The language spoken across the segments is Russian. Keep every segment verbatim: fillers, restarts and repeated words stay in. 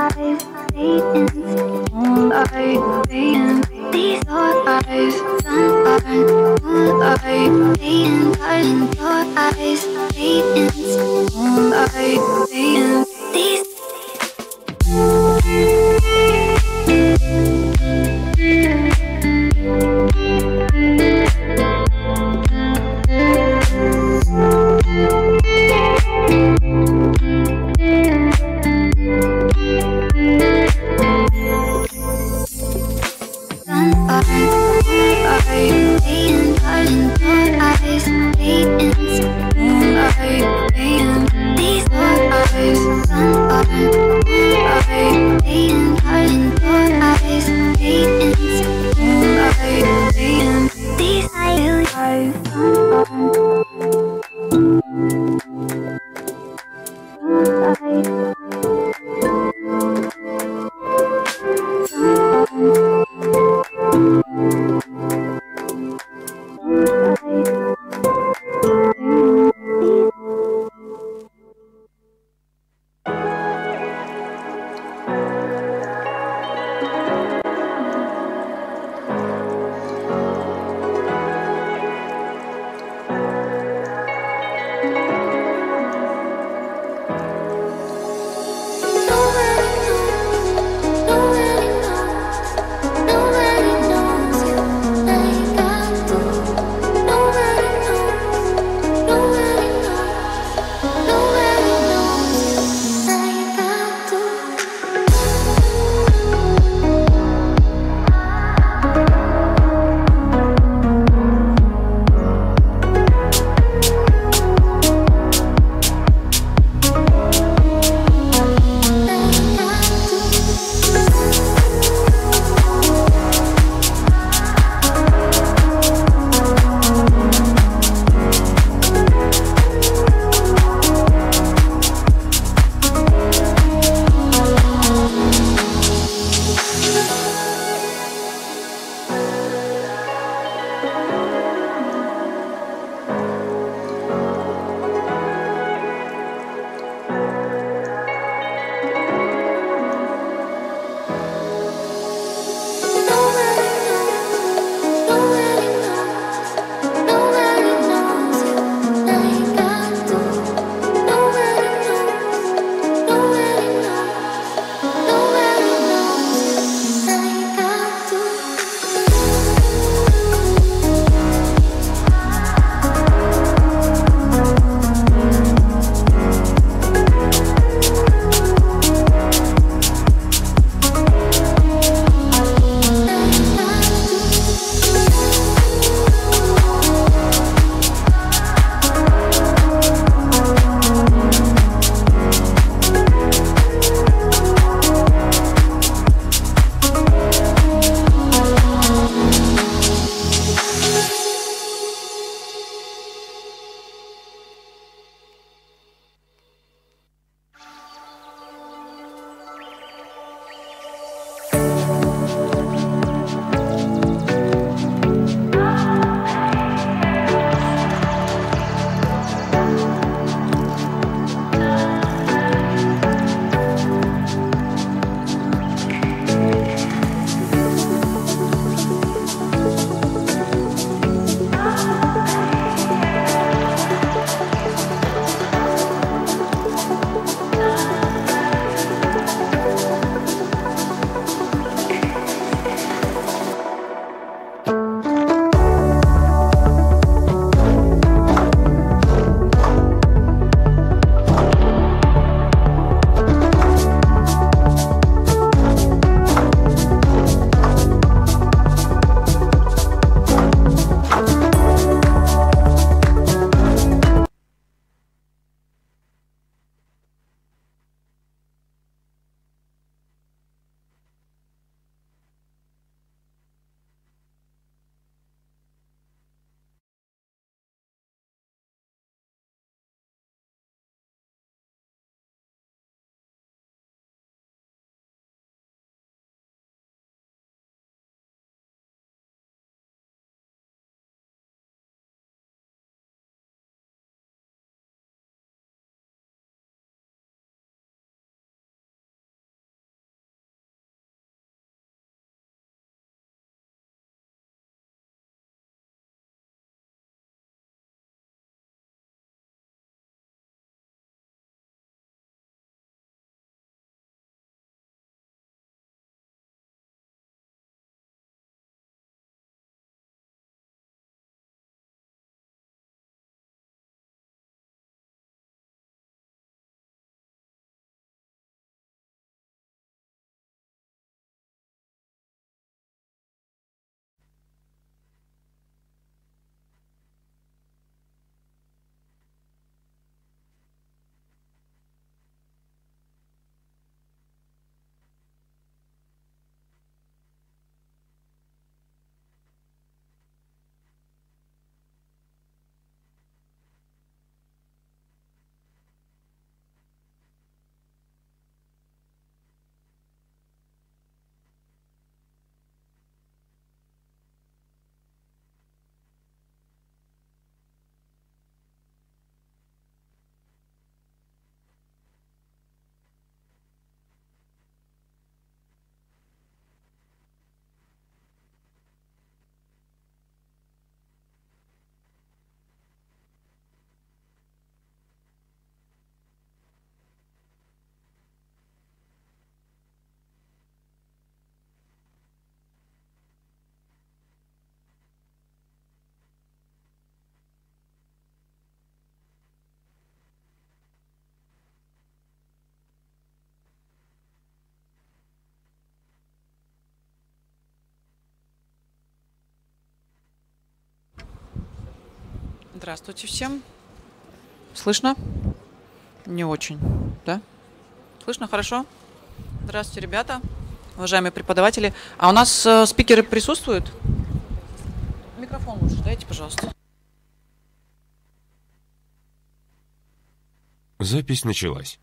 eyes fade into moonlight, fading. These your eyes, sunlight, moonlight, fading. Darling, your eyes fade into moonlight, fading. These sunlight, moonlight, fading. Darling, your eyes fade into Здравствуйте всем. Слышно? Не очень, да? Слышно хорошо? Здравствуйте, ребята, уважаемые преподаватели. А у нас э, спикеры присутствуют? Микрофон лучше дайте, пожалуйста. Запись началась.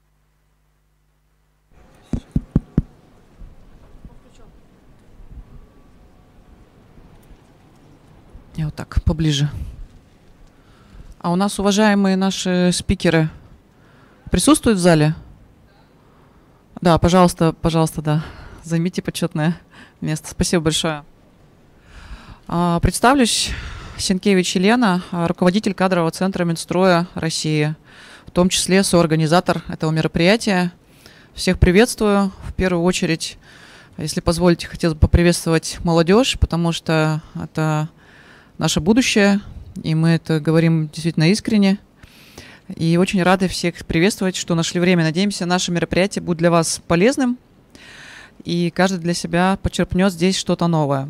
Я вот так, поближе. А у нас уважаемые наши спикеры присутствуют в зале? Да, пожалуйста, пожалуйста, да. Займите почетное место. Спасибо большое. А, представлюсь. Сенкевич Елена, руководитель кадрового центра Минстроя России, в том числе соорганизатор этого мероприятия. Всех приветствую. В первую очередь, если позволите, хотелось бы поприветствовать молодежь, потому что это наше будущее, и мы это говорим действительно искренне. И очень рады всех приветствовать, что нашли время. Надеемся, наше мероприятие будет для вас полезным, и каждый для себя почерпнет здесь что-то новое.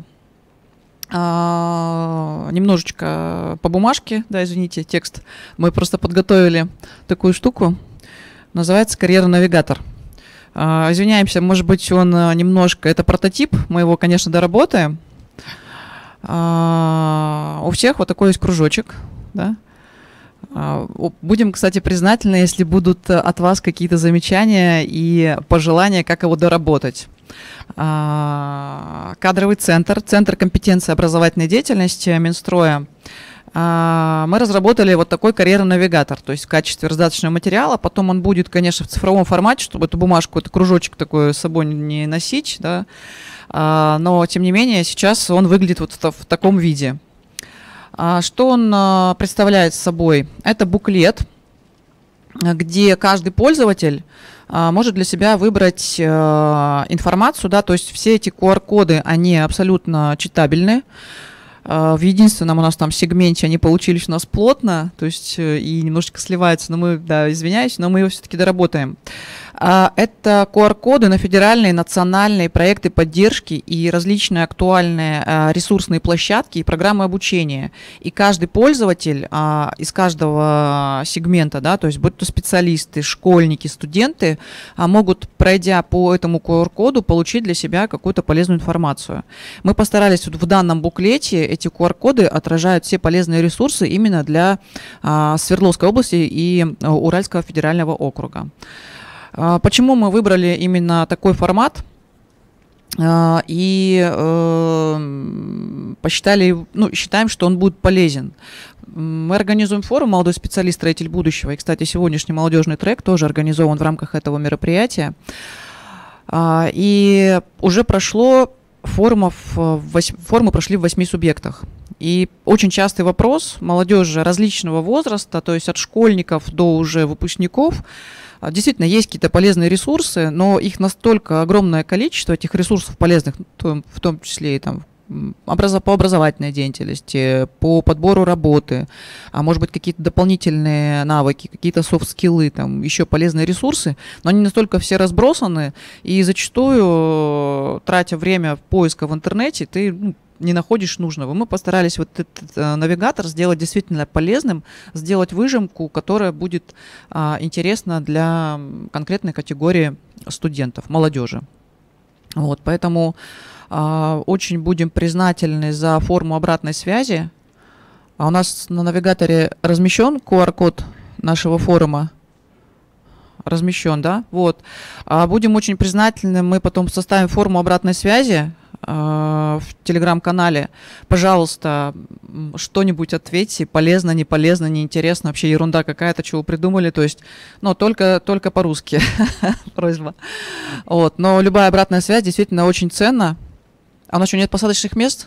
А, немножечко по бумажке, да, извините, текст. Мы просто подготовили такую штуку, называется «Карьерный навигатор». А, извиняемся, может быть, он немножко, это прототип, мы его, конечно, доработаем. А, у всех вот такой есть кружочек, да. Будем, кстати, признательны, если будут от вас какие-то замечания и пожелания, как его доработать. Кадровый центр, Центр компетенции образовательной деятельности Минстроя. Мы разработали вот такой карьерный навигатор, то есть в качестве раздаточного материала. Потом он будет, конечно, в цифровом формате, чтобы эту бумажку, этот кружочек такой с собой не носить, да. Но, тем не менее, сейчас он выглядит вот в таком виде. Что он представляет собой? Это буклет, где каждый пользователь может для себя выбрать информацию, да, то есть все эти ку ар-коды, они абсолютно читабельны. В единственном у нас там сегменте они получились у нас плотно, то есть и немножечко сливаются, но мы, да, извиняюсь, но мы его все-таки доработаем. Это ку ар-коды на федеральные, национальные проекты поддержки и различные актуальные ресурсные площадки и программы обучения. И каждый пользователь из каждого сегмента, да, то есть будь то специалисты, школьники, студенты, могут, пройдя по этому ку ар-коду, получить для себя какую-то полезную информацию. Мы постарались вот в данном буклете, эти ку ар-коды отражают все полезные ресурсы именно для Свердловской области и Уральского федерального округа. Почему мы выбрали именно такой формат и э, посчитали, ну, считаем, что он будет полезен. Мы организуем форум «Молодой специалист, строитель будущего». И, кстати, сегодняшний молодежный трек тоже организован в рамках этого мероприятия. И уже прошло форумов, форумы прошли в восьми субъектах. И очень частый вопрос молодежи различного возраста, то есть от школьников до уже выпускников. Действительно, есть какие-то полезные ресурсы, но их настолько огромное количество, этих ресурсов полезных, в том числе и там, по образовательной деятельности, по подбору работы, а может быть какие-то дополнительные навыки, какие-то софт-скиллы, там еще полезные ресурсы, но они настолько все разбросаны, и зачастую, тратя время поиска в интернете, ты, ну, не находишь нужного. Мы постарались вот этот э, навигатор сделать действительно полезным, сделать выжимку, которая будет э, интересна для конкретной категории студентов, молодежи. Вот, поэтому э, очень будем признательны за форму обратной связи. А у нас на навигаторе размещен ку ар-код нашего форума. Размещен, да? Вот. А будем очень признательны, мы потом составим форму обратной связи в телеграм-канале. Пожалуйста, что-нибудь ответьте, полезно, не полезно, неинтересно, вообще ерунда какая-то, чего вы придумали, то есть, но только, только по-русски, просьба. Вот. Но любая обратная связь действительно очень ценна. А у нас еще нет посадочных мест?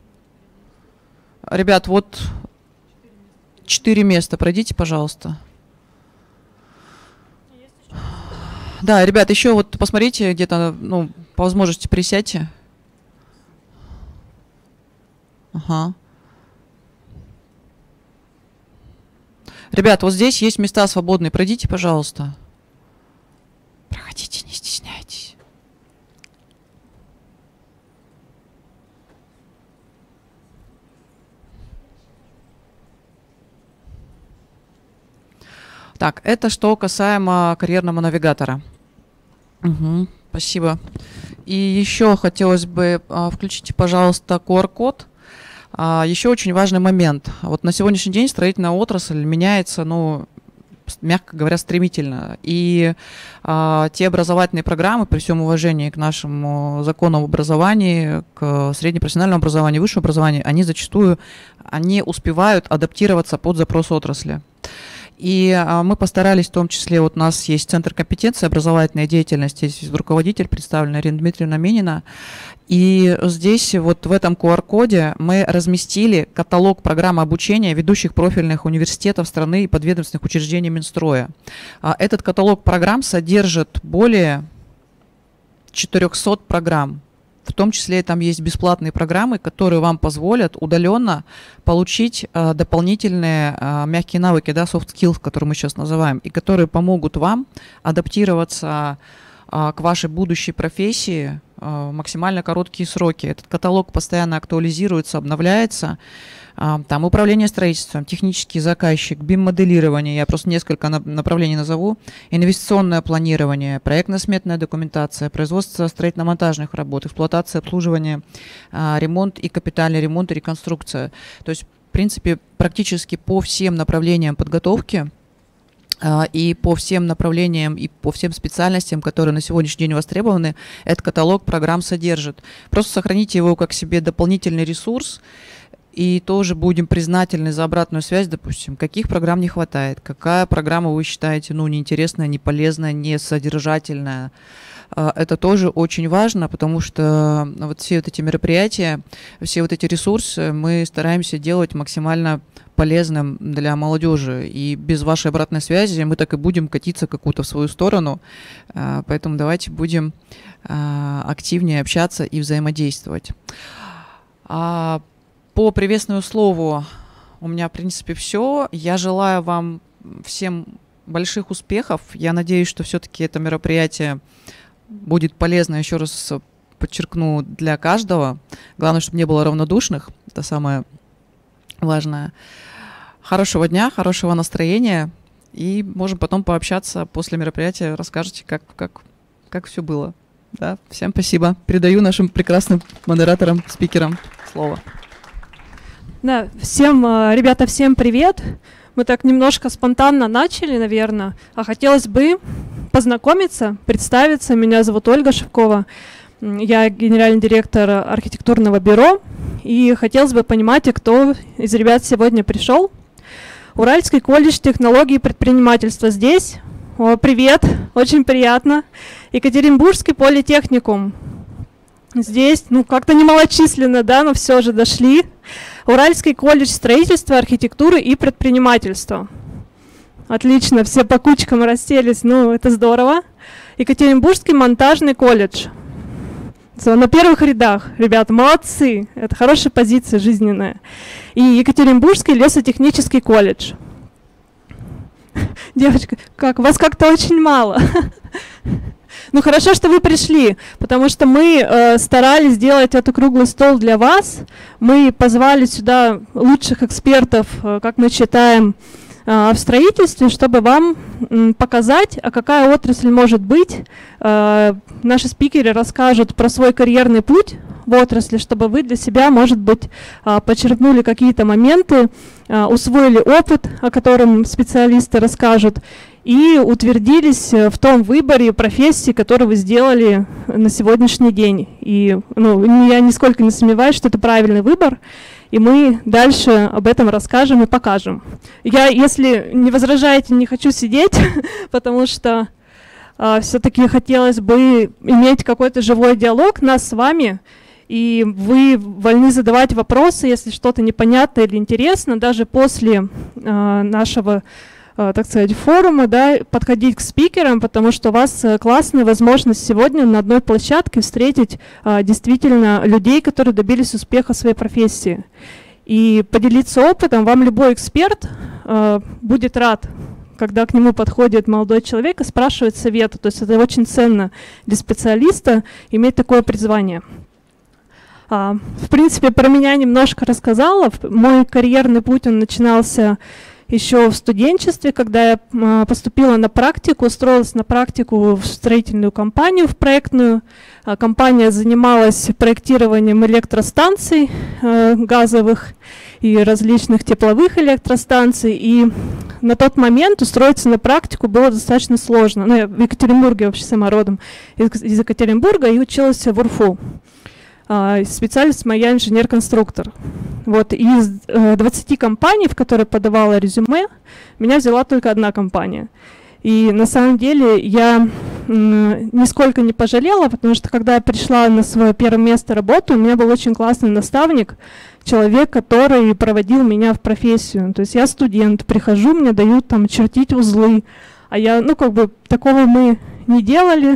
Ребят, вот четыре места, пройдите, пожалуйста. Да, ребят, еще вот посмотрите где-то, ну, по возможности присядьте. Ага. Ребят, вот здесь есть места свободные. Пройдите, пожалуйста. Проходите, не стесняйтесь. Так, это что касаемо карьерного навигатора. Угу, спасибо. И еще хотелось бы, а, включите, пожалуйста, ку ар-код. А, еще очень важный момент. Вот на сегодняшний день строительная отрасль меняется, ну, мягко говоря, стремительно. И а, те образовательные программы, при всем уважении к нашему закону об образовании, к среднепрофессиональному образованию, высшему образованию, они зачастую они успевают адаптироваться под запрос отрасли. И а, мы постарались, в том числе, вот у нас есть Центр компетенции образовательной деятельности, здесь есть руководитель, представлена Ирина Дмитриевна Минина. И здесь вот в этом ку ар-коде мы разместили каталог программ обучения ведущих профильных университетов страны и подведомственных учреждений Минстроя. А, этот каталог программ содержит более четырёхсот программ. В том числе там есть бесплатные программы, которые вам позволят удаленно получить э, дополнительные э, мягкие навыки, да, soft skills, которые мы сейчас называем, и которые помогут вам адаптироваться э, к вашей будущей профессии э, в максимально короткие сроки. Этот каталог постоянно актуализируется, обновляется. Э, там управление строительством, технический заказчик, бим-моделирование, я просто несколько на, направлений назову, инвестиционное планирование, проектно-сметная документация, производство строительно-монтажных работ, эксплуатация, обслуживание, э, ремонт и капитальный ремонт и реконструкция. То есть, в принципе, практически по всем направлениям подготовки э, и по всем направлениям и по всем специальностям, которые на сегодняшний день востребованы, этот каталог программ содержит. Просто сохраните его как себе дополнительный ресурс. И тоже будем признательны за обратную связь, допустим, каких программ не хватает, какая программа вы считаете, ну, неинтересная, не полезная, не содержательная. Это тоже очень важно, потому что вот все вот эти мероприятия, все вот эти ресурсы мы стараемся делать максимально полезным для молодежи. И без вашей обратной связи мы так и будем катиться какую-то в свою сторону. Поэтому давайте будем активнее общаться и взаимодействовать. По приветственному слову у меня, в принципе, все. Я желаю вам всем больших успехов. Я надеюсь, что все-таки это мероприятие будет полезно, еще раз подчеркну, для каждого. Главное, чтобы не было равнодушных. Это самое важное. Хорошего дня, хорошего настроения. И можем потом пообщаться после мероприятия. Расскажете, как, как, как все было. Да? Всем спасибо. Передаю нашим прекрасным модераторам, спикерам слово. Да, всем, ребята, всем привет. Мы так немножко спонтанно начали, наверное, а хотелось бы познакомиться, представиться. Меня зовут Ольга Шевкова, я генеральный директор архитектурного бюро, и хотелось бы понимать, кто из ребят сегодня пришел. Уральский колледж технологий и предпринимательства здесь. О, привет, очень приятно. Екатеринбургский политехникум. Здесь, ну, как-то немалочисленно, да, но все же дошли. Уральский колледж строительства, архитектуры и предпринимательства. Отлично, все по кучкам расселись, ну, это здорово. Екатеринбургский монтажный колледж. So, на первых рядах, ребята, молодцы, это хорошая позиция жизненная. И Екатеринбургский лесотехнический колледж. Девочка, как, вас как-то очень мало. Ну, хорошо, что вы пришли, потому что мы э, старались сделать этот круглый стол для вас. Мы позвали сюда лучших экспертов, э, как мы считаем, э, в строительстве, чтобы вам э, показать, а какая отрасль может быть. Э, наши спикеры расскажут про свой карьерный путь в отрасли, чтобы вы для себя, может быть, э, почерпнули какие-то моменты, э, усвоили опыт, о котором специалисты расскажут, и утвердились в том выборе профессии, который вы сделали на сегодняшний день. И ну, я нисколько не сомневаюсь, что это правильный выбор, и мы дальше об этом расскажем и покажем. Я, если не возражаете, не хочу сидеть, потому что а, все-таки хотелось бы иметь какой-то живой диалог нас с вами, и вы вольны задавать вопросы, если что-то непонятно или интересно, даже после а, нашего, так сказать, форума, да, подходить к спикерам, потому что у вас классная возможность сегодня на одной площадке встретить а, действительно людей, которые добились успеха в своей профессии. И поделиться опытом вам любой эксперт а, будет рад, когда к нему подходит молодой человек и спрашивает совета. То есть это очень ценно для специалиста иметь такое призвание. А, в принципе, про меня немножко рассказала. Мой карьерный путь, он начинался еще в студенчестве, когда я э, поступила на практику, устроилась на практику в строительную компанию, в проектную. Э, компания занималась проектированием электростанций э, газовых и различных тепловых электростанций. И на тот момент устроиться на практику было достаточно сложно. Ну, я в Екатеринбурге вообще сама родом из, из Екатеринбурга и училась в УРФУ. Uh, специальность моя инженер-конструктор. Вот, из uh, двадцати компаний, в которые подавала резюме, меня взяла только одна компания. И на самом деле я uh, нисколько не пожалела, потому что когда я пришла на свое первое место работы, у меня был очень классный наставник, человек, который проводил меня в профессию. То есть я студент, прихожу, мне дают там чертить узлы, а я, ну как бы такого мы не делали.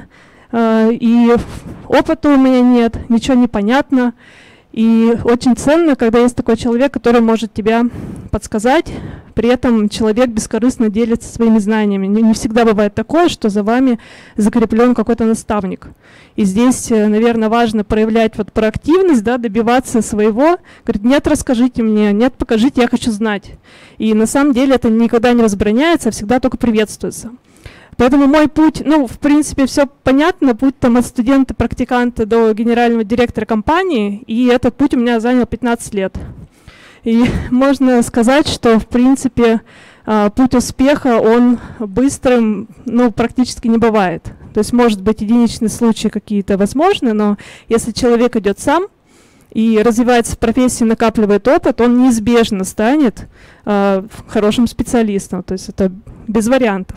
И опыта у меня нет, ничего не понятно. И очень ценно, когда есть такой человек, который может тебя подсказать, при этом человек бескорыстно делится своими знаниями. Не, не всегда бывает такое, что за вами закреплен какой-то наставник. И здесь, наверное, важно проявлять вот проактивность, да, добиваться своего. Говорит, нет, расскажите мне, нет, покажите, я хочу знать. И на самом деле это никогда не возбраняется, а всегда только приветствуется. Поэтому мой путь, ну, в принципе, все понятно, путь там от студента-практиканта до генерального директора компании, и этот путь у меня занял пятнадцать лет. И можно сказать, что, в принципе, путь успеха, он быстрым, ну, практически не бывает. То есть, может быть, единичные случаи какие-то возможны, но если человек идет сам и развивается в профессии, накапливает опыт, он неизбежно станет хорошим специалистом. То есть это без вариантов.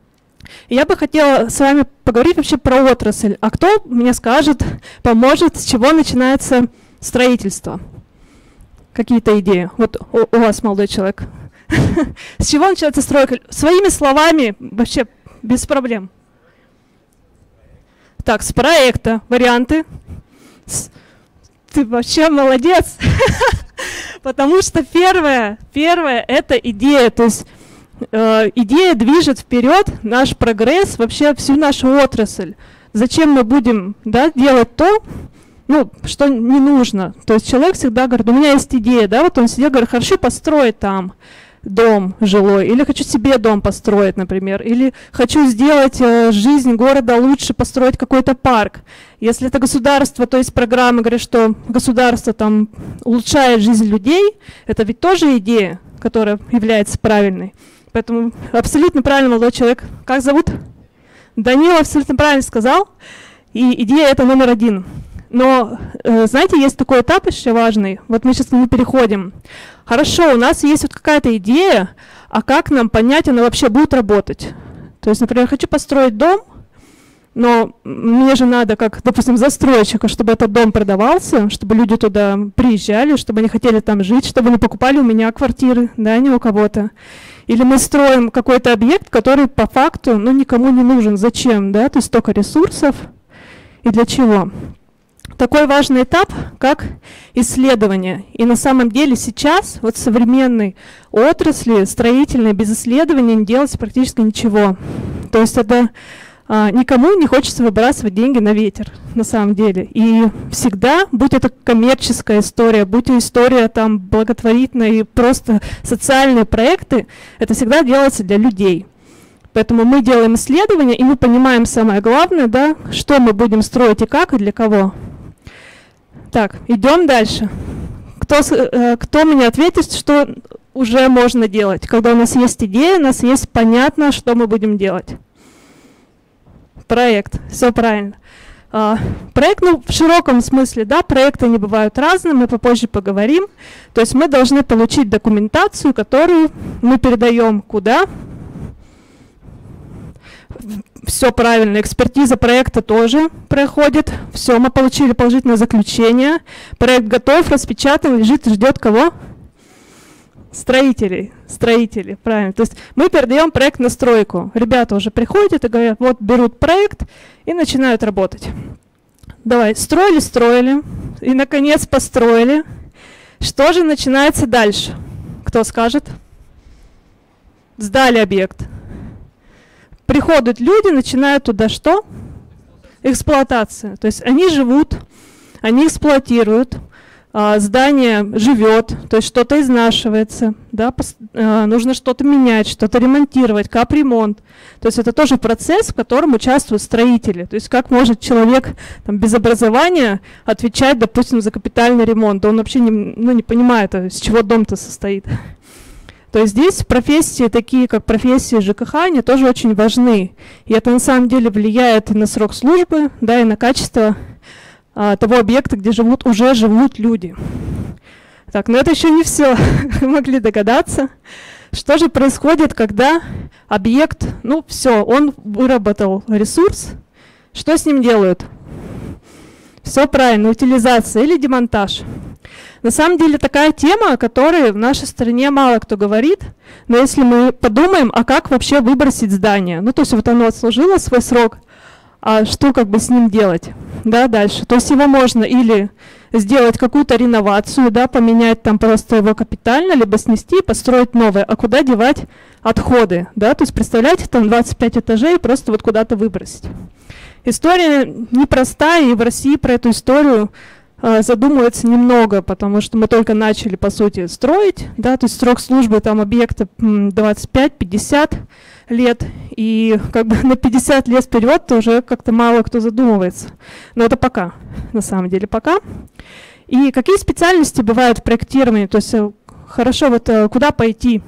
Я бы хотела с вами поговорить вообще про отрасль. А кто мне скажет, поможет, с чего начинается строительство? Какие-то идеи? Вот у, у вас, молодой человек. С чего начинается стройка? Своими словами, вообще без проблем. Так, с проекта. Варианты? Ты вообще молодец. Потому что первое, первое – это идея. То есть идея движет вперед наш прогресс, вообще всю нашу отрасль. Зачем мы будем, да, делать то, ну, что не нужно? То есть человек всегда говорит, у меня есть идея, да, вот он сидел, говорит, хочу построить там дом жилой, или хочу себе дом построить, например, или хочу сделать э, жизнь города лучше, построить какой-то парк. Если это государство, то есть программа говорит, что государство там улучшает жизнь людей, это ведь тоже идея, которая является правильной. Поэтому абсолютно правильно, молодой человек. Как зовут? Данила абсолютно правильно сказал. И идея это номер один. Но, э, знаете, есть такой этап еще важный. Вот мы сейчас к нему переходим. Хорошо, у нас есть вот какая-то идея, а как нам понять, она вообще будет работать? То есть, например, хочу построить дом, но мне же надо, как, допустим, застройщика, чтобы этот дом продавался, чтобы люди туда приезжали, чтобы они хотели там жить, чтобы они покупали у меня квартиры, да, не у кого-то. Или мы строим какой-то объект, который по факту, ну, никому не нужен. Зачем, да? То есть столько ресурсов. И для чего? Такой важный этап, как исследование. И на самом деле сейчас вот в современной отрасли строительной без исследования не делать практически ничего. То есть это а, никому не хочется выбрасывать деньги на ветер, на самом деле. И всегда, будь это коммерческая история, будь это история там благотворительная и просто социальные проекты, это всегда делается для людей. Поэтому мы делаем исследования, и мы понимаем самое главное, да, что мы будем строить и как, и для кого. Так, идем дальше. Кто, э, кто мне ответит, что уже можно делать? Когда у нас есть идея, у нас есть понятно, что мы будем делать. Проект, все правильно. А, проект, ну, в широком смысле, да, проекты не бывают разные, мы попозже поговорим. То есть мы должны получить документацию, которую мы передаем куда? Все правильно, экспертиза проекта тоже проходит. Все, мы получили положительное заключение. Проект готов, распечатан, лежит и ждет кого? Строителей. Строители, правильно. То есть мы передаем проект на стройку. Ребята уже приходят и говорят, вот берут проект и начинают работать. Давай, строили, строили. И, наконец, построили. Что же начинается дальше? Кто скажет? Сдали объект. Приходят люди, начинают туда что? Эксплуатация. То есть они живут, они эксплуатируют, здание живет, то есть что-то изнашивается, да, нужно что-то менять, что-то ремонтировать, капремонт. То есть это тоже процесс, в котором участвуют строители. То есть как может человек там, без образования отвечать, допустим, за капитальный ремонт? Он вообще не, ну, не понимает, из чего дом-то состоит. То есть здесь профессии, такие как профессии ЖКХ, они тоже очень важны. И это на самом деле влияет и на срок службы, да, и на качество того объекта, где живут, уже живут люди. Так, но это еще не все, как вы могли догадаться. Что же происходит, когда объект, ну все, он выработал ресурс, что с ним делают? Все правильно, утилизация или демонтаж. На самом деле такая тема, о которой в нашей стране мало кто говорит, но если мы подумаем, а как вообще выбросить здание? Ну то есть вот оно отслужило свой срок, а что как бы с ним делать, да, дальше. То есть его можно или сделать какую-то реновацию, да, поменять там просто его капитально, либо снести, построить новое. А куда девать отходы, да, то есть представляете, там двадцать пять этажей просто вот куда-то выбросить. История непростая, и в России про эту историю э, задумывается немного, потому что мы только начали, по сути, строить, да, то есть срок службы там объекта двадцать пять — пятьдесят лет, и как бы на пятьдесят лет вперед уже как-то мало кто задумывается. Но это пока, на самом деле пока. И какие специальности бывают в проектировании? То есть хорошо, вот куда пойти?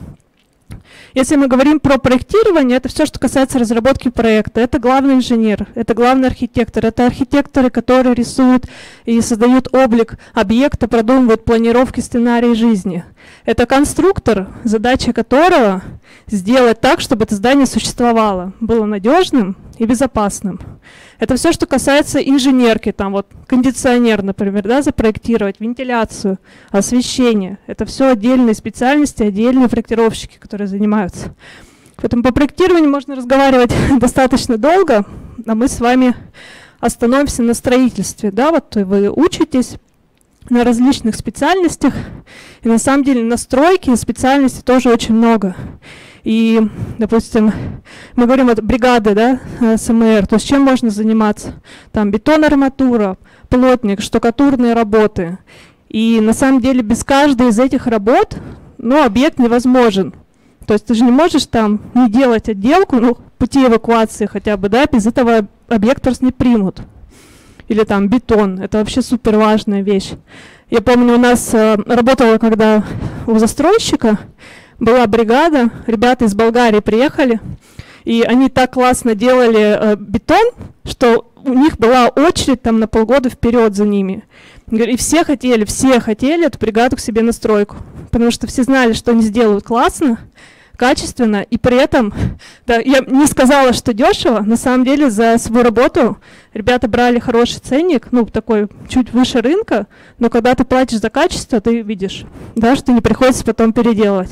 Если мы говорим про проектирование, это все, что касается разработки проекта. Это главный инженер, это главный архитектор, это архитекторы, которые рисуют и создают облик объекта, продумывают планировки, сценарии жизни. Это конструктор, задача которого сделать так, чтобы это здание существовало, было надежным и безопасным. Это все, что касается инженерки, там вот кондиционер, например, да, запроектировать, вентиляцию, освещение. Это все отдельные специальности, отдельные проектировщики, которые занимаются. Поэтому по проектированию можно разговаривать достаточно долго, а мы с вами остановимся на строительстве. Да, вот вы учитесь на различных специальностях, и на самом деле на стройке специальностей тоже очень много. И, допустим, мы говорим о бригаде, да, СМР, то есть чем можно заниматься? Там бетон, арматура, плотник, штукатурные работы. И на самом деле без каждой из этих работ, ну, объект невозможен. То есть ты же не можешь там не делать отделку, ну, пути эвакуации хотя бы, да, без этого объект просто не примут. Или там бетон, это вообще супер важная вещь. Я помню, у нас э, работала, когда у застройщика была бригада, ребята из Болгарии приехали, и они так классно делали э, бетон, что у них была очередь там на полгода вперед за ними. И все хотели, все хотели эту бригаду к себе на стройку, потому что все знали, что они сделают классно, качественно, и при этом, да, я не сказала, что дешево, на самом деле за свою работу ребята брали хороший ценник, ну, такой чуть выше рынка, но когда ты платишь за качество, ты видишь, да, что не приходится потом переделывать.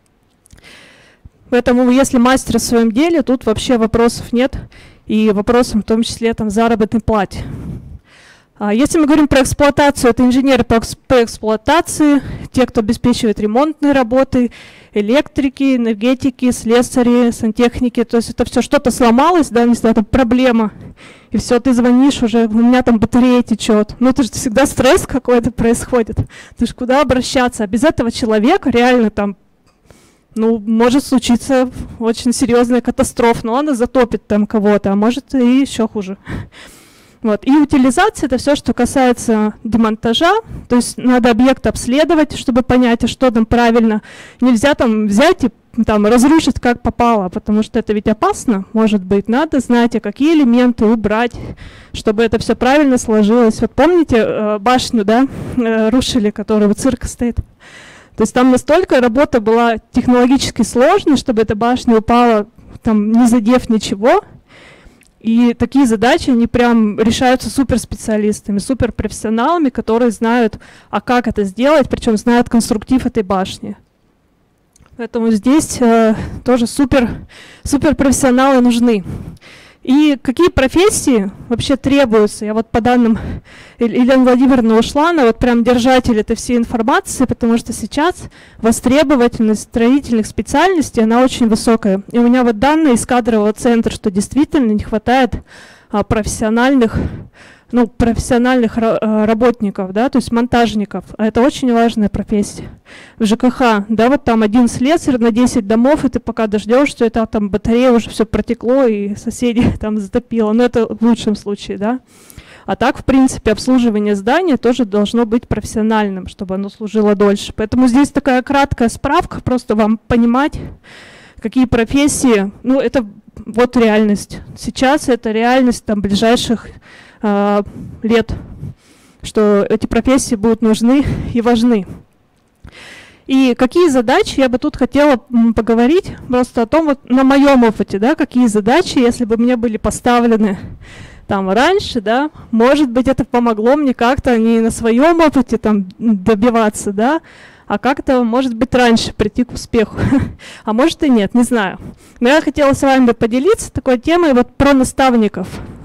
Поэтому, если мастер в своем деле, тут вообще вопросов нет, и вопросом в том числе там заработной плате. А если мы говорим про эксплуатацию, это инженеры по, по эксплуатации, те, кто обеспечивает ремонтные работы, электрики, энергетики, слесари, сантехники, то есть это все что-то сломалось, да, не знаю, там проблема, и все, ты звонишь уже, у меня там батарея течет, ну это же всегда стресс какой-то происходит, ты же куда обращаться, а без этого человека реально там, ну, может случиться очень серьезная катастрофа, но она затопит там кого-то, а может и еще хуже. Вот. И утилизация — это все, что касается демонтажа, то есть надо объект обследовать, чтобы понять, а что там правильно. Нельзя там взять и там, разрушить как попало, потому что это ведь опасно, может быть. Надо знать, а какие элементы убрать, чтобы это все правильно сложилось. Вот помните башню, да, рушили, которая у цирка стоит? То есть там настолько работа была технологически сложной, чтобы эта башня упала, там, не задев ничего. И такие задачи, они прям решаются суперспециалистами, суперпрофессионалами, которые знают, а как это сделать, причем знают конструктив этой башни. Поэтому здесь э, тоже супер, суперпрофессионалы нужны. И какие профессии вообще требуются? Я вот по данным Елены Владимировны ушла, она вот прям держатель этой всей информации, потому что сейчас востребовательность строительных специальностей, она очень высокая. И у меня вот данные из кадрового центра, что действительно не хватает а, профессиональных ну, профессиональных работников, да, то есть монтажников. А это очень важная профессия. В ЖКХ, да, вот там один слесарь на десять домов, и ты пока дождешься, это там батарея уже все протекло, и соседи там затопило. Но это в лучшем случае, да. А так, в принципе, обслуживание здания тоже должно быть профессиональным, чтобы оно служило дольше. Поэтому здесь такая краткая справка, просто вам понимать, какие профессии, ну, это вот реальность. Сейчас это реальность там ближайших э, лет, что эти профессии будут нужны и важны. И какие задачи, я бы тут хотела поговорить просто о том, вот на моем опыте, да, какие задачи, если бы мне были поставлены там раньше, да, может быть, это помогло мне как-то не на своем опыте там добиваться, да, а как-то, может быть, раньше прийти к успеху. А может и нет, не знаю. Но я хотела с вами поделиться такой темой вот про наставников.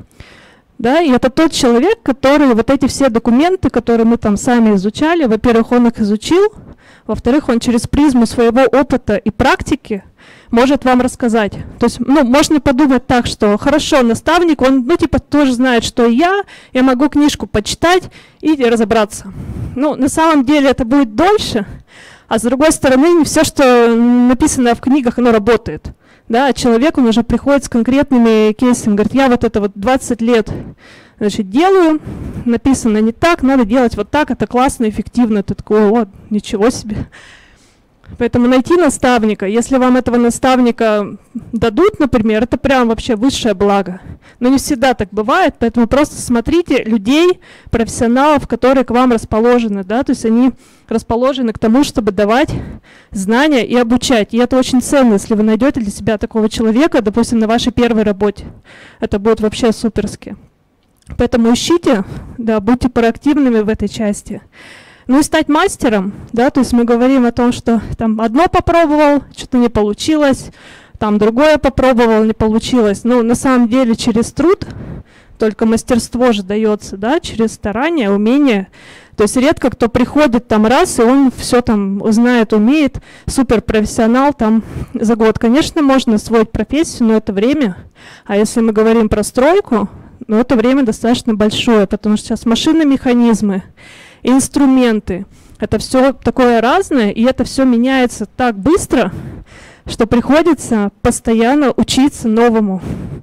Да, и это тот человек, который вот эти все документы, которые мы там сами изучали, во-первых, он их изучил, во-вторых, он через призму своего опыта и практики может вам рассказать. То есть, ну, можно подумать так, что хорошо, наставник, он, ну, типа, тоже знает, что и я, я могу книжку почитать и разобраться. Ну, на самом деле это будет дольше, а с другой стороны, не все, что написано в книгах, оно работает. Да, а человек, он уже приходит с конкретными кейсами, говорит, я вот это вот двадцать лет, значит, делаю, написано не так, надо делать вот так, это классно, эффективно. Ты такой, вот, ничего себе. Поэтому найти наставника, если вам этого наставника дадут, например, это прям вообще высшее благо. Но не всегда так бывает, поэтому просто смотрите людей, профессионалов, которые к вам расположены, да, то есть они расположены к тому, чтобы давать знания и обучать. И это очень ценно, если вы найдете для себя такого человека, допустим, на вашей первой работе. Это будет вообще суперски. Поэтому ищите, да, будьте проактивными в этой части. Ну и стать мастером, да, то есть мы говорим о том, что там одно попробовал, что-то не получилось, там другое попробовал, не получилось. Ну, на самом деле через труд, только мастерство же дается, да, через старание, умение. То есть редко кто приходит там раз, и он все там знает, умеет, суперпрофессионал там за год. Конечно, можно освоить профессию, но это время. А если мы говорим про стройку, ну, это время достаточно большое, потому что сейчас машины, механизмы, инструменты. Это все такое разное, и это все меняется так быстро, что приходится постоянно учиться новому.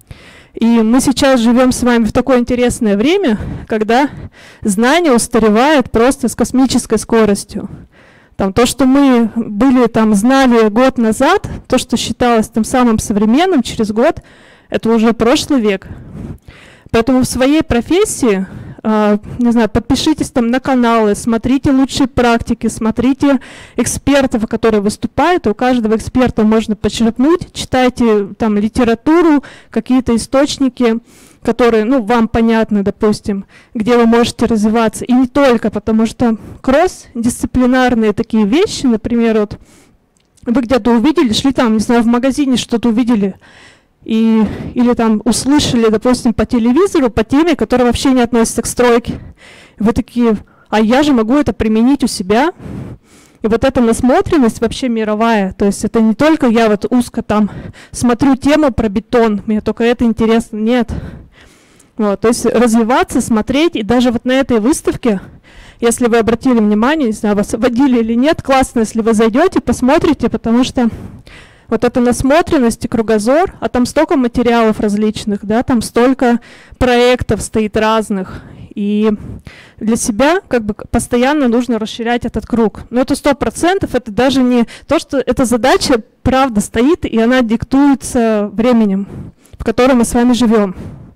И мы сейчас живем с вами в такое интересное время, когда знание устаревает просто с космической скоростью. Там, то, что мы были, там, знали год назад, то, что считалось тем самым современным, через год, это уже прошлый век. Поэтому в своей профессии, Uh, не знаю, подпишитесь там на каналы, смотрите лучшие практики, смотрите экспертов, которые выступают. У каждого эксперта можно почерпнуть, читайте там литературу, какие-то источники, которые, ну, вам понятны, допустим, где вы можете развиваться. И не только, потому что кросс-дисциплинарные такие вещи, например, вот вы где-то увидели, шли там, не знаю, в магазине что-то увидели, И, или там услышали, допустим, по телевизору, по теме, которая вообще не относится к стройке. Вы такие, а я же могу это применить у себя. И вот эта насмотренность вообще мировая. То есть это не только я вот узко там смотрю тему про бетон, мне только это интересно. Нет. Вот, то есть развиваться, смотреть. И даже вот на этой выставке, если вы обратили внимание, не знаю, вас водили или нет, классно, если вы зайдете, посмотрите, потому что вот эта насмотренность и кругозор, а там столько материалов различных, да, там столько проектов стоит разных. И для себя как бы постоянно нужно расширять этот круг. Но это сто процентов, это даже не то, что эта задача правда стоит, и она диктуется временем, в котором мы с вами живем.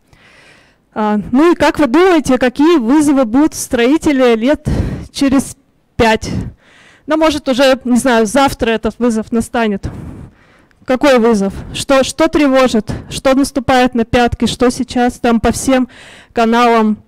А, ну и как вы думаете, какие вызовы будут строители лет через пять? Ну, может, уже, не знаю, завтра этот вызов настанет. Какой вызов? Что, что тревожит? Что наступает на пятки? Что сейчас там по всем каналам?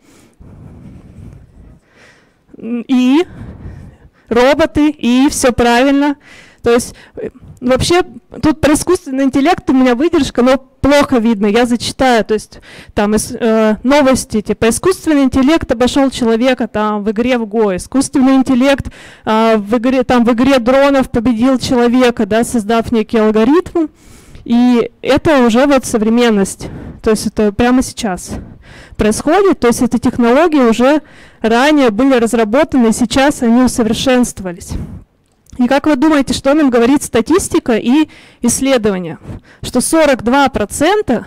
И роботы, и все правильно. То есть вообще тут про искусственный интеллект у меня выдержка, но плохо видно, я зачитаю. То есть там э, новости, типа искусственный интеллект обошел человека там в игре в Го, искусственный интеллект э, в, игре, там, в игре дронов победил человека, да, создав некий алгоритм. И это уже вот современность, то есть это прямо сейчас. происходит. То есть эти технологии уже ранее были разработаны, и сейчас они усовершенствовались. И как вы думаете, что нам говорит статистика и исследования? Что сорок два процента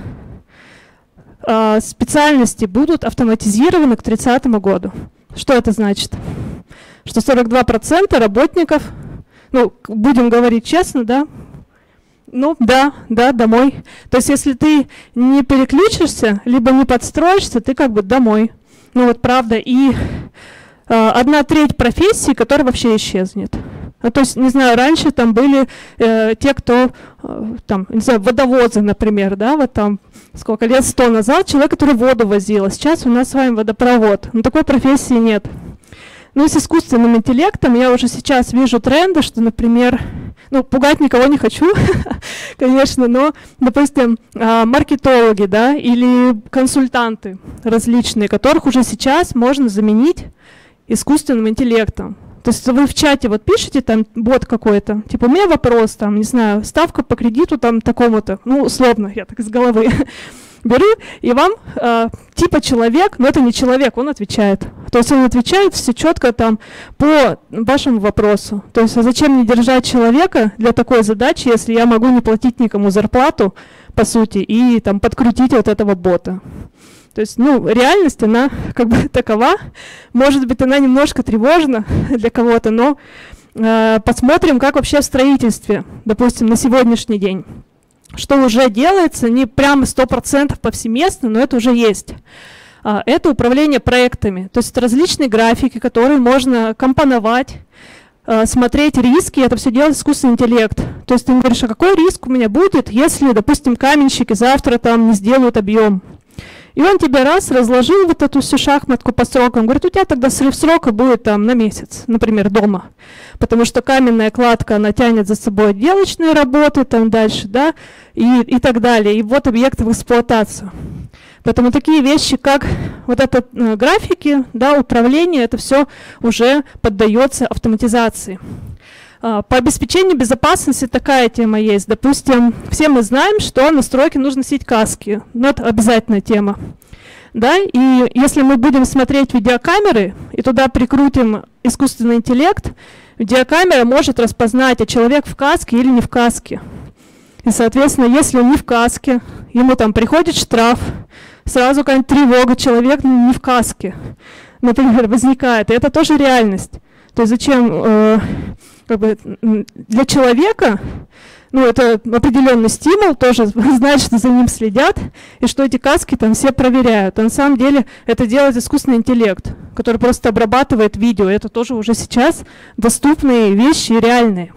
специальностей будут автоматизированы к тридцатому году. Что это значит? Что сорок два процента работников, ну, будем говорить честно, да, ну, да, да, домой. То есть если ты не переключишься, либо не подстроишься, ты как бы домой. Ну вот правда. И э, одна треть профессий, которая вообще исчезнет. Ну, то есть, не знаю, раньше там были э, те, кто, э, там, не знаю, водовозы, например, да, вот там, сколько лет, сто назад, человек, который воду возил, а сейчас у нас с вами водопровод. Но такой профессии нет. Ну и с искусственным интеллектом я уже сейчас вижу тренды, что, например, ну, пугать никого не хочу, конечно, но, допустим, э, маркетологи, да, или консультанты различные, которых уже сейчас можно заменить искусственным интеллектом. То есть вы в чате вот пишете, там, бот какой-то, типа, у меня вопрос, там, не знаю, ставка по кредиту там такому-то, ну, условно, я так из головы беру, и вам э, типа человек, но это не человек, он отвечает. То есть он отвечает все четко там по вашему вопросу. То есть а зачем мне держать человека для такой задачи, если я могу не платить никому зарплату, по сути, и там подкрутить вот этого бота. То есть, ну, реальность, она как бы такова. Может быть, она немножко тревожна для кого-то, но э, посмотрим, как вообще в строительстве, допустим, на сегодняшний день. Что уже делается, не прямо сто процентов повсеместно, но это уже есть. А, это управление проектами. То есть различные графики, которые можно компоновать, э, смотреть риски, это все делает искусственный интеллект. То есть ты говоришь, а какой риск у меня будет, если, допустим, каменщики завтра там не сделают объем. И он тебе раз разложил вот эту всю шахматку по срокам, говорит, у тебя тогда срыв срока будет там на месяц, например, дома. Потому что каменная кладка, она тянет за собой отделочные работы, там дальше, да, и, и так далее. И вот объекты в эксплуатацию. Поэтому такие вещи, как вот это э, графики, да, управление, это все уже поддается автоматизации. По обеспечению безопасности такая тема есть. Допустим, все мы знаем, что на стройке нужно носить каски. Но это обязательная тема. Да? И если мы будем смотреть видеокамеры и туда прикрутим искусственный интеллект, видеокамера может распознать, а человек в каске или не в каске. И, соответственно, если он не в каске, ему там приходит штраф, сразу какая-нибудь тревога, человек не в каске, например, возникает. И это тоже реальность. То есть зачем... Э, Как бы для человека, ну, это определенный стимул, тоже знать, что за ним следят, и что эти каски там все проверяют. А на самом деле это делает искусственный интеллект, который просто обрабатывает видео. Это тоже уже сейчас доступные вещи, реальные.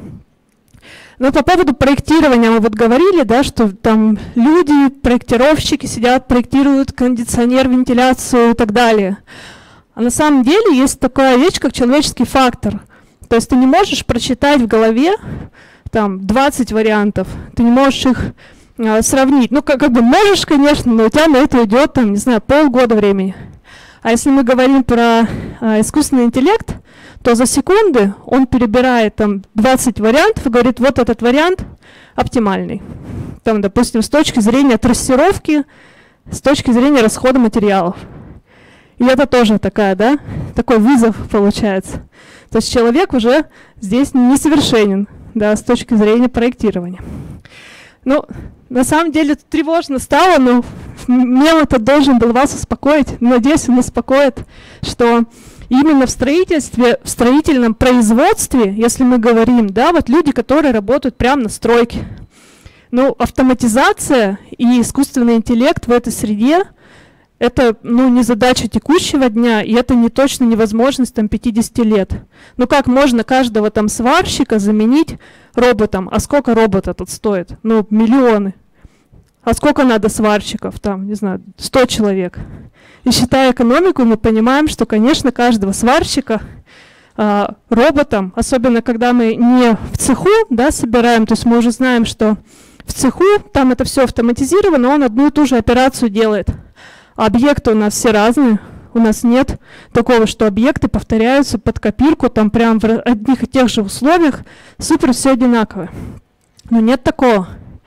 Но по поводу проектирования мы вот говорили, да, что там люди, проектировщики сидят, проектируют кондиционер, вентиляцию и так далее. А на самом деле есть такая вещь, как человеческий фактор. То есть ты не можешь прочитать в голове там двадцать вариантов, ты не можешь их а, сравнить. Ну, как, как бы можешь, конечно, но у тебя на это идет, там, не знаю, полгода времени. А если мы говорим про а, искусственный интеллект, то за секунды он перебирает там двадцать вариантов и говорит, вот этот вариант оптимальный. Там, допустим, с точки зрения трассировки, с точки зрения расхода материалов. И это тоже такая, да, такой вызов получается. То есть человек уже здесь несовершенен, да, с точки зрения проектирования. Ну, на самом деле тревожно стало, но мем это должен был вас успокоить. Надеюсь, он успокоит, что именно в строительстве, в строительном производстве, если мы говорим, да, вот люди, которые работают прямо на стройке. Ну, автоматизация и искусственный интеллект в этой среде это, ну, не задача текущего дня, и это не точно невозможность там пятидесяти лет. Ну как можно каждого там сварщика заменить роботом? А сколько робота тут стоит? Ну, миллионы. А сколько надо сварщиков? Там, не знаю, сто человек. И считая экономику, мы понимаем, что, конечно, каждого сварщика а, роботом, особенно когда мы не в цеху, да, собираем, то есть мы уже знаем, что в цеху там это все автоматизировано, он одну и ту же операцию делает. Объекты у нас все разные, у нас нет такого, что объекты повторяются под копирку, там прям в одних и тех же условиях, супер все одинаково. Но нет такого.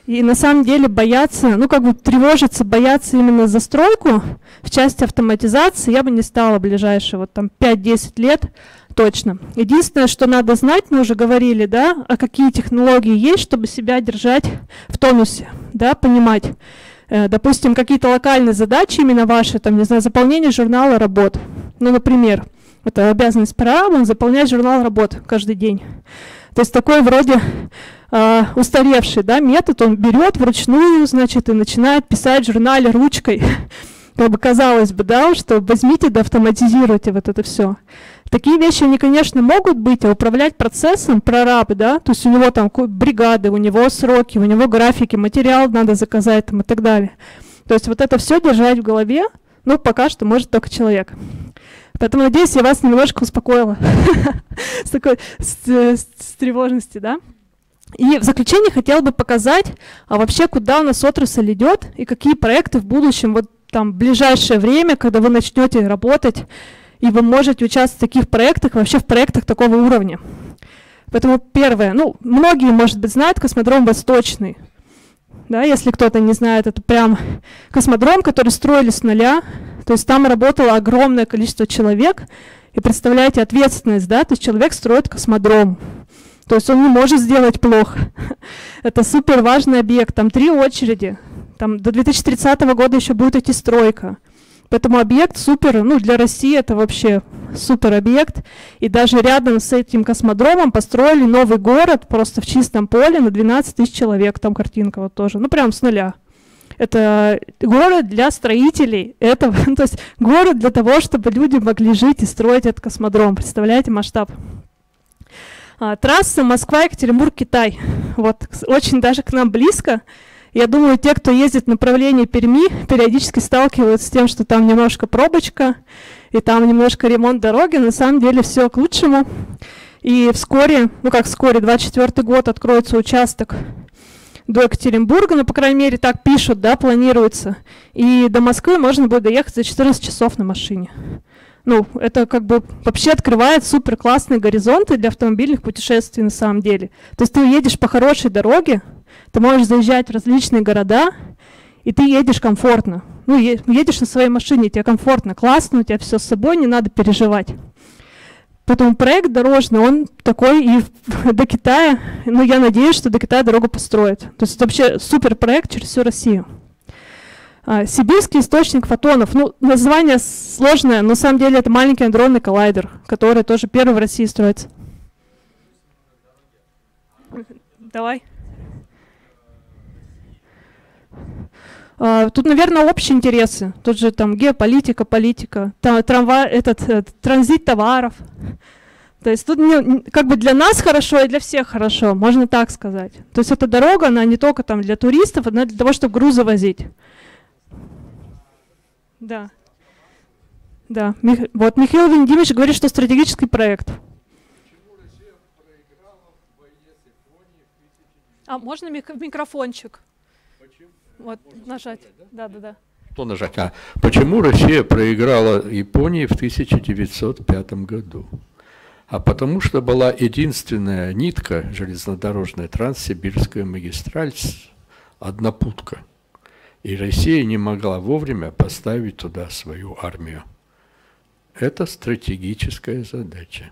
И на самом деле бояться, ну как бы тревожиться, бояться именно за стройку в части автоматизации я бы не стала в ближайшие вот там пять-десять лет точно. Единственное, что надо знать, мы уже говорили, да, а какие технологии есть, чтобы себя держать в тонусе, да, понимать. Э, допустим, какие-то локальные задачи именно ваши, там, не знаю, заполнение журнала работ. Ну, например, это обязанность прорабом заполнять журнал работ каждый день. То есть такой вроде э, устаревший, да, метод, он берет вручную, значит, и начинает писать в журнале ручкой. Как бы казалось бы, да, что возьмите да автоматизируйте вот это все. Такие вещи, они, конечно, могут быть, а управлять процессом прораб, да, то есть у него там бригады, у него сроки, у него графики, материал надо заказать там и так далее. То есть вот это все держать в голове, ну, пока что может только человек. Поэтому, надеюсь, я вас немножко успокоила с такой с тревожности, да. И в заключение хотела бы показать, а вообще, куда у нас отрасль идет и какие проекты в будущем, вот там в ближайшее время, когда вы начнете работать, и вы можете участвовать в таких проектах, вообще в проектах такого уровня. Поэтому первое, ну, многие, может быть, знают космодром Восточный. Да, если кто-то не знает, это прям космодром, который строили с нуля. То есть там работало огромное количество человек. И представляете, ответственность, да, то есть человек строит космодром. То есть он не может сделать плохо. Это супер важный объект, там три очереди. Там до две тысячи тридцатого года еще будет идти стройка. Поэтому объект супер, ну для России это вообще супер объект. И даже рядом с этим космодромом построили новый город, просто в чистом поле, на двенадцать тысяч человек, там картинка вот тоже, ну прям с нуля. Это город для строителей, это, то есть город для того, чтобы люди могли жить и строить этот космодром. Представляете масштаб? А, трасса Москва-Екатеринбург-Китай. Вот, очень даже к нам близко. Я думаю, те, кто ездит в направлении Перми, периодически сталкиваются с тем, что там немножко пробочка, и там немножко ремонт дороги. На самом деле все к лучшему. И вскоре, ну как вскоре, двадцать четвёртый год откроется участок до Екатеринбурга, ну, по крайней мере, так пишут, да, планируется. И до Москвы можно будет доехать за четырнадцать часов на машине. Ну, это как бы вообще открывает супер классные горизонты для автомобильных путешествий на самом деле. То есть ты едешь по хорошей дороге, ты можешь заезжать в различные города, и ты едешь комфортно. Ну, едешь на своей машине, тебе комфортно, классно, у тебя все с собой, не надо переживать. Поэтому проект дорожный, он такой и до Китая, ну, я надеюсь, что до Китая дорогу построят. То есть это вообще супер проект через всю Россию. А, Сибирский источник фотонов. Ну, название сложное, но на самом деле это маленький адронный коллайдер, который тоже первый в России строится. Давай. Uh, тут, наверное, общие интересы. Тут же там геополитика, политика, трамвай, этот, этот транзит товаров. То есть тут не, как бы для нас хорошо и для всех хорошо, можно так сказать. То есть эта дорога, она не только там для туристов, она для того, чтобы грузы возить. Да. Да. Мих, вот Михаил Владимирович говорит, что стратегический проект. А можно мик микрофончик? Вот, нажать. Да, да, да. Что нажать? А почему Россия проиграла Японии в тысяча девятьсот пятом году? А потому что была единственная нитка железнодорожная, Транссибирская магистраль, однопутка. И Россия не могла вовремя поставить туда свою армию. Это стратегическая задача.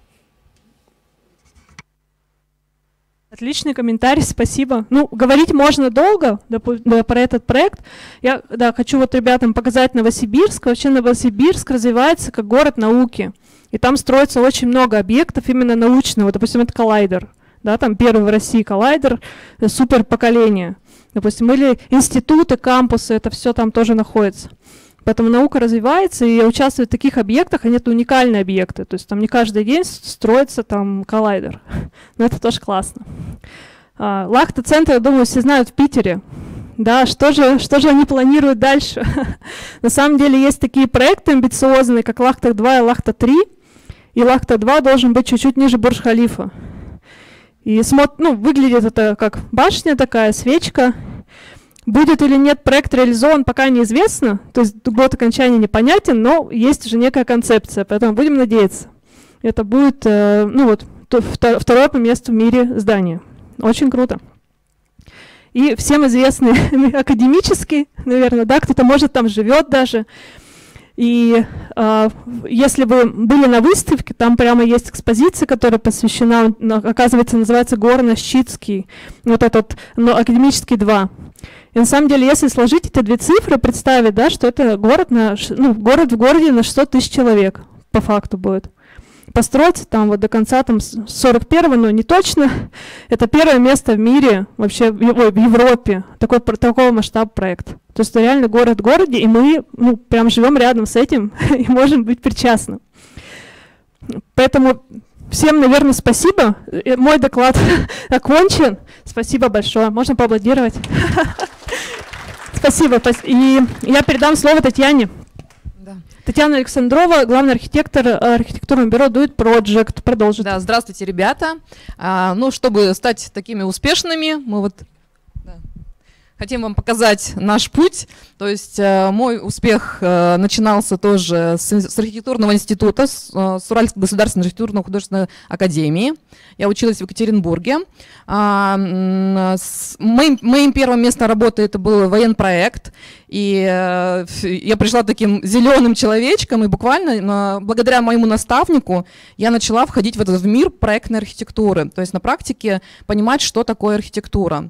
Отличный комментарий, спасибо. Ну, говорить можно долго да, да, про этот проект. Я да, хочу вот ребятам показать Новосибирск. Вообще Новосибирск развивается как город науки. И там строится очень много объектов именно научного. Допустим, это коллайдер. Да, там первый в России коллайдер, супер поколение. Допустим, или институты, кампусы, это все там тоже находится. Поэтому наука развивается и участвует в таких объектах, они это уникальные объекты. То есть там не каждый день строится там коллайдер. Но это тоже классно. А, Лахта-центр, я думаю, все знают в Питере. Да, что же, что же они планируют дальше? На самом деле есть такие проекты амбициозные, как Лахта-два и Лахта-три. И Лахта-два должен быть чуть-чуть ниже Бурдж-Халифа. И смотр, ну, выглядит это как башня такая, свечка. Будет или нет проект реализован, пока неизвестно. То есть год окончания непонятен, но есть уже некая концепция, поэтому будем надеяться. Это будет, э, ну вот, то, второе по месту в мире здание. Очень круто. и всем известный академический, наверное, да, кто-то, может, там живет даже. И э, если вы были на выставке, там прямо есть экспозиция, которая посвящена, оказывается, называется Горно-Щитский, вот этот, ну, академический два. И на самом деле, если сложить эти две цифры, представить, да, что это город, на, ну, город в городе на шестьсот тысяч человек, по факту будет. Построиться там вот до конца там сорок первого, но не точно. Это первое место в мире, вообще в, ой, в Европе, такой, такого масштаба проект. То есть это реально город в городе, и мы, ну, прям живем рядом с этим и можем быть причастны. Поэтому всем, наверное, спасибо. Мой доклад окончен. Спасибо большое. Можно поаплодировать. Спасибо. И я передам слово Татьяне. Татьяна Александрова, главный архитектор архитектурного бюро Duit Project. Продолжит. Да, здравствуйте, ребята. А, ну, чтобы стать такими успешными, мы вот да, хотим вам показать наш путь. То есть э, мой успех э, начинался тоже с, с архитектурного института, с, э, с Уральской государственной архитектурно-художественной академии. Я училась в Екатеринбурге. А, с, моим, моим первым местом работы это был военпроект. И э, я пришла таким зеленым человечком, и буквально э, благодаря моему наставнику я начала входить в этот в мир проектной архитектуры, то есть на практике понимать, что такое архитектура.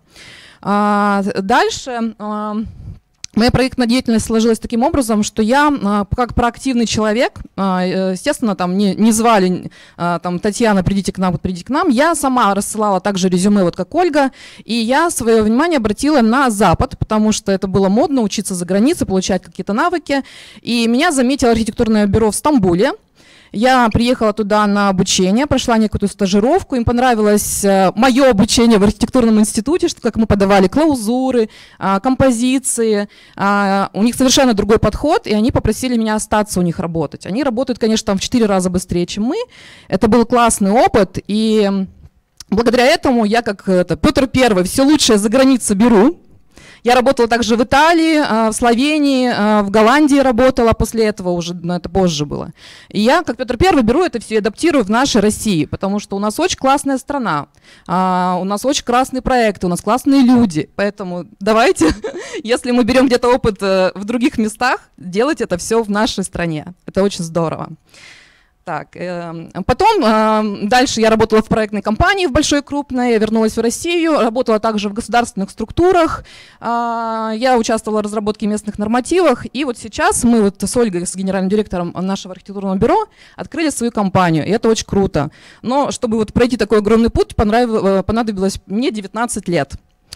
А, дальше э, моя проектная деятельность сложилась таким образом, что я, как проактивный человек, естественно, там не, не звали там, Татьяна, придите к нам, вот придите к нам, я сама рассылала также резюме, вот как Ольга, и я свое внимание обратила на Запад, потому что это было модно, учиться за границей, получать какие-то навыки, и меня заметило архитектурное бюро в Стамбуле. Я приехала туда на обучение, прошла некую стажировку, им понравилось мое обучение в архитектурном институте, что как мы подавали клаузуры, композиции. У них совершенно другой подход, и они попросили меня остаться у них работать. Они работают, конечно, там в четыре раза быстрее, чем мы. Это был классный опыт, и благодаря этому я, как это, Петр Первый, все лучшее за границей беру. Я работала также в Италии, в Словении, в Голландии работала, после этого уже, но это позже было. И я, как Петр Первый, беру это все и адаптирую в нашей России, потому что у нас очень классная страна, у нас очень классные проекты, у нас классные люди. Поэтому давайте, если мы берем где-то опыт в других местах, делать это все в нашей стране. Это очень здорово. Так, э, потом э, дальше я работала в проектной компании, в большой крупной, я вернулась в Россию, работала также в государственных структурах, э, я участвовала в разработке местных нормативов, и вот сейчас мы вот с Ольгой, с генеральным директором нашего архитектурного бюро, открыли свою компанию, и это очень круто. Но чтобы вот пройти такой огромный путь, понадобилось мне девятнадцать лет.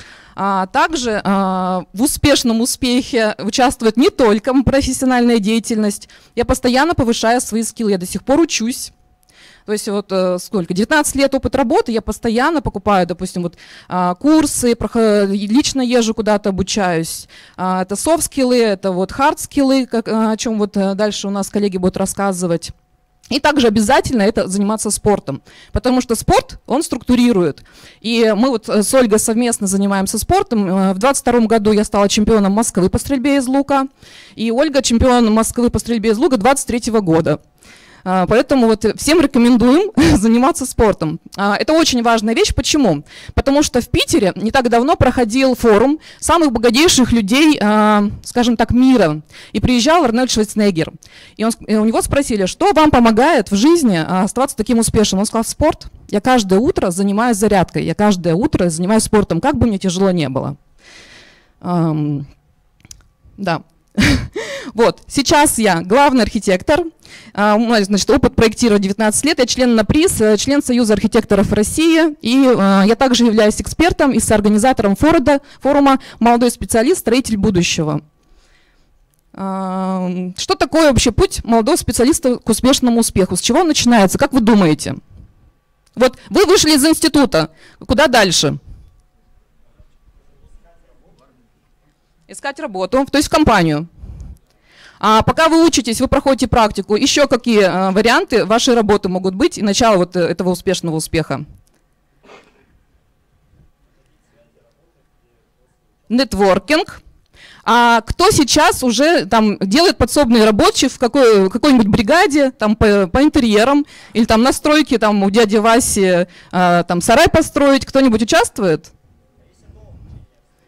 А также а, в успешном успехе участвует не только профессиональная деятельность. Я постоянно повышаю свои скиллы, я до сих пор учусь. То есть вот э, сколько, девятнадцать лет опыт работы, я постоянно покупаю, допустим, вот, а, курсы, проход, лично езжу куда-то, обучаюсь. А, это софт-скиллы, это вот хард-скиллы, как, о чем вот дальше у нас коллеги будут рассказывать. И также обязательно это заниматься спортом, потому что спорт, он структурирует. И мы вот с Ольгой совместно занимаемся спортом. В двадцать втором году я стала чемпионом Москвы по стрельбе из лука, и Ольга чемпион Москвы по стрельбе из лука двадцать третьего года. Поэтому вот всем рекомендуем заниматься спортом. Это очень важная вещь. Почему? Потому что в Питере не так давно проходил форум самых богатейших людей, скажем так, мира. И приезжал Арнольд Шварценеггер. И, он, и у него спросили, что вам помогает в жизни оставаться таким успешным. Он сказал, спорт. Я каждое утро занимаюсь зарядкой, я каждое утро занимаюсь спортом, как бы мне тяжело не было. Эм, да. Вот, сейчас я главный архитектор, у меня, значит, опыт проектирования девятнадцать лет, я член НАПРИС, член Союза архитекторов России, и я также являюсь экспертом и соорганизатором форума, форума «Молодой специалист, строитель будущего». Что такое вообще путь молодого специалиста к успешному успеху? С чего он начинается? Как вы думаете? Вот вы вышли из института, куда дальше? Искать работу, то есть в компанию. А пока вы учитесь, вы проходите практику, еще какие а, варианты вашей работы могут быть и начало вот этого успешного успеха? Нетворкинг. А кто сейчас уже там делает подсобные рабочие в какой, какой-нибудь бригаде, там по, по интерьерам, или там на стройке, там у дяди Васи а, там сарай построить, кто-нибудь участвует?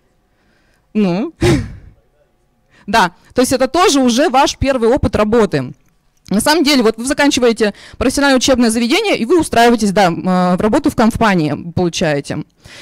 Ну, да, то есть это тоже уже ваш первый опыт работы. На самом деле, вот вы заканчиваете профессиональное учебное заведение, и вы устраиваетесь, да, в работу в компании, получаете.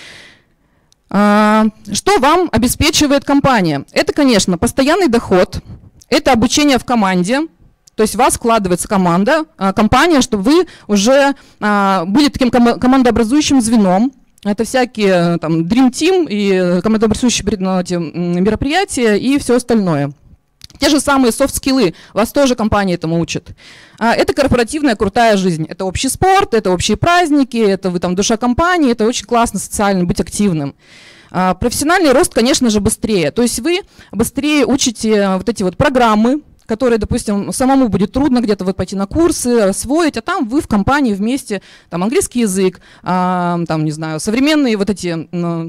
Что вам обеспечивает компания? Это, конечно, постоянный доход, это обучение в команде, то есть в вас вкладывается команда, компания, чтобы вы уже были таким командообразующим звеном. Это всякие там Dream Team и командообразующие мероприятия и все остальное. Те же самые софт-скиллы, вас тоже компания этому учит. Это корпоративная крутая жизнь. Это общий спорт, это общие праздники, это вы там душа компании, это очень классно социально быть активным. Профессиональный рост, конечно же, быстрее. То есть вы быстрее учите вот эти вот программы, которые, допустим, самому будет трудно где-то вот пойти на курсы, освоить, а там вы в компании вместе, там английский язык, там, не знаю, современные вот эти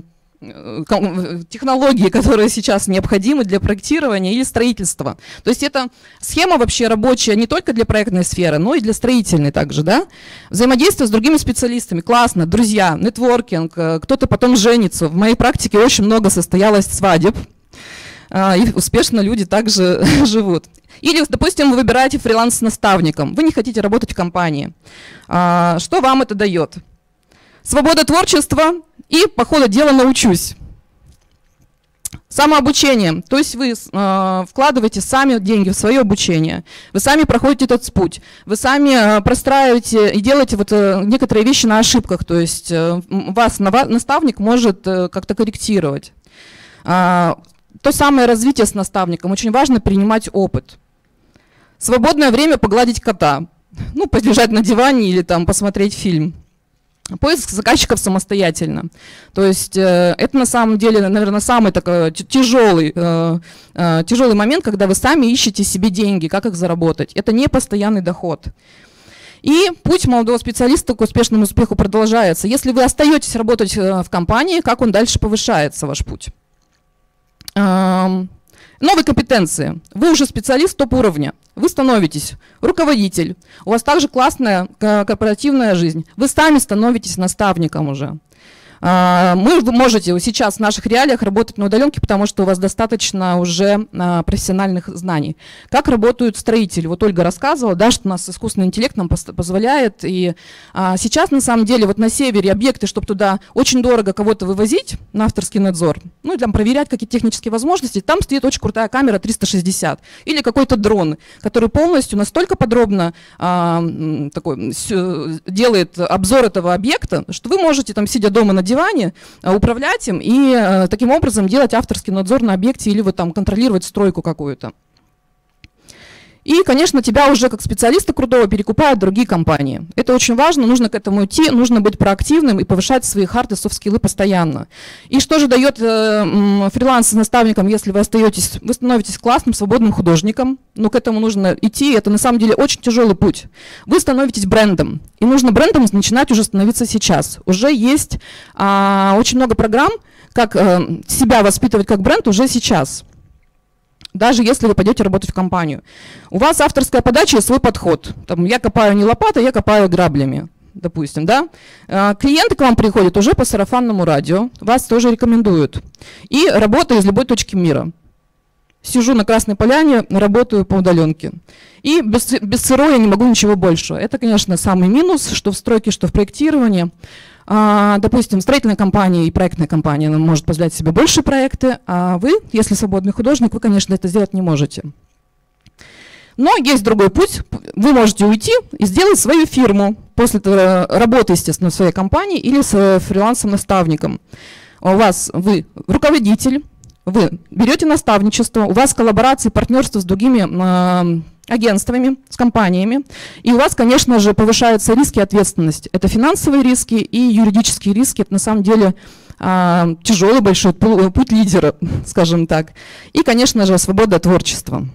технологии, которые сейчас необходимы для проектирования или строительства. То есть это схема вообще рабочая не только для проектной сферы, но и для строительной также, да? Взаимодействие с другими специалистами, классно, друзья, нетворкинг, кто-то потом женится. В моей практике очень много состоялось свадеб, и успешно люди также живут. Или, допустим, вы выбираете фриланс с наставником, вы не хотите работать в компании. Что вам это дает? Свобода творчества и, по ходу дела, научусь. Самообучение. То есть вы э, вкладываете сами деньги в свое обучение. Вы сами проходите этот путь. Вы сами э, простраиваете и делаете вот, э, некоторые вещи на ошибках. То есть э, вас наставник может э, как-то корректировать. Э, то самое развитие с наставником. Очень важно принимать опыт. Свободное время погладить кота. Ну, полежать на диване или там посмотреть фильм. Поиск заказчиков самостоятельно. То есть э, это на самом деле, наверное, самый такой тяжелый, э, э, тяжелый момент, когда вы сами ищете себе деньги, как их заработать. Это не постоянный доход. И путь молодого специалиста к успешному успеху продолжается. Если вы остаетесь работать э, в компании, как он дальше повышается, ваш путь? Эм, новые компетенции. Вы уже специалист топ-уровня. Вы становитесь руководитель, у вас также классная корпоративная жизнь, вы сами становитесь наставником уже. Мы, вы можете сейчас в наших реалиях работать на удаленке, потому что у вас достаточно уже профессиональных знаний. Как работают строители? Вот Ольга рассказывала, да, что у нас искусственный интеллект нам позволяет. И а, сейчас на самом деле вот на севере объекты, чтобы туда очень дорого кого-то вывозить на авторский надзор, ну и там проверять какие-то технические возможности, там стоит очень крутая камера триста шестьдесят или какой-то дрон, который полностью настолько подробно а, такой, делает обзор этого объекта, что вы можете там, сидя дома на диване, управлять им и э, таким образом делать авторский надзор на объекте или вот там контролировать стройку какую-то. И, конечно, тебя уже как специалиста крутого перекупают другие компании. Это очень важно, нужно к этому идти, нужно быть проактивным и повышать свои хард и софт-скиллы постоянно. И что же дает э, фриланс с наставником, если вы остаетесь, вы становитесь классным, свободным художником, но к этому нужно идти, это на самом деле очень тяжелый путь. Вы становитесь брендом, и нужно брендом начинать уже становиться сейчас. Уже есть э, очень много программ, как э, себя воспитывать как бренд уже сейчас. Даже если вы пойдете работать в компанию. У вас авторская подача и свой подход. Там, я копаю не лопатой, я копаю граблями, допустим. Да? Клиенты к вам приходят уже по сарафанному радио, вас тоже рекомендуют. И работа из любой точки мира. Сижу на Красной Поляне, работаю по удаленке. И без, без СРО я не могу ничего больше. Это, конечно, самый минус, что в стройке, что в проектировании. А, допустим, строительная компания и проектная компания может позволять себе больше проекты, а вы, если свободный художник, вы, конечно, это сделать не можете. Но есть другой путь. Вы можете уйти и сделать свою фирму после работы, естественно, в своей компании или с фрилансом-наставником. У вас вы руководитель, вы берете наставничество, у вас коллаборации, партнерство с другими э, агентствами, с компаниями. И у вас, конечно же, повышаются риски и ответственность. Это финансовые риски и юридические риски. Это на самом деле э, тяжелый большой путь лидера, скажем так. И, конечно же, свобода творчества.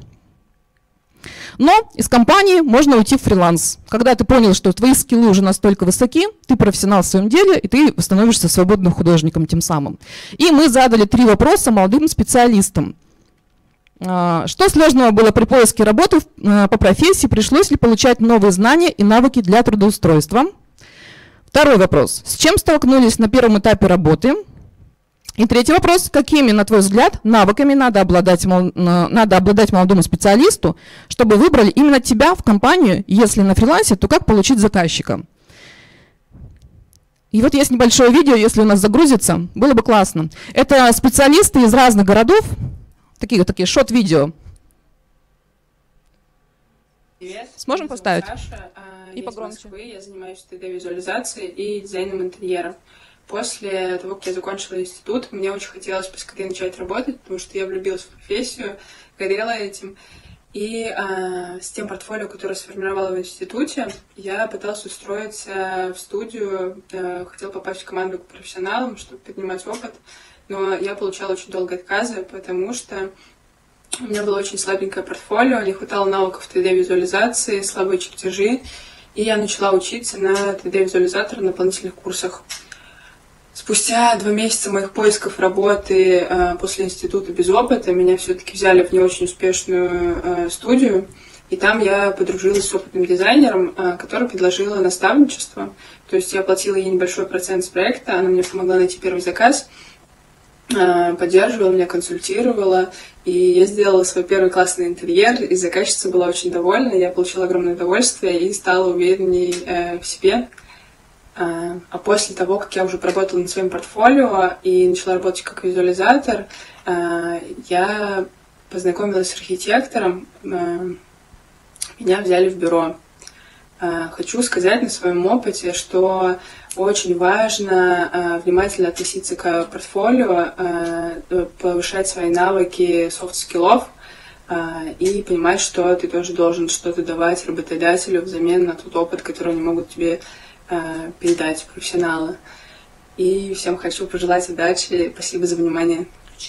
Но из компании можно уйти в фриланс. Когда ты понял, что твои скиллы уже настолько высоки, ты профессионал в своем деле, и ты становишься свободным художником тем самым. И мы задали три вопроса молодым специалистам. Что сложного было при поиске работы по профессии? Пришлось ли получать новые знания и навыки для трудоустройства? Второй вопрос. С чем столкнулись на первом этапе работы? И третий вопрос. Какими, на твой взгляд, навыками надо обладать, надо обладать молодому специалисту, чтобы выбрали именно тебя в компанию, если на фрилансе, то как получить заказчика? И вот есть небольшое видео, если у нас загрузится, было бы классно. Это специалисты из разных городов, такие, такие шот-видео. Привет. Сможем поставить? Саша, И я погромче. из Москвы, я занимаюсь три дэ-визуализацией и дизайном интерьера. После того, как я закончила институт, мне очень хотелось поскорее начать работать, потому что я влюбилась в профессию, горела этим. И а, с тем портфолио, которое сформировала в институте, я пыталась устроиться в студию, а, хотела попасть в команду к профессионалам, чтобы поднимать опыт, но я получала очень долго отказы, потому что у меня было очень слабенькое портфолио, не хватало навыков три дэ-визуализации, слабые чертежи, и я начала учиться на три дэ-визуализатора на дополнительных курсах. Спустя два месяца моих поисков работы э, после института без опыта меня все-таки взяли в не очень успешную э, студию, и там я подружилась с опытным дизайнером, э, который предложила наставничество. То есть я платила ей небольшой процент с проекта, она мне помогла найти первый заказ, э, поддерживала меня, консультировала, и я сделала свой первый классный интерьер, и заказчица была очень довольна, я получила огромное удовольствие и стала уверенней э, в себе. А после того, как я уже поработала над своим портфолио и начала работать как визуализатор, я познакомилась с архитектором, меня взяли в бюро. Хочу сказать на своем опыте, что очень важно внимательно относиться к портфолио, повышать свои навыки софт-скиллов и понимать, что ты тоже должен что-то давать работодателю взамен на тот опыт, который они могут тебе передать профессионалы. И всем хочу пожелать удачи. Спасибо за внимание.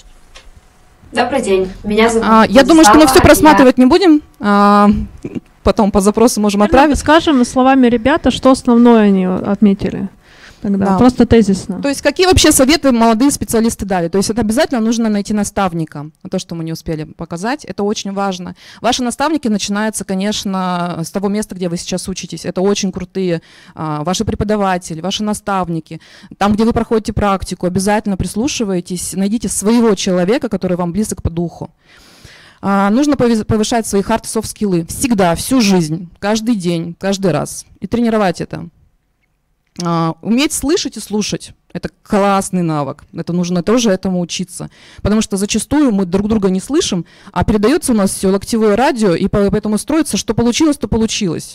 Добрый день. Меня зовут а, Я думаю, что мы все просматривать я... не будем. А, потом по запросу можем отправить. Скажем словами ребята, что основное они отметили. Тогда. Да. Просто тезисно. То есть какие вообще советы молодые специалисты дали? То есть это обязательно нужно найти наставника. То, что мы не успели показать, это очень важно. Ваши наставники начинаются, конечно, с того места, где вы сейчас учитесь. Это очень крутые а, ваши преподаватели, ваши наставники. Там, где вы проходите практику, обязательно прислушивайтесь, найдите своего человека, который вам близок по духу. А, нужно повышать свои hard soft скиллы всегда, всю жизнь, каждый день, каждый раз. И тренировать это. Uh, уметь слышать и слушать – это классный навык, это нужно тоже этому учиться, потому что зачастую мы друг друга не слышим, а передается у нас все локтевое радио, и поэтому строится, что получилось, то получилось.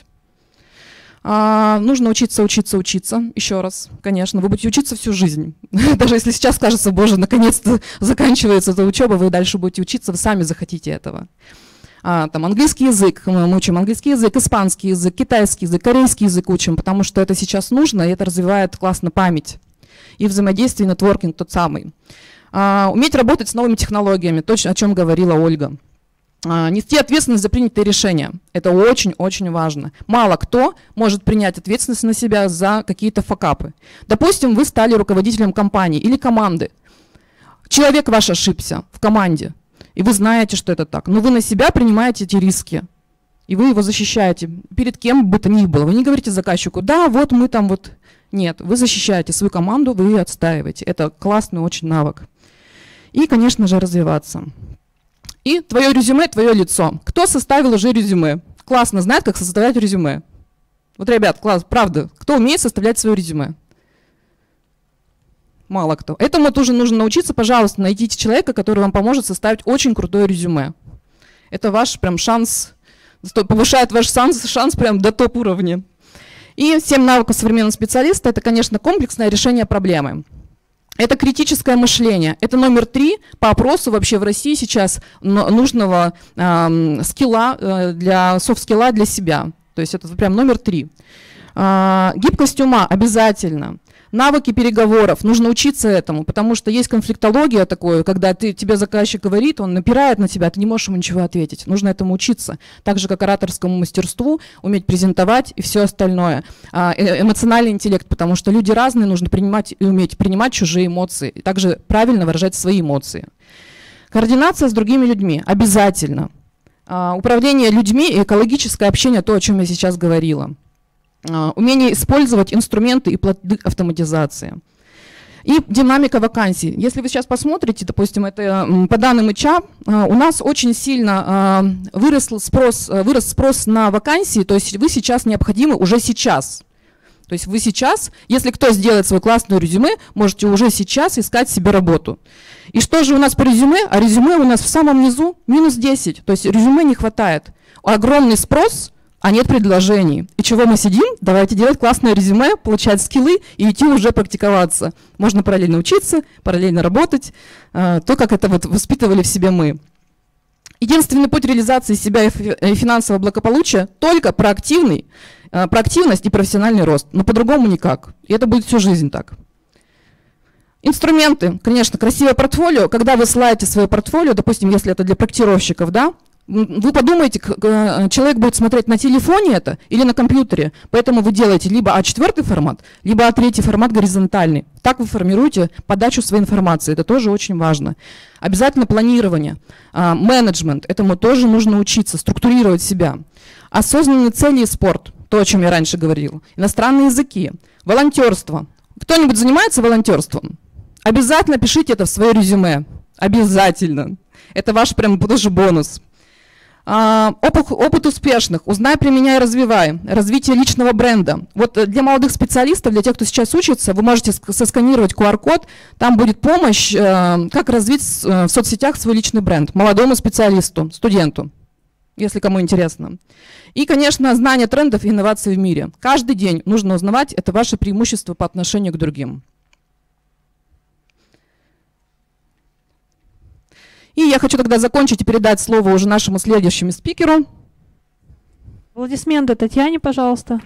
Uh, нужно учиться, учиться, учиться, еще раз, конечно, вы будете учиться всю жизнь. Даже если сейчас кажется, боже, наконец-то заканчивается эта учеба, вы дальше будете учиться, вы сами захотите этого. А, там английский язык, мы учим английский язык, испанский язык, китайский язык, корейский язык учим, потому что это сейчас нужно, и это развивает классно память. И взаимодействие, нетворкинг тот самый. А, уметь работать с новыми технологиями, то, о чем говорила Ольга. А, нести ответственность за принятые решения. Это очень-очень важно. Мало кто может принять ответственность на себя за какие-то факапы. Допустим, вы стали руководителем компании или команды. Человек ваш ошибся в команде. И вы знаете, что это так. Но вы на себя принимаете эти риски. И вы его защищаете перед кем бы то ни было. Вы не говорите заказчику, да, вот мы там вот. Нет, вы защищаете свою команду, вы ее отстаиваете. Это классный очень навык. И, конечно же, развиваться. И твое резюме, твое лицо. Кто составил уже резюме? Классно знает, как составлять резюме. Вот, ребят, класс, правда, кто умеет составлять свое резюме? Мало кто. Этому тоже нужно научиться. Пожалуйста, найдите человека, который вам поможет составить очень крутое резюме. Это ваш прям шанс, повышает ваш шанс, шанс прям до топ-уровня. И семь навыков современного специалиста – это, конечно, комплексное решение проблемы. Это критическое мышление. Это номер три по опросу вообще в России сейчас нужного э, скилла, э, для софт-скилла для себя. То есть это прям номер три. Э, гибкость ума обязательно. Навыки переговоров, нужно учиться этому, потому что есть конфликтология такое, когда ты, тебе заказчик говорит, он напирает на тебя, ты не можешь ему ничего ответить. Нужно этому учиться. Так же, как ораторскому мастерству, уметь презентовать и все остальное. Эмоциональный интеллект, потому что люди разные, нужно принимать и уметь принимать чужие эмоции, и также правильно выражать свои эмоции. Координация с другими людьми обязательно. Управление людьми и экологическое общение, то, о чем я сейчас говорила. Умение использовать инструменты и плоды автоматизации. И динамика вакансий. Если вы сейчас посмотрите, допустим, это по данным эйч ар, у нас очень сильно вырос спрос, вырос спрос на вакансии, то есть вы сейчас необходимы уже сейчас. То есть вы сейчас, если кто сделает свое классное резюме, можете уже сейчас искать себе работу. И что же у нас по резюме? А резюме у нас в самом низу минус десять, то есть резюме не хватает. Огромный спрос, а нет предложений. И чего мы сидим? Давайте делать классное резюме, получать скиллы и идти уже практиковаться. Можно параллельно учиться, параллельно работать, то, как это вот воспитывали в себе мы. Единственный путь реализации себя и финансового благополучия только проактивный, проактивность и профессиональный рост. Но по-другому никак. И это будет всю жизнь так. Инструменты. Конечно, красивое портфолио. Когда вы ссылаете свое портфолио, допустим, если это для проектировщиков, да, вы подумайте, человек будет смотреть на телефоне это или на компьютере, поэтому вы делаете либо а четыре формат, либо а три формат горизонтальный. Так вы формируете подачу своей информации, это тоже очень важно. Обязательно планирование, менеджмент, этому тоже нужно учиться, структурировать себя. Осознанные цели и спорт, то, о чем я раньше говорил. Иностранные языки, волонтерство. Кто-нибудь занимается волонтерством? Обязательно пишите это в свое резюме, обязательно. Это ваш прям тоже бонус. Опыт, опыт успешных. Узнай, применяй, развивай. Развитие личного бренда. Вот для молодых специалистов, для тех, кто сейчас учится, вы можете сосканировать ку ар код. Там будет помощь, как развить в соцсетях свой личный бренд молодому специалисту, студенту, если кому интересно. И, конечно, знание трендов и инноваций в мире. Каждый день нужно узнавать, это ваше преимущество по отношению к другим. И я хочу тогда закончить и передать слово уже нашему следующему спикеру. Аплодисменты Татьяне, пожалуйста.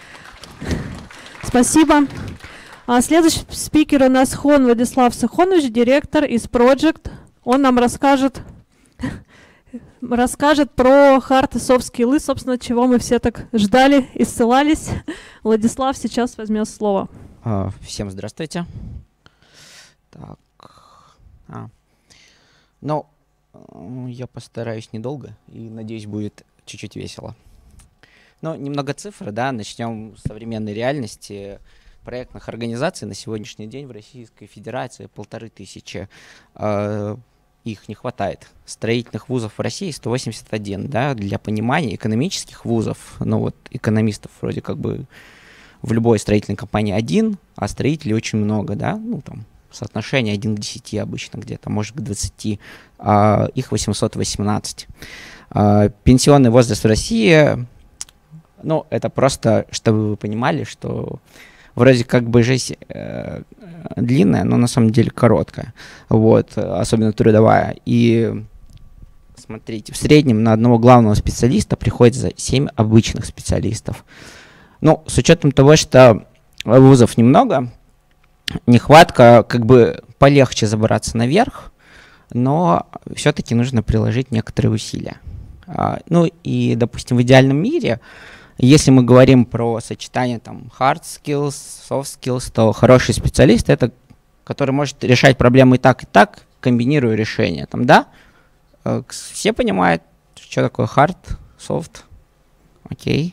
Спасибо. А следующий спикер у нас Хон Владислав Сахонович, директор из Project. Он нам расскажет, расскажет про hard и soft skills, собственно, чего мы все так ждали и ссылались. Владислав сейчас возьмет слово. Всем здравствуйте. Так. А. Ну, я постараюсь недолго и, надеюсь, будет чуть-чуть весело. Ну, немного цифр, да, начнем с современной реальности. Проектных организаций на сегодняшний день в Российской Федерации полторы тысячи. Э, их не хватает. Строительных вузов в России сто восемьдесят один, да, для понимания экономических вузов, ну вот экономистов вроде как бы в любой строительной компании один, а строителей очень много, да, ну там, соотношение один к десяти обычно где-то, может к двадцати, а их восемьсот восемнадцать. А, пенсионный возраст в России, ну, это просто, чтобы вы понимали, что вроде как бы жизнь э, длинная, но на самом деле короткая, вот, особенно трудовая. И смотрите, в среднем на одного главного специалиста приходится семь обычных специалистов. Ну, с учетом того, что вузов немного, нехватка, как бы полегче забраться наверх, но все-таки нужно приложить некоторые усилия. А, ну и, допустим, в идеальном мире, если мы говорим про сочетание там hard skills, soft skills, то хороший специалист — это который может решать проблемы и так, и так, комбинируя решения. Там, да? Все понимают, что такое hard, soft, окей.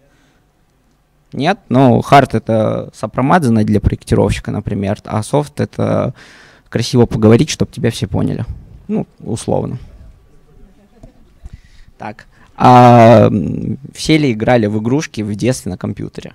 Нет, ну, hard — это сопромазано для проектировщика, например, а soft — это красиво поговорить, чтобы тебя все поняли. Ну, условно. Так, а все ли играли в игрушки в детстве на компьютере?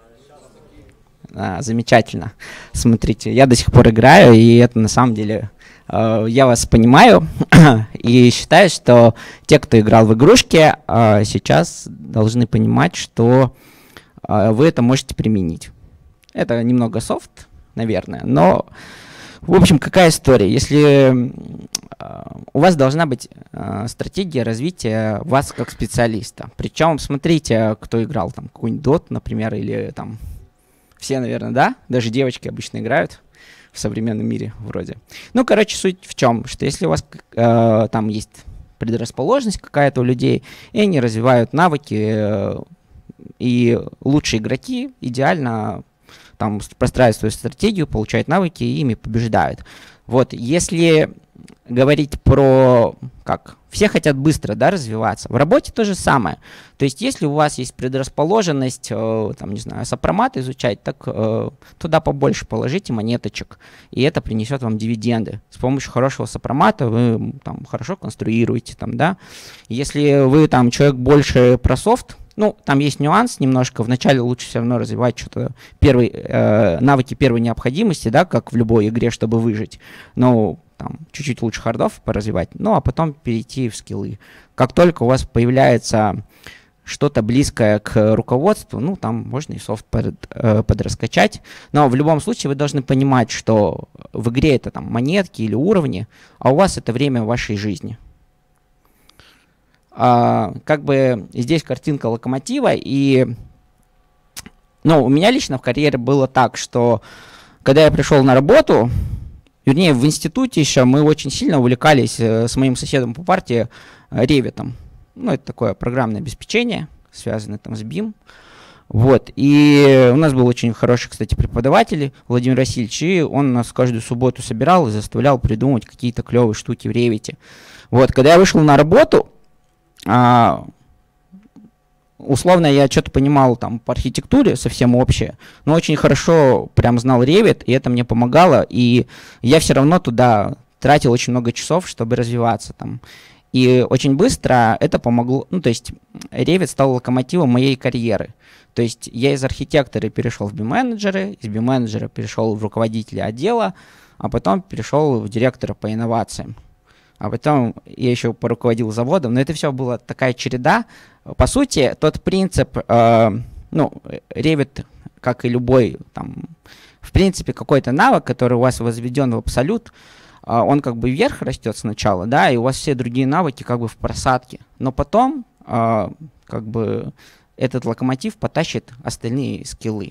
А, замечательно. Смотрите, я до сих пор играю, и это на самом деле... Uh, я вас понимаю и считаю, что те, кто играл в игрушки, uh, сейчас должны понимать, что uh, вы это можете применить. Это немного софт, наверное, но, в общем, какая история? Если uh, у вас должна быть uh, стратегия развития вас как специалиста, причем смотрите, кто играл, там, какой-нибудь Dota, например, или там, все, наверное, да, даже девочки обычно играют в современном мире вроде. Ну, короче, суть в чем, что если у вас э, там есть предрасположенность какая-то у людей, и они развивают навыки, э, и лучшие игроки идеально там простраивают свою стратегию, получают навыки и ими побеждают. Вот, если говорить про, как, все хотят быстро, да, развиваться. В работе то же самое. То есть, если у вас есть предрасположенность, э, там, не знаю, сопромат изучать, так э, туда побольше положите монеточек, и это принесет вам дивиденды. С помощью хорошего сопромата вы там хорошо конструируете, там, да. Если вы там человек больше про софт, ну, там есть нюанс немножко. Вначале лучше все равно развивать что-то первый, э, навыки первой необходимости, да, как в любой игре, чтобы выжить. Но там чуть-чуть лучше хардов поразвивать, ну, а потом перейти в скиллы. Как только у вас появляется что-то близкое к руководству, ну, там можно и софт под, э, подраскачать. Но в любом случае вы должны понимать, что в игре это там монетки или уровни, а у вас это время вашей жизни. Uh, как бы здесь картинка локомотива, и ну, у меня лично в карьере было так, что когда я пришел на работу, вернее в институте еще, мы очень сильно увлекались uh, с моим соседом по партии uh, Ревитом. Ну, это такое программное обеспечение, связанное там с бим. Вот, и у нас был очень хороший, кстати, преподаватель Владимир Васильевич, и он нас каждую субботу собирал и заставлял придумывать какие-то клевые штуки в Ревите. Вот, когда я вышел на работу, А, условно я что-то понимал там по архитектуре, совсем общее, но очень хорошо прям знал Revit, и это мне помогало, и я все равно туда тратил очень много часов, чтобы развиваться там. И очень быстро это помогло, ну то есть Revit стал локомотивом моей карьеры. То есть я из архитектора перешел в би-менеджеры, из би-менеджера перешел в руководителя отдела, а потом перешел в директора по инновациям. А потом я еще поруководил заводом, но это все была такая череда. По сути, тот принцип, э, ну, Revit, как и любой, там, в принципе, какой-то навык, который у вас возведен в абсолют, э, он как бы вверх растет сначала, да, и у вас все другие навыки как бы в просадке. Но потом, э, как бы, этот локомотив потащит остальные скиллы.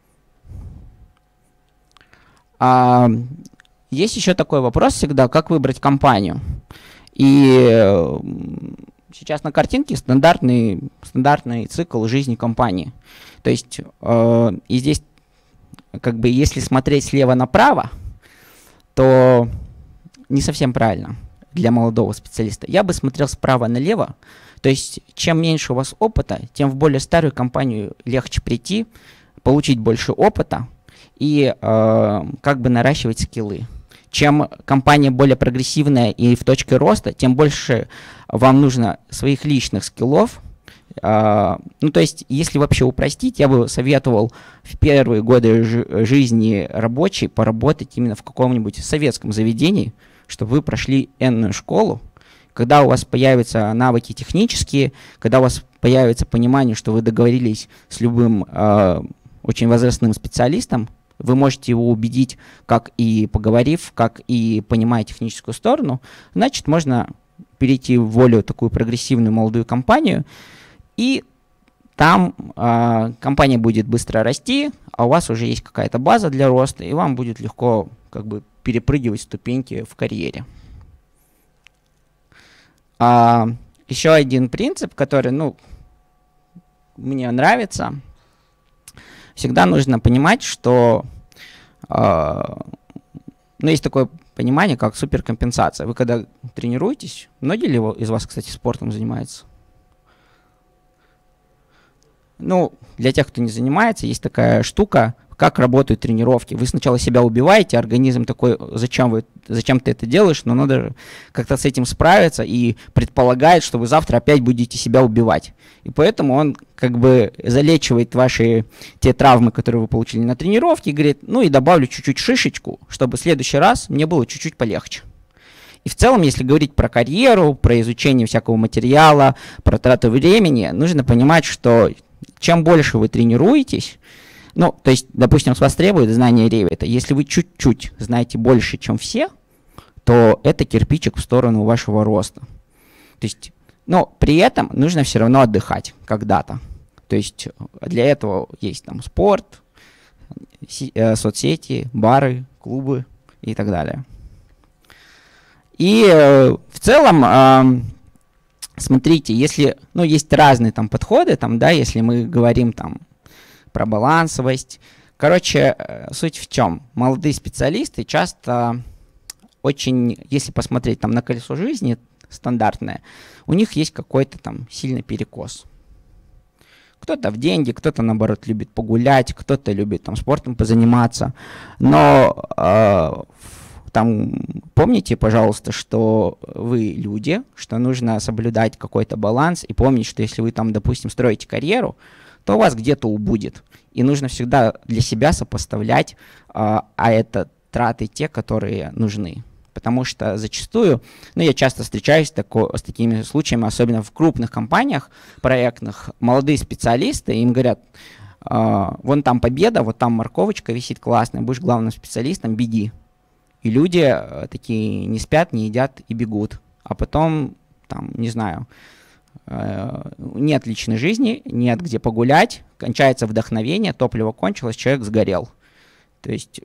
А, есть еще такой вопрос всегда, как выбрать компанию. И сейчас на картинке стандартный, стандартный цикл жизни компании. То есть э, и здесь, как бы, если смотреть слева направо, то не совсем правильно для молодого специалиста. Я бы смотрел справа налево. То есть чем меньше у вас опыта, тем в более старую компанию легче прийти, получить больше опыта и э, как бы наращивать скиллы. Чем компания более прогрессивная и в точке роста, тем больше вам нужно своих личных скиллов. Uh, ну, то есть, если вообще упростить, я бы советовал в первые годы жи- жизни рабочей поработать именно в каком-нибудь советском заведении, чтобы вы прошли энную школу. Когда у вас появятся навыки технические, когда у вас появится понимание, что вы договорились с любым uh, очень возрастным специалистом, вы можете его убедить, как и поговорив, как и понимая техническую сторону, значит, можно перейти в более такую прогрессивную молодую компанию, и там э, компания будет быстро расти, а у вас уже есть какая-то база для роста, и вам будет легко как бы перепрыгивать ступеньки в карьере. А, еще один принцип, который, ну, мне нравится. Всегда нужно понимать, что э, ну, есть такое понимание, как суперкомпенсация. Вы когда тренируетесь, многие ли из вас, кстати, спортом занимаются? Ну, для тех, кто не занимается, есть такая штука, как работают тренировки. Вы сначала себя убиваете, организм такой, зачем, вы, зачем ты это делаешь, но надо как-то с этим справиться и предполагает, что вы завтра опять будете себя убивать. И поэтому он как бы залечивает ваши те травмы, которые вы получили на тренировке, и говорит, ну и добавлю чуть-чуть шишечку, чтобы в следующий раз мне было чуть-чуть полегче. И в целом, если говорить про карьеру, про изучение всякого материала, про трату времени, нужно понимать, что чем больше вы тренируетесь, ну, то есть, допустим, с вас требует знания Revit. Если вы чуть-чуть знаете больше, чем все, то это кирпичик в сторону вашего роста. То есть, но при этом нужно все равно отдыхать когда-то. То есть для этого есть там спорт, соцсети, бары, клубы и так далее. И э, в целом, э, смотрите, если, ну, есть разные там подходы, там, да, если мы говорим там про балансовость. Короче, суть в чем? Молодые специалисты часто очень, если посмотреть там на колесо жизни стандартное, у них есть какой-то там сильный перекос. Кто-то в деньги, кто-то, наоборот, любит погулять, кто-то любит там спортом позаниматься. Но э, там помните, пожалуйста, что вы люди, что нужно соблюдать какой-то баланс и помнить, что если вы там, допустим, строите карьеру, то у вас где-то убудет. И нужно всегда для себя сопоставлять, э, а это траты те, которые нужны. Потому что зачастую, ну, я часто встречаюсь тако, с такими случаями, особенно в крупных компаниях проектных, молодые специалисты, им говорят, э, вон там победа, вот там морковочка висит классная, будешь главным специалистом, беги. И люди э, такие не спят, не едят и бегут. А потом, там, не знаю, э, нет личной жизни, нет где погулять, кончается вдохновение, топливо кончилось, человек сгорел. То есть...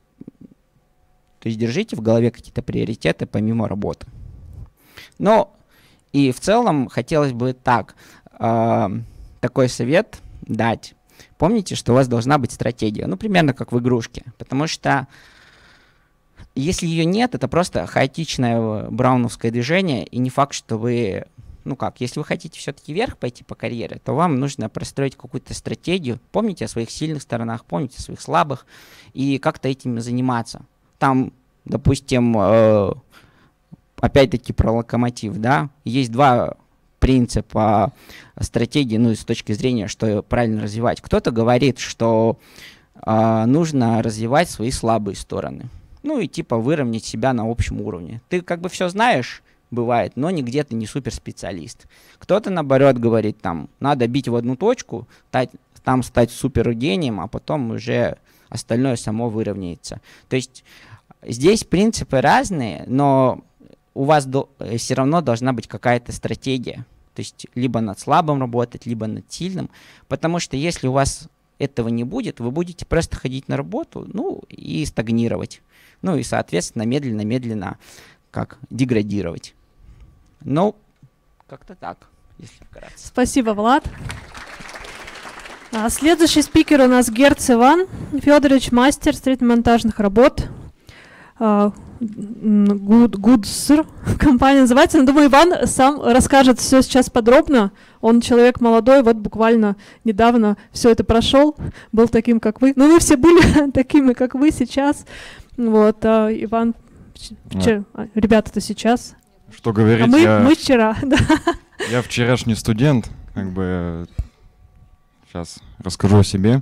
То есть держите в голове какие-то приоритеты помимо работы. Ну, и в целом хотелось бы так, э, такой совет дать. Помните, что у вас должна быть стратегия, ну, примерно как в игрушке. Потому что если ее нет, это просто хаотичное брауновское движение, и не факт, что вы... Ну как, если вы хотите все-таки вверх пойти по карьере, то вам нужно простроить какую-то стратегию. Помните о своих сильных сторонах, помните о своих слабых, и как-то этим заниматься. Там, допустим, э, опять-таки про локомотив, да, есть два принципа стратегии, ну, с точки зрения, что правильно развивать. Кто-то говорит, что э, нужно развивать свои слабые стороны, ну, и типа выровнять себя на общем уровне. Ты как бы все знаешь, бывает, но нигде ты не суперспециалист. Кто-то, наоборот, говорит, там, надо бить в одну точку, тать, там стать супергением, а потом уже остальное само выровняется. То есть здесь принципы разные, но у вас до, все равно должна быть какая-то стратегия. То есть либо над слабым работать, либо над сильным. Потому что если у вас этого не будет, вы будете просто ходить на работу, ну, и стагнировать. Ну, и, соответственно, медленно-медленно как деградировать. Ну, как-то так, если вкратце. Спасибо, Влад. А, следующий спикер у нас Герц Иван Федорович, мастер строительно-монтажных работ. Uh, Good, Goodsir компания называется. Но думаю, Иван сам расскажет все сейчас подробно. Он человек молодой, вот буквально недавно все это прошел, был таким, как вы. Ну, вы все были такими, как вы сейчас. Вот, а Иван, вчера, а, ребята-то сейчас. Что говорить, а мы, я, мы вчера. Я вчерашний студент, как бы сейчас расскажу о себе.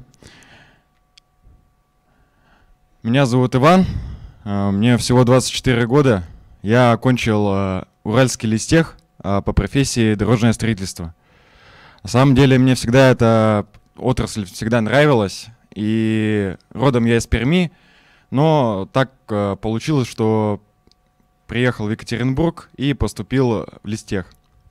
Меня зовут Иван. Мне всего двадцать четыре года. Я окончил uh, Уральский листех uh, по профессии дорожное строительство. На самом деле мне всегда эта отрасль всегда нравилась. И родом я из Перми, но так uh, получилось, что приехал в Екатеринбург и поступил в листех.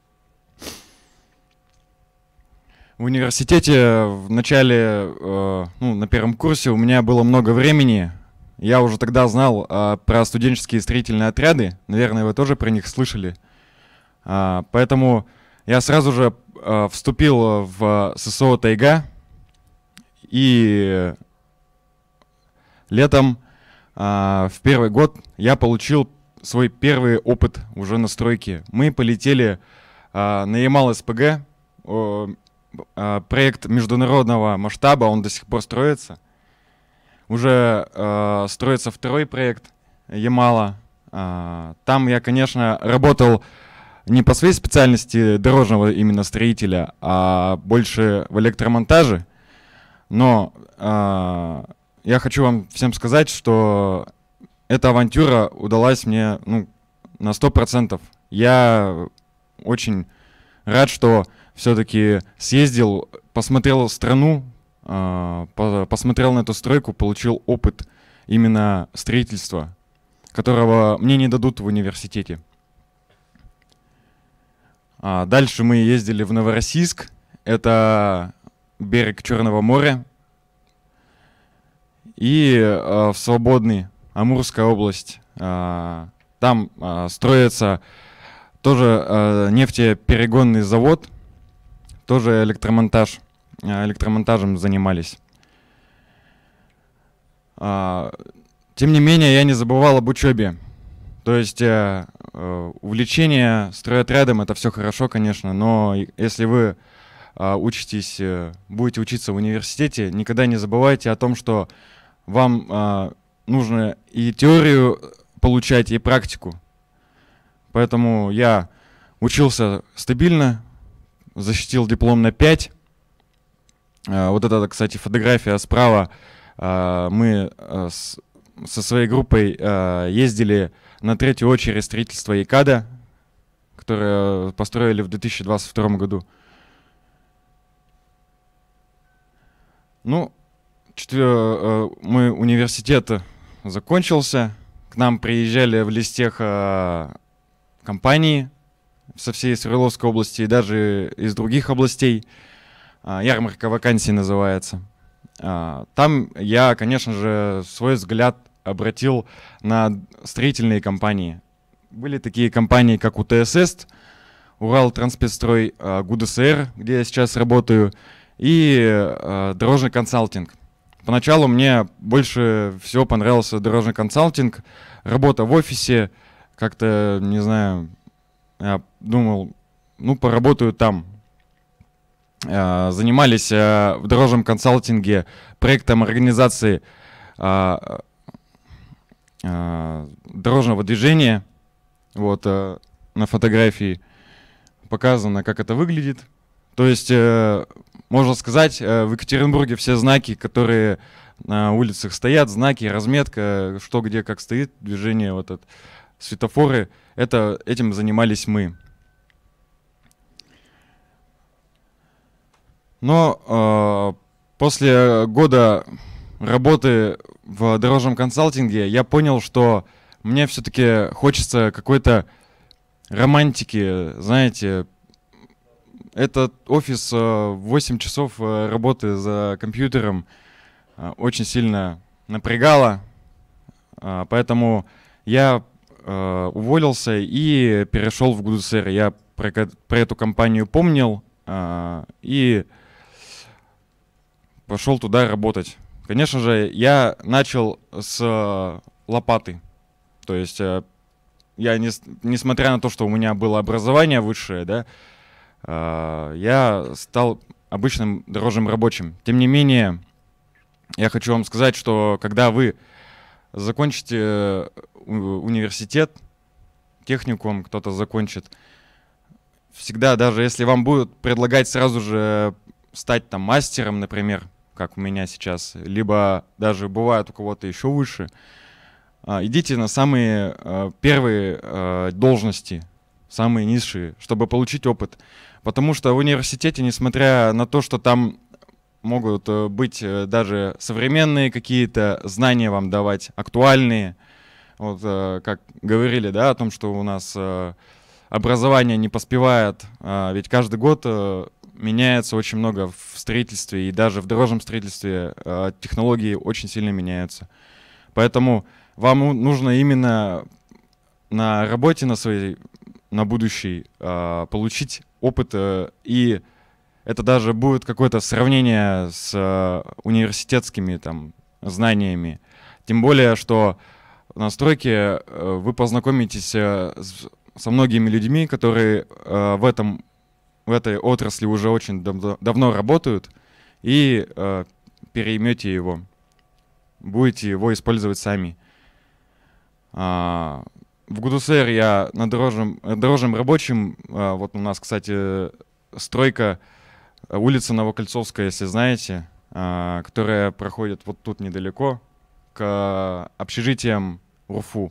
В университете в начале, uh, ну, на первом курсе у меня было много времени. Я уже тогда знал а, про студенческие строительные отряды. Наверное, вы тоже про них слышали. А, поэтому я сразу же а, вступил в ССО «Тайга». И летом, а, в первый год, я получил свой первый опыт уже на стройке. Мы полетели а, на Ямал-СПГ. О, а, проект международного масштаба, он до сих пор строится. Уже э, строится второй проект Ямала. Э, там я, конечно, работал не по своей специальности дорожного именно строителя, а больше в электромонтаже. Но э, я хочу вам всем сказать, что эта авантюра удалась мне, ну, на сто процентов. Я очень рад, что все-таки съездил, посмотрел страну, посмотрел на эту стройку, получил опыт именно строительства, которого мне не дадут в университете. А дальше мы ездили в Новороссийск, это берег Черного моря, и а, в Свободный, Амурская область. А, там а, строится тоже а, нефтеперегонный завод, тоже электромонтаж. электромонтажем занимались. А, тем не менее, я не забывал об учебе. То есть э, э, увлечение стройотрядом — это все хорошо, конечно, но и- если вы э, учитесь, э, будете учиться в университете, никогда не забывайте о том, что вам э, нужно и теорию получать, и практику. Поэтому я учился стабильно, защитил диплом на пять. Э, вот это, кстати, фотография справа. Э, мы э, с, со своей группой э, ездили на третью очередь строительства ИКАДа, которое построили в две тысячи двадцать втором году. Ну, четвер... э, мы университет закончился, к нам приезжали в Листех э, компании со всей Свердловской области и даже из других областей. Э, ярмарка вакансий называется. Э, там я, конечно же, свой взгляд обратил на строительные компании. Были такие компании, как УТСС, Урал Транспецстрой, э, ГУДСР, где я сейчас работаю, и э, дорожный консалтинг. Поначалу мне больше всего понравился дорожный консалтинг, работа в офисе, как-то, не знаю, я думал, ну, поработаю там. Э, занимались э, в дорожном консалтинге проектом организации э, э, дорожного движения. Вот э, на фотографии показано, как это выглядит. То есть, э, можно сказать, э, в Екатеринбурге все знаки, которые на улицах стоят, знаки, разметка, что где как стоит, движение, вот это, светофоры, это, этим занимались мы. Но э, после года работы в дорожном консалтинге я понял, что мне все-таки хочется какой-то романтики, знаете. Этот офис, восемь часов работы за компьютером очень сильно напрягало, поэтому я уволился и перешел в ГУДСР. Я про, про эту компанию помнил и пошел туда работать. Конечно же, я начал с лопаты, то есть я, не, несмотря на то, что у меня было образование высшее, да, я стал обычным дорожным рабочим. Тем не менее, я хочу вам сказать, что когда вы закончите университет, техникум кто-то закончит, всегда, даже если вам будут предлагать сразу же стать там мастером, например, как у меня сейчас, либо даже бывает у кого-то еще выше, идите на самые первые должности, самые низшие, чтобы получить опыт. Потому что в университете, несмотря на то, что там могут быть даже современные какие-то знания вам давать, актуальные, вот как говорили, да, о том, что у нас образование не поспевает, ведь каждый год меняется очень много в строительстве, и даже в дорожном строительстве технологии очень сильно меняются. Поэтому вам нужно именно на работе, на своей, на будущий, получить опыт, и это даже будет какое-то сравнение с университетскими там знаниями. Тем более, что на стройке вы познакомитесь со многими людьми, которые в этом, в этой отрасли уже очень дав- давно работают, и переймете его, будете его использовать сами. В ГУДСР я на дорожном, дорожном рабочем, вот у нас, кстати, стройка, улица Новокольцовская, если знаете, которая проходит вот тут недалеко, к общежитиям РУФУ.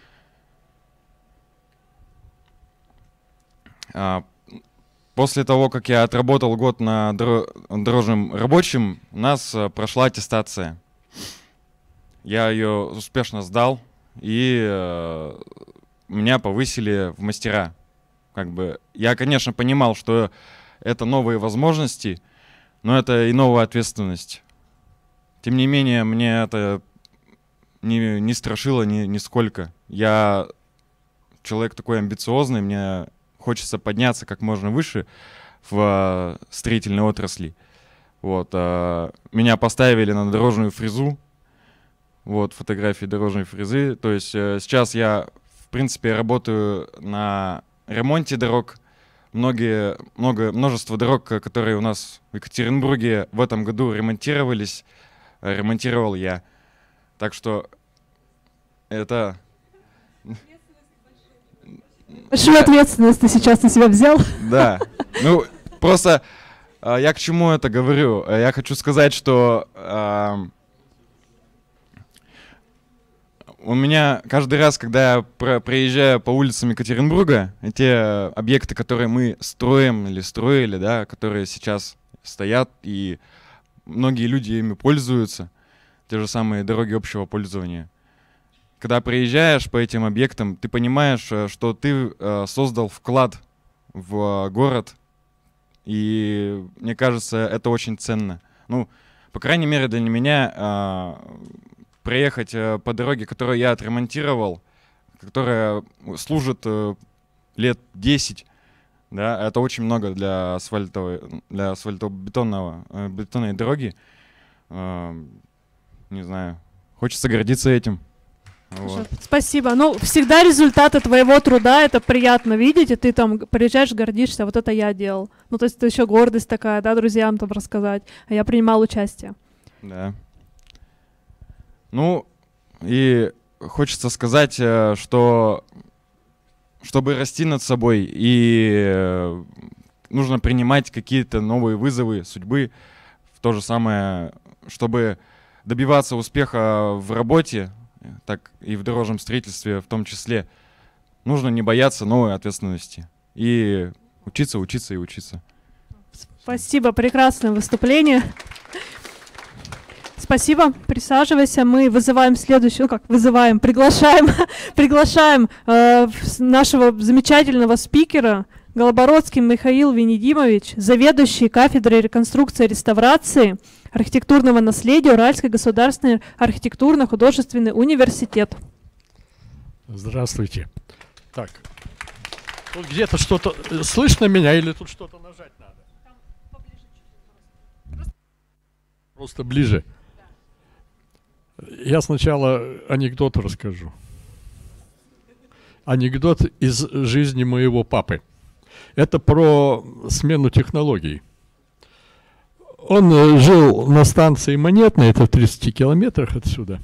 После того, как я отработал год на дорожном рабочем, у нас прошла аттестация. Я ее успешно сдал, и меня повысили в мастера. Как бы я, конечно, понимал, что это новые возможности, но это и новая ответственность. Тем не менее, мне это не, не страшило ни, нисколько. Я человек такой амбициозный, мне хочется подняться как можно выше в строительной отрасли. Вот, меня поставили на дорожную фрезу. Вот фотографии дорожной фрезы. То есть сейчас я, в принципе, работаю на ремонте дорог. Многие, много, множество дорог, которые у нас в Екатеринбурге в этом году ремонтировались, ремонтировал я. Так что это... Большую ответственность ты сейчас на себя взял. Да. Ну, просто э, я к чему это говорю? Я хочу сказать, что э, у меня каждый раз, когда я про- проезжаю по улицам Екатеринбурга, те объекты, которые мы строим или строили, да, которые сейчас стоят, и многие люди ими пользуются, те же самые дороги общего пользования. Когда приезжаешь по этим объектам, ты понимаешь, что ты э, создал вклад в город, и мне кажется, это очень ценно. Ну, по крайней мере, для меня э, проехать э, по дороге, которую я отремонтировал, которая служит э, лет десять, да, это очень много для асфальтовой, для асфальтобетонного, э, бетонной дороги. Э, не знаю, хочется гордиться этим. Вот. Спасибо. Ну, всегда результаты твоего труда, это приятно видеть, и ты там приезжаешь, гордишься, вот это я делал. Ну, то есть это еще гордость такая, да, друзьям там рассказать. А я принимал участие. Да. Ну, и хочется сказать, что чтобы расти над собой, и нужно принимать какие-то новые вызовы судьбы, в то же самое, чтобы добиваться успеха в работе, так и в дорожном строительстве в том числе, нужно не бояться новой ответственности и учиться, учиться и учиться. Спасибо, прекрасное выступление. Спасибо, присаживайся. Мы вызываем следующего, ну как вызываем, приглашаем, приглашаем э, нашего замечательного спикера Голобородский Михаил Венедимович, заведующий кафедрой реконструкции и реставрации архитектурного наследия Уральский государственный архитектурно-художественный университет. Здравствуйте. Так, тут где-то что-то... Слышно меня или тут что-то нажать надо? Просто ближе. Я сначала анекдот расскажу. Анекдот из жизни моего папы. Это про смену технологий. Он э, жил на станции Монетной, это в тридцати километрах отсюда.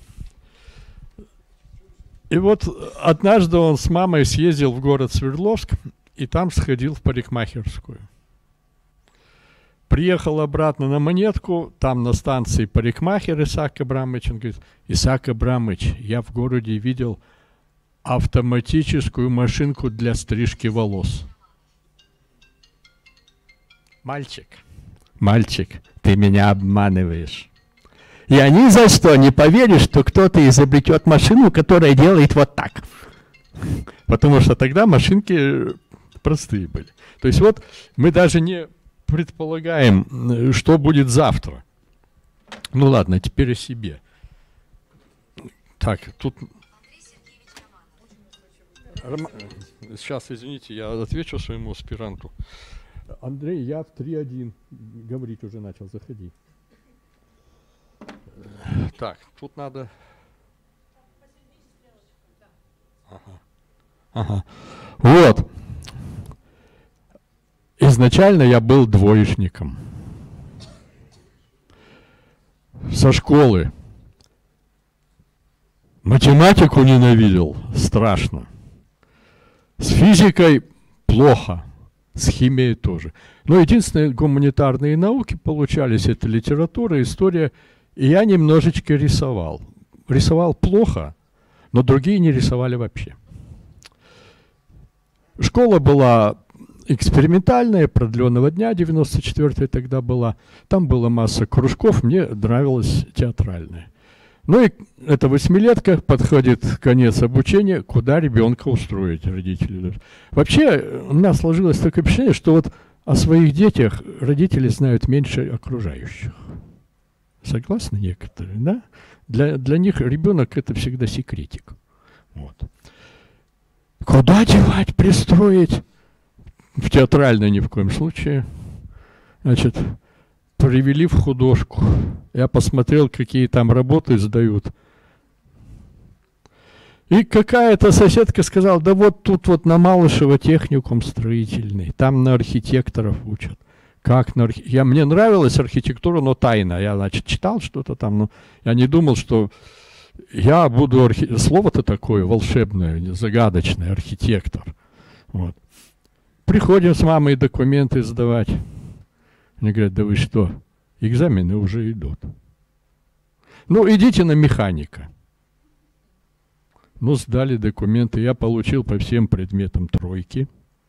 И вот однажды он с мамой съездил в город Свердловск и там сходил в парикмахерскую. Приехал обратно на Монетку, там на станции парикмахер Исаак Абрамович. Он говорит: Исаак Абрамович, я в городе видел автоматическую машинку для стрижки волос. Мальчик, мальчик, ты меня обманываешь. Я ни за что не поверю, что кто-то изобретет машину, которая делает вот так. Потому что тогда машинки простые были. То есть вот мы даже не предполагаем, что будет завтра. Ну ладно, теперь о себе. Так, тут... Сейчас, извините, я отвечу своему аспиранту. Андрей, я в три один. Говорить уже начал, заходи. Так, тут надо... Ага. Ага. Вот. Изначально я был двоечником. Со школы. Математику ненавидел. Страшно. С физикой плохо. С химией тоже. Но единственные гуманитарные науки получались — это литература, история. И я немножечко рисовал. Рисовал плохо, но другие не рисовали вообще. Школа была экспериментальная, продленного дня, девяносто четвёртая тогда была. Там была масса кружков, мне нравилось театральное. Ну и эта восьмилетка, подходит конец обучения, куда ребенка устроить родители. Вообще у меня сложилось такое впечатление, что вот о своих детях родители знают меньше окружающих. Согласны некоторые, да? Для, для них ребенок — это всегда секретик. Вот. Куда девать, пристроить? В театральное ни в коем случае. Значит, привели в художку. Я посмотрел, какие там работы сдают. И какая-то соседка сказала, да вот тут вот на Малышево техникум строительный, там на архитекторов учат. Как на архи... я, мне нравилась архитектура, но тайна. Я, значит, читал что-то там, но я не думал, что я буду... Архи... Слово-то такое волшебное, загадочное, архитектор. Вот. Приходим с мамой документы сдавать. Они говорят, да вы что, экзамены уже идут. Ну, идите на механика. Ну, сдали документы, я получил по всем предметам тройки.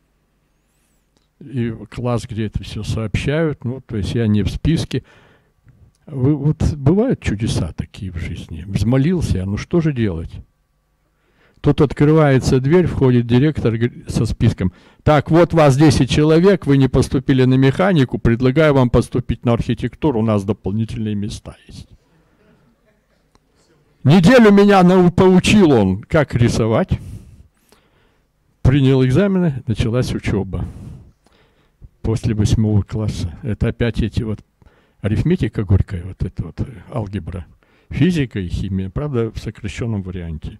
И класс, где это все сообщают, ну, то есть я не в списке. Вы, вот бывают чудеса такие в жизни. Взмолился я, ну что же делать? Тут открывается дверь, входит директор со списком. Так, вот вас десять человек, вы не поступили на механику, предлагаю вам поступить на архитектуру, у нас дополнительные места есть. Неделю меня поучил он, как рисовать. Принял экзамены, началась учеба. После восьмого класса. Это опять эти вот арифметика горькая, вот это вот алгебра, физика и химия, правда, в сокращенном варианте.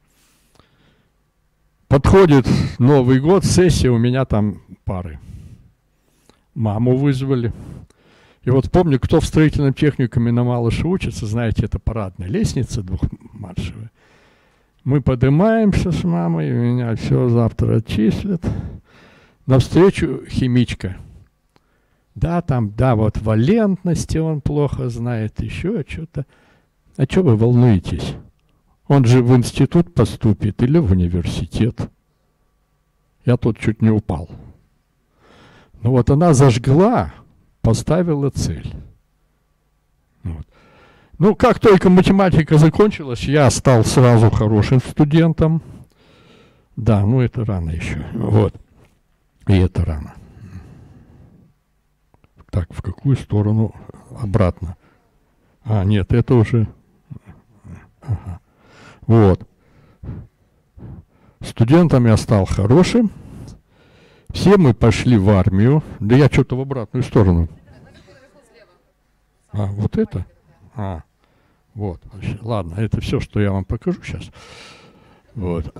Подходит Новый год, сессия, у меня там пары. Маму вызвали. И вот помню, кто в строительном техникуме на Малыше учится, знаете, это парадная лестница двухмаршевая. Мы поднимаемся с мамой, меня все завтра отчислят. Навстречу химичка. Да, там, да, вот валентности он плохо знает, еще что-то. А что вы волнуетесь? Он же в институт поступит или в университет. Я тут чуть не упал. Ну вот она зажгла, поставила цель. Вот. Ну, как только математика закончилась, я стал сразу хорошим студентом. Да, ну это рано еще. Вот. И это рано. Так, в какую сторону? Обратно. А, нет, это уже... Ага. Вот. Студентом я стал хорошим. Все мы пошли в армию. Да я что-то в обратную сторону. А, вот это? А, вот. Ладно, это все, что я вам покажу сейчас. Вот.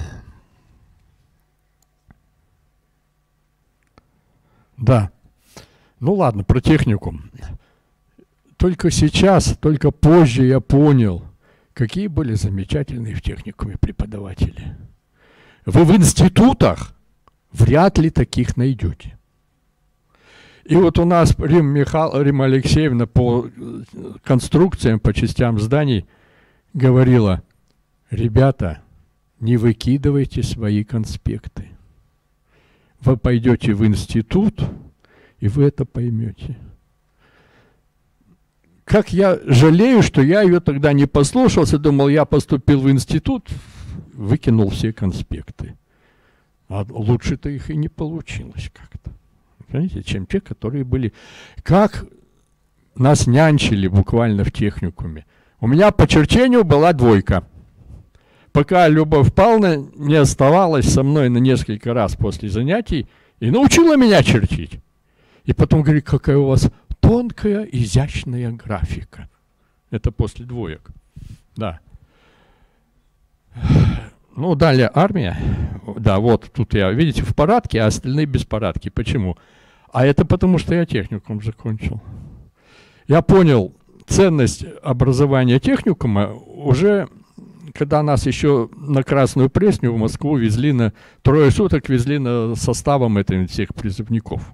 Да. Ну ладно, про техникум. Только сейчас, только позже я понял, какие были замечательные в техникуме преподаватели. Вы в институтах вряд ли таких найдете. И вот у нас Рим, Михаил, Рима Алексеевна по конструкциям, по частям зданий говорила, ребята, не выкидывайте свои конспекты. Вы пойдете в институт, и вы это поймете. Как я жалею, что я ее тогда не послушался, думал, я поступил в институт, выкинул все конспекты. А лучше-то их и не получилось как-то. Понимаете, чем те, которые были... Как нас нянчили буквально в техникуме. У меня по черчению была двойка. Пока Любовь Павловна не оставалась со мной на несколько раз после занятий и научила меня чертить. И потом говорит, какая у вас тонкая, изящная графика. Это после двоек. Да. Ну, далее армия. Да, вот тут я, видите, в парадке, а остальные без парадки. Почему? А это потому, что я техникум закончил. Я понял ценность образования техникума уже, когда нас еще на Красную Пресню в Москву везли на трое суток, везли на составом этих всех призывников.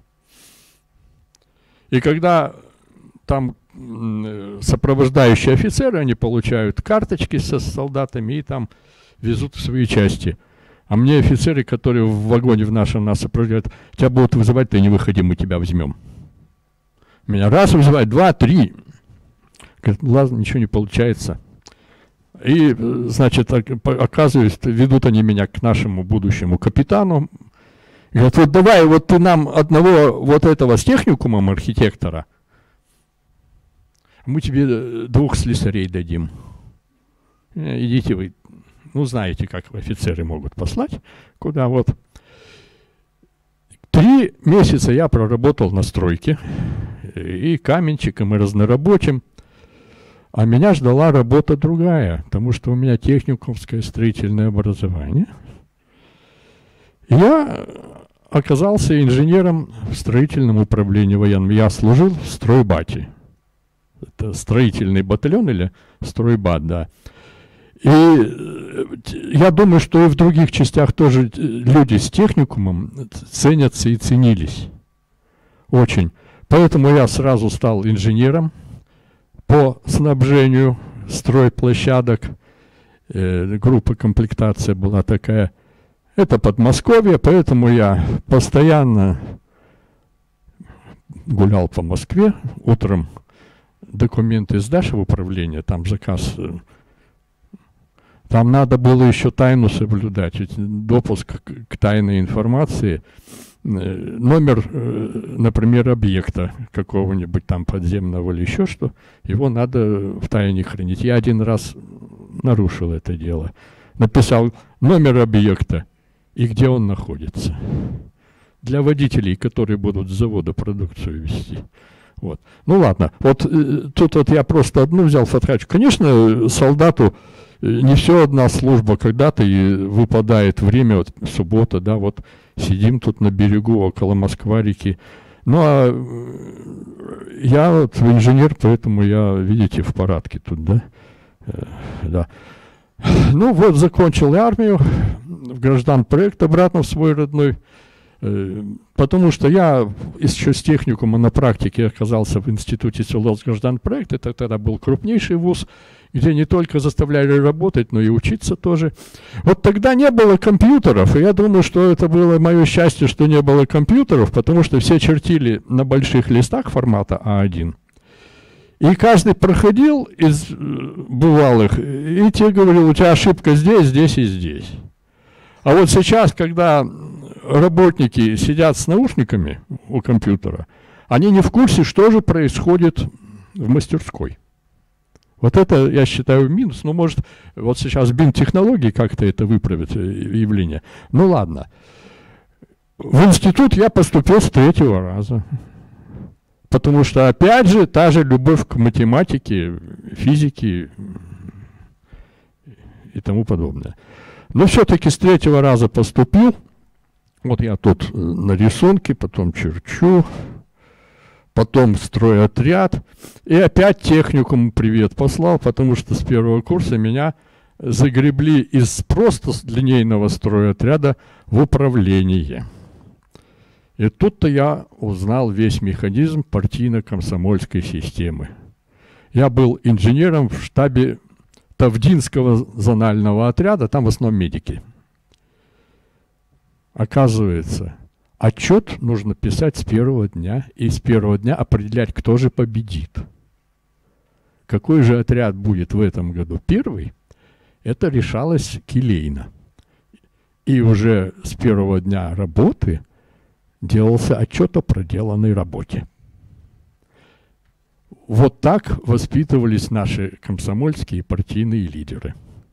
И когда там сопровождающие офицеры, они получают карточки со солдатами и там везут в свои части. А мне офицеры, которые в вагоне в нашем нас сопровождают, тебя будут вызывать, ты не выходи, мы тебя возьмем. Меня раз вызывают, два, три. Говорят, ладно, ничего не получается. И, значит, оказывается, ведут они меня к нашему будущему капитану. Говорят, вот давай, вот ты нам одного вот этого с техникумом архитектора, мы тебе двух слесарей дадим. Идите вы, ну знаете, как офицеры могут послать, куда вот. Три месяца я проработал на стройке, и каменщиком, и разнорабочим. А меня ждала работа другая, потому что у меня техникумское строительное образование. Я оказался инженером в строительном управлении военным. Я служил в стройбате. Это строительный батальон или стройбат, да. И я думаю, что и в других частях тоже люди с техникумом ценятся и ценились. Очень. Поэтому я сразу стал инженером по снабжению стройплощадок. Э, группа комплектация была такая. Это Подмосковье, поэтому я постоянно гулял по Москве. Утром документы сдашь в управление, там заказ. Там надо было еще тайну соблюдать, ведь допуск к, к тайной информации. Номер, например, объекта какого-нибудь там подземного или еще что, его надо в тайне хранить. Я один раз нарушил это дело. Написал номер объекта и где он находится. Для водителей, которые будут с завода продукцию везти. Вот. Ну ладно, вот э, тут вот я просто одну взял фотографию. Конечно, солдату не все одна служба, когда-то и выпадает время, вот суббота, да, вот сидим тут на берегу около Москва-реки. Ну, а я вот инженер, поэтому я, видите, в парадке тут, да. Э, да. Ну, вот закончил армию, в гражданпроект обратно в свой родной. Э, потому что я еще с техникума на практике оказался в институте Свердловск-гражданпроект. Это тогда был крупнейший вуз, где не только заставляли работать, но и учиться тоже. Вот тогда не было компьютеров, и я думаю, что это было мое счастье, что не было компьютеров, потому что все чертили на больших листах формата А один. И каждый проходил из бывалых, и те говорил, у тебя ошибка здесь, здесь и здесь. А вот сейчас, когда работники сидят с наушниками у компьютера, они не в курсе, что же происходит в мастерской. Вот это, я считаю, минус. Ну, может, вот сейчас бин-технологии как-то это выправит явление. Ну, ладно. В институт я поступил с третьего раза. Потому что, опять же, та же любовь к математике, физике и тому подобное. Но все-таки с третьего раза поступил. Вот я тут на рисунке, потом черчу. Потом стройотряд, и опять техникуму привет послал, потому что с первого курса меня загребли из просто линейного стройотряда в управление. И тут-то я узнал весь механизм партийно-комсомольской системы. Я был инженером в штабе Тавдинского зонального отряда, там в основном медики. Оказывается, отчет нужно писать с первого дня, и с первого дня определять, кто же победит. Какой же отряд будет в этом году первый, это решалось келейно. И уже с первого дня работы делался отчет о проделанной работе. Вот так воспитывались наши комсомольские партийные лидеры.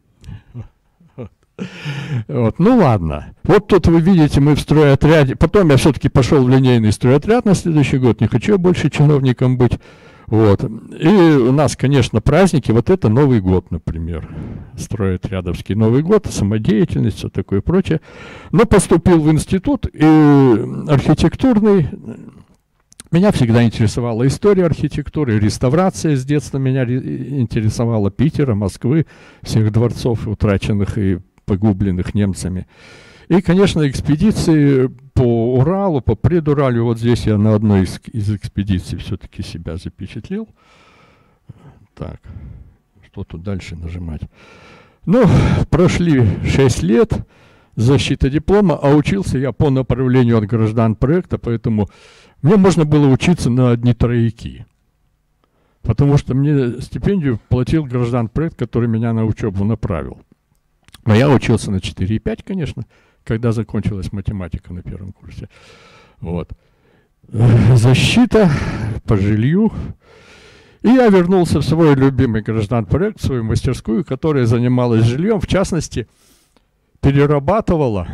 Вот, ну ладно. Вот тут вы видите, мы в стройотряде. Потом я все-таки пошел в линейный стройотряд на следующий год. Не хочу больше чиновником быть. Вот. И у нас, конечно, праздники. Вот это Новый год, например. Стройотрядовский Новый год, самодеятельность, все такое прочее. Но поступил в институт и архитектурный. Меня всегда интересовала история архитектуры, реставрация с детства меня интересовала Питера, Москвы, всех дворцов, утраченных и погубленных немцами. И, конечно, экспедиции по Уралу, по предуралю. Вот здесь я на одной из, из экспедиций все-таки себя запечатлел. Так, что тут дальше нажимать? Ну, прошли шесть лет, защита диплома, а учился я по направлению от гражданпроекта, поэтому мне можно было учиться на одни трояки. Потому что мне стипендию платил гражданпроект, который меня на учебу направил. Но я учился на четыре и пять, конечно, когда закончилась математика на первом курсе. Вот. Защита по жилью. И я вернулся в свой любимый гражданпроект, в свою мастерскую, которая занималась жильем, в частности, перерабатывала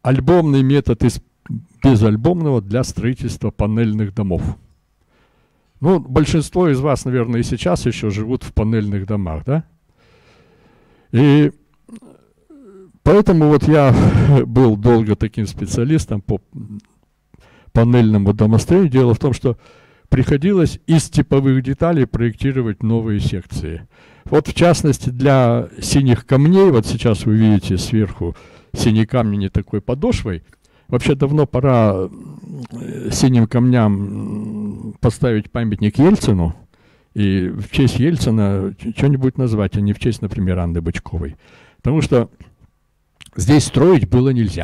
альбомный метод из безальбомного для строительства панельных домов. Ну, большинство из вас, наверное, и сейчас еще живут в панельных домах, да? И поэтому вот я был долго таким специалистом по панельному домостроению. Дело в том, что приходилось из типовых деталей проектировать новые секции. Вот в частности для синих камней, вот сейчас вы видите сверху синий камень не такой подошвой. Вообще давно пора синим камням поставить памятник Ельцину и в честь Ельцина что-нибудь назвать, а не в честь, например, Анны Бычковой. Потому что здесь строить было нельзя.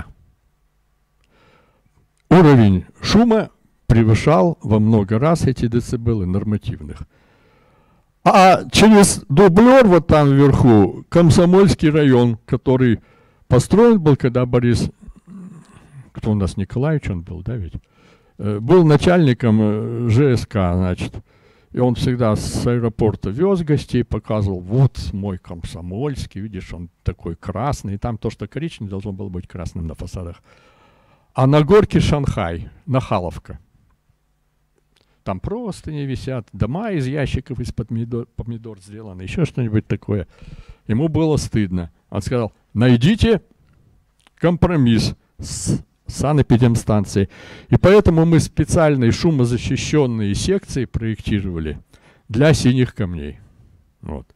Уровень шума превышал во много раз эти децибелы нормативных. А через дублер вот там вверху Комсомольский район, который построен был, когда Борис, кто у нас, Николаевич он был, да ведь, был начальником ЖСК, значит. И он всегда с аэропорта вез гостей, показывал, вот мой Комсомольский, видишь, он такой красный. И там то, что коричневый, должно было быть красным на фасадах. А на горке Шанхай, Нахаловка. Там просто не висят, дома из ящиков из-под помидор, помидор сделаны, еще что-нибудь такое. Ему было стыдно. Он сказал, найдите компромисс с санэпидемстанцией. И поэтому мы специальные шумозащищенные секции проектировали для синих камней. Вот.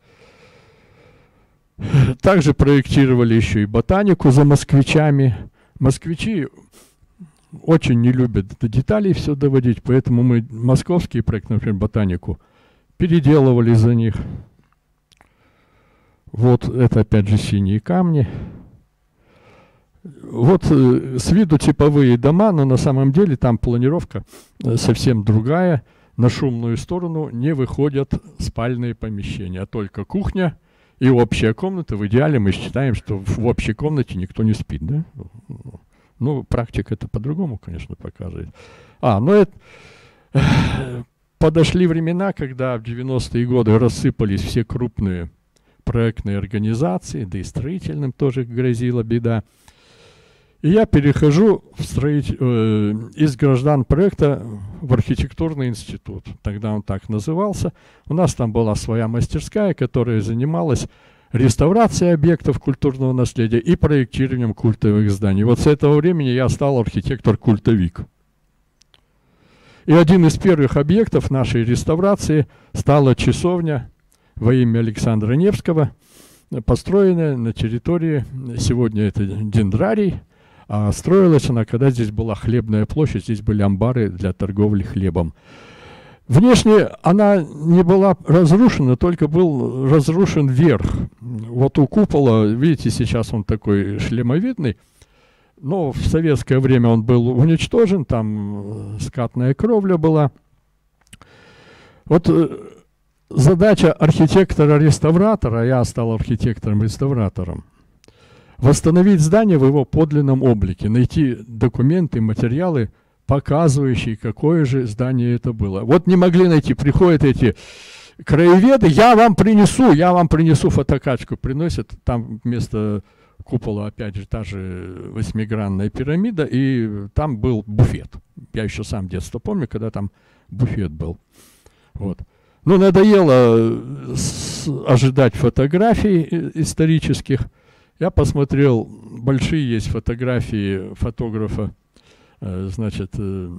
Также проектировали еще и ботанику за москвичами. Москвичи очень не любят до деталей все доводить, поэтому мы московский проект, например, ботанику, переделывали за них. Вот это опять же синие камни. Вот э, с виду типовые дома, но на самом деле там планировка э, совсем другая. На шумную сторону не выходят спальные помещения, а только кухня и общая комната. В идеале мы считаем, что в, в общей комнате никто не спит, да? Ну, практика это по-другому, конечно, показывает. А, ну это... Подошли времена, когда в девяностые годы рассыпались все крупные проектные организации, да и строительным тоже грозила беда. И я перехожу в строить, э, из граждан проекта в архитектурный институт. Тогда он так назывался. У нас там была своя мастерская, которая занималась реставрацией объектов культурного наследия и проектированием культовых зданий. Вот с этого времени я стал архитектор-культовик. И один из первых объектов нашей реставрации стала часовня во имя Александра Невского, построенная на территории, сегодня это дендрарий, а строилась она, когда здесь была хлебная площадь, здесь были амбары для торговли хлебом. Внешне она не была разрушена, только был разрушен верх. Вот у купола, видите, сейчас он такой шлемовидный, но в советское время он был уничтожен, там скатная кровля была. Вот задача архитектора-реставратора, я стал архитектором-реставратором, восстановить здание в его подлинном облике, найти документы, материалы, показывающие, какое же здание это было. Вот не могли найти, приходят эти краеведы, я вам принесу, я вам принесу фотокарточку, приносят, там вместо купола опять же та же восьмигранная пирамида, и там был буфет. Я еще сам детство помню, когда там буфет был. Вот. Ну, надоело ожидать фотографий исторических. Я посмотрел, большие есть фотографии фотографа, значит,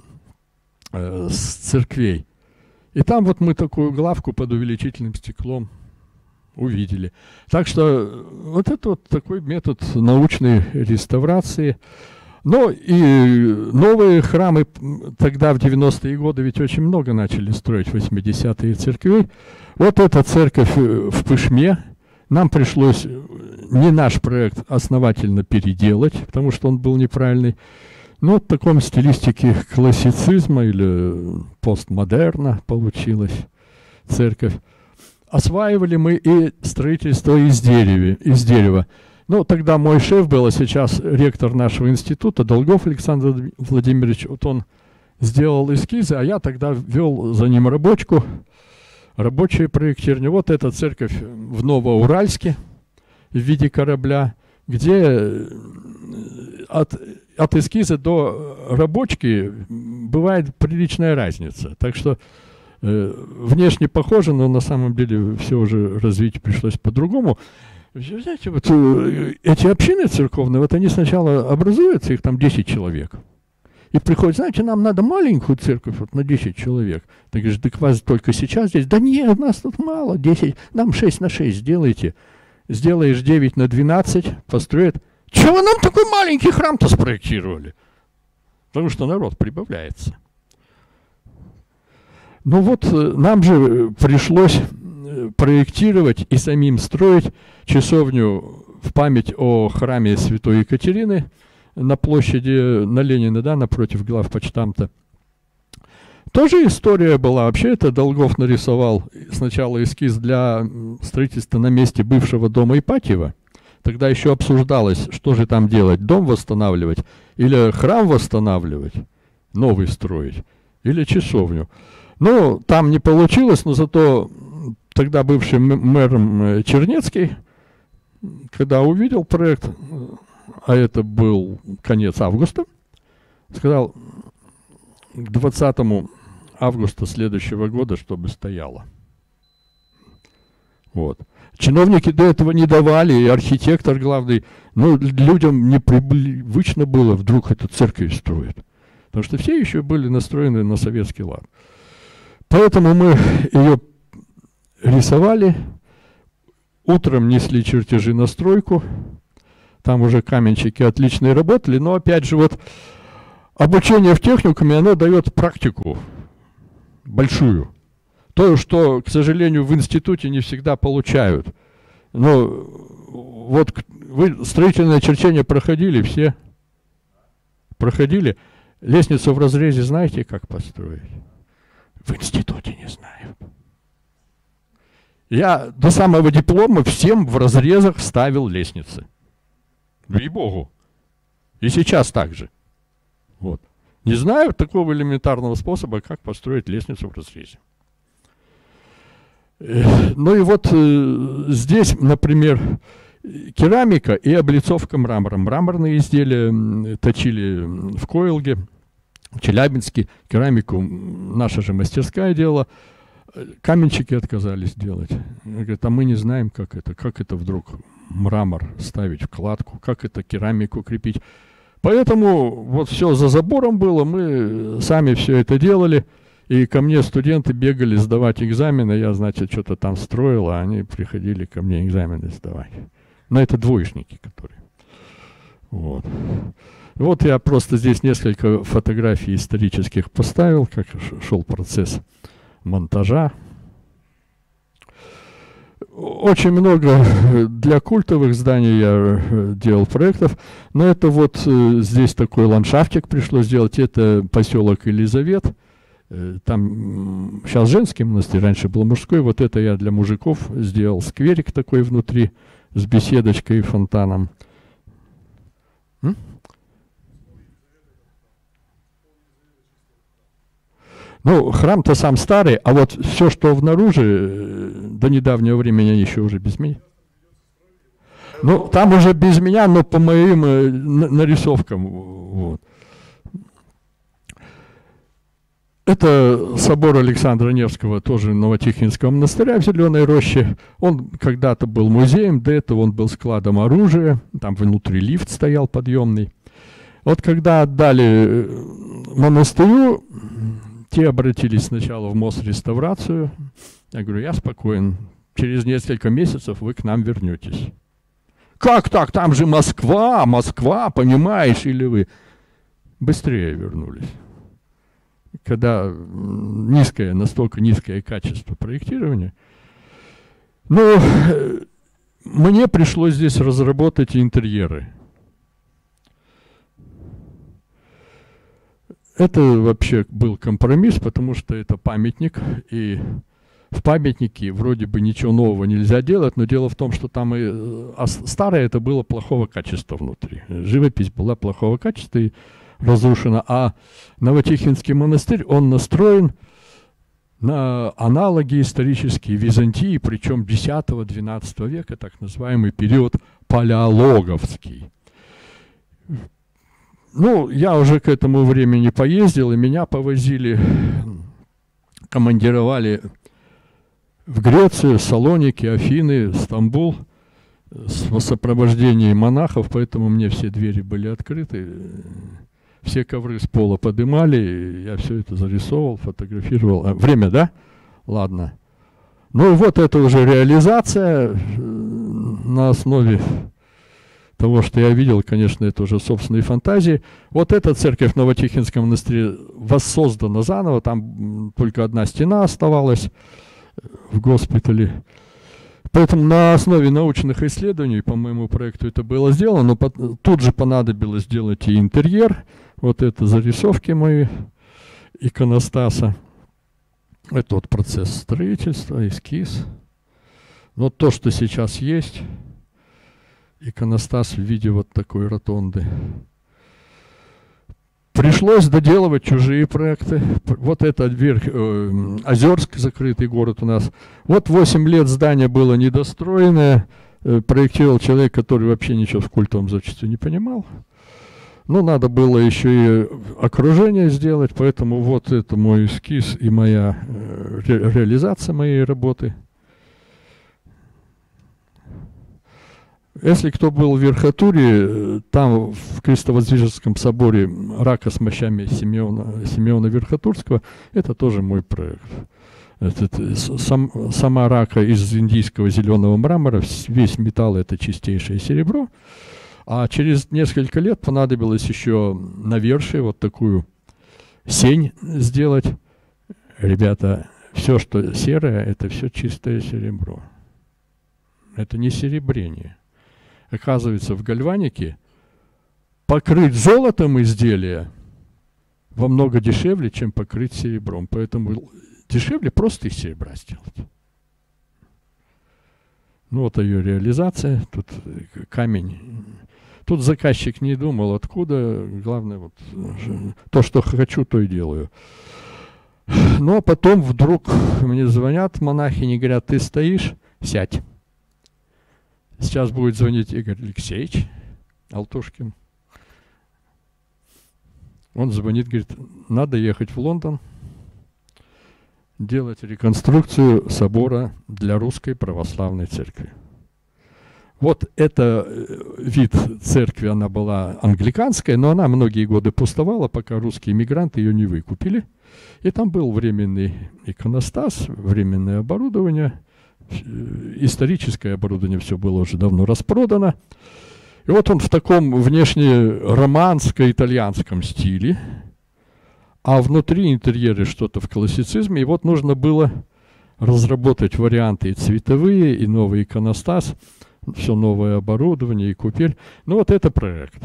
с церквей. И там вот мы такую главку под увеличительным стеклом увидели. Так что вот это вот такой метод научной реставрации. Но и новые храмы тогда в девяностые годы ведь очень много начали строить, восьмидесятые церкви. Вот эта церковь в Пышме. Нам пришлось не наш проект основательно переделать, потому что он был неправильный. Но в таком стилистике классицизма или постмодерна получилась церковь. Осваивали мы и строительство из дерева. Из дерева. Ну, тогда мой шеф был, а сейчас ректор нашего института, Долгов Александр Владимирович. Вот он сделал эскизы, а я тогда вел за ним рабочку, рабочее проектирование. Вот эта церковь в Новоуральске в виде корабля, где от, от эскиза до рабочки бывает приличная разница. Так что Э, внешне похоже, но на самом деле все уже развить пришлось по-другому. Знаете, вот э, эти общины церковные, вот они сначала образуются, их там десять человек. И приходят, знаете, нам надо маленькую церковь вот, на десять человек. Ты говоришь, так вас только сейчас здесь? Да нет, нас тут мало, десять, нам шесть на шесть сделайте. Сделаешь девять на двенадцать, построят. Чего вы нам такой маленький храм-то спроектировали? Потому что народ прибавляется. Ну вот нам же пришлось проектировать и самим строить часовню в память о храме Святой Екатерины на площади, на Ленина, да, напротив главпочтамта. Тоже история была. Вообще это Долгов нарисовал сначала эскиз для строительства на месте бывшего дома Ипатьева. Тогда еще обсуждалось, что же там делать, дом восстанавливать или храм восстанавливать, новый строить, или часовню. Ну, там не получилось, но зато тогда бывший мэром Чернецкий, когда увидел проект, а это был конец августа, сказал к двадцатому августа следующего года, чтобы стояло. Вот. Чиновники до этого не давали, и архитектор главный, ну, людям непривычно было, вдруг эту церковь строят. Потому что все еще были настроены на советский лад. Поэтому мы ее рисовали, утром несли чертежи на стройку, там уже каменщики отличные работали, но опять же вот обучение в техникуме, оно дает практику большую. То, что, к сожалению, в институте не всегда получают. Но вот вы строительное черчение проходили все? Проходили? Лестницу в разрезе знаете, как построить? В институте не знаю. Я до самого диплома всем в разрезах ставил лестницы. Ей-богу. И сейчас так же. Вот. Не знаю такого элементарного способа, как построить лестницу в разрезе. Ну и вот э, здесь, например, керамика и облицовка мрамором. Мраморные изделия точили в Коилге, в Челябинске. Керамику наша же мастерская делала. Каменщики отказались делать. Говорят, а мы не знаем, как это. Как это вдруг мрамор ставить в кладку, как это керамику крепить. Поэтому вот все за забором было, мы сами все это делали. И ко мне студенты бегали сдавать экзамены, я, значит, что-то там строил, а они приходили ко мне экзамены сдавать. Но это двоечники, которые. Вот. Вот я просто здесь несколько фотографий исторических поставил, как шел процесс монтажа. Очень много для культовых зданий я делал проектов, но это вот здесь такой ландшафтик пришлось сделать, это поселок Елизавет. Там сейчас женский монастырь, раньше был мужской. Вот это я для мужиков сделал скверик такой внутри с беседочкой и фонтаном. М? Ну, храм-то сам старый, а вот все, что внаружи, до недавнего времени еще уже без меня. Ну, там уже без меня, но по моим э, нарисовкам. Вот. Это собор Александра Невского, тоже Новотихвинского монастыря в Зеленой Роще. Он когда-то был музеем, до этого он был складом оружия. Там внутри лифт стоял подъемный. Вот когда отдали монастырю, те обратились сначала в Мосреставрацию. Я говорю, я спокоен. Через несколько месяцев вы к нам вернетесь. Как так? Там же Москва, Москва, понимаешь, или вы? Быстрее вернулись. Когда низкое, настолько низкое качество проектирования. Но мне пришлось здесь разработать интерьеры. Это вообще был компромисс, потому что это памятник, и в памятнике вроде бы ничего нового нельзя делать, но дело в том, что там и а старое это было плохого качества внутри. Живопись была плохого качества и разрушена, а Новотихвинский монастырь, он настроен на аналоги исторические Византии, причем десятого-двенадцатого века, так называемый период палеологовский. Ну, я уже к этому времени поездил, и меня повозили командировали в Грецию, Салоники, Афины, Стамбул в сопровождении монахов, поэтому мне все двери были открыты, все ковры с пола подымали, я все это зарисовывал, фотографировал. А, время, да? Ладно. Ну и вот это уже реализация на основе того, что я видел, конечно, это уже собственные фантазии. Вот эта церковь в Новотихинском монастыре воссоздана заново, там только одна стена оставалась в госпитале. Поэтому на основе научных исследований по моему проекту это было сделано, но под, тут же понадобилось сделать и интерьер. Вот это зарисовки мои иконостаса. Это вот процесс строительства, эскиз. Вот то, что сейчас есть. Иконостас в виде вот такой ротонды. Пришлось доделывать чужие проекты. Вот это верх, э, Озерск, закрытый город у нас. Вот восемь лет здание было недостроенное. Э, проектировал человек, который вообще ничего в культовом зодчестве не понимал. Но надо было еще и окружение сделать, поэтому вот это мой эскиз и моя э, ре, реализация моей работы. Если кто был в Верхотуре, там в Крестовоздвиженском соборе рака с мощами Симеона, Симеона Верхотурского, это тоже мой проект. Это, сам, сама рака из индийского зеленого мрамора, весь металл это чистейшее серебро. А через несколько лет понадобилось еще навершие, вот такую сень сделать. Ребята, все, что серое, это все чистое серебро. Это не серебрение. Оказывается, в гальванике покрыть золотом изделие во много дешевле, чем покрыть серебром. Поэтому дешевле просто из серебра сделать. Ну вот ее реализация. Тут камень. Тут заказчик не думал, откуда. Главное, вот то, что хочу, то и делаю. Ну а потом вдруг мне звонят монахини, говорят, ты стоишь, сядь. Сейчас будет звонить Игорь Алексеевич Алтушкин. Он звонит, говорит, надо ехать в Лондон, делать реконструкцию собора для Русской Православной Церкви. Вот это вид церкви, она была англиканская, но она многие годы пустовала, пока русские мигранты ее не выкупили. И там был временный иконостас, временное оборудование. Историческое оборудование все было уже давно распродано. И вот он в таком внешне романско-итальянском стиле, а внутри интерьеры что-то в классицизме. И вот нужно было разработать варианты и цветовые, и новый иконостас, все новое оборудование и купель. Ну вот это проект.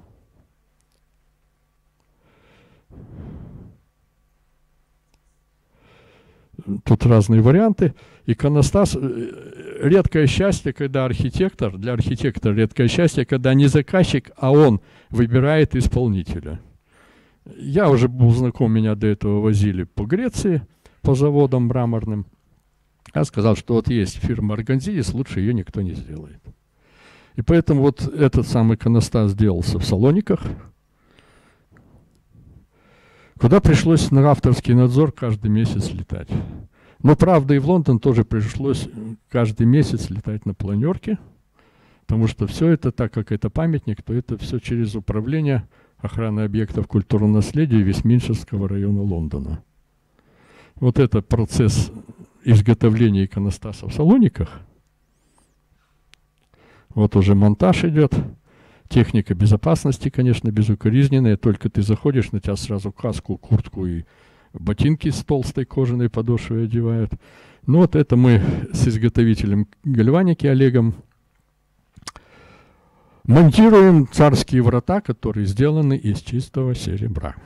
Тут разные варианты. Иконостас, редкое счастье, когда архитектор, для архитектора редкое счастье, когда не заказчик, а он выбирает исполнителя. Я уже был знаком, меня до этого возили по Греции, по заводам мраморным. Я сказал, что вот есть фирма Органзидис, лучше ее никто не сделает. И поэтому вот этот самый иконостас сделался в Салониках, куда пришлось на авторский надзор каждый месяц летать. Но, правда, и в Лондон тоже пришлось каждый месяц летать на планерке, потому что все это, так как это памятник, то это все через управление охраны объектов культурного наследия Вестминстерского района Лондона. Вот это процесс изготовления иконостаса в Салониках. Вот уже монтаж идет. Техника безопасности, конечно, безукоризненная. Только ты заходишь, на тебя сразу каску, куртку и ботинки с толстой кожаной подошвой одевают. Ну вот это мы с изготовителем гальваники Олегом монтируем царские врата, которые сделаны из чистого серебра.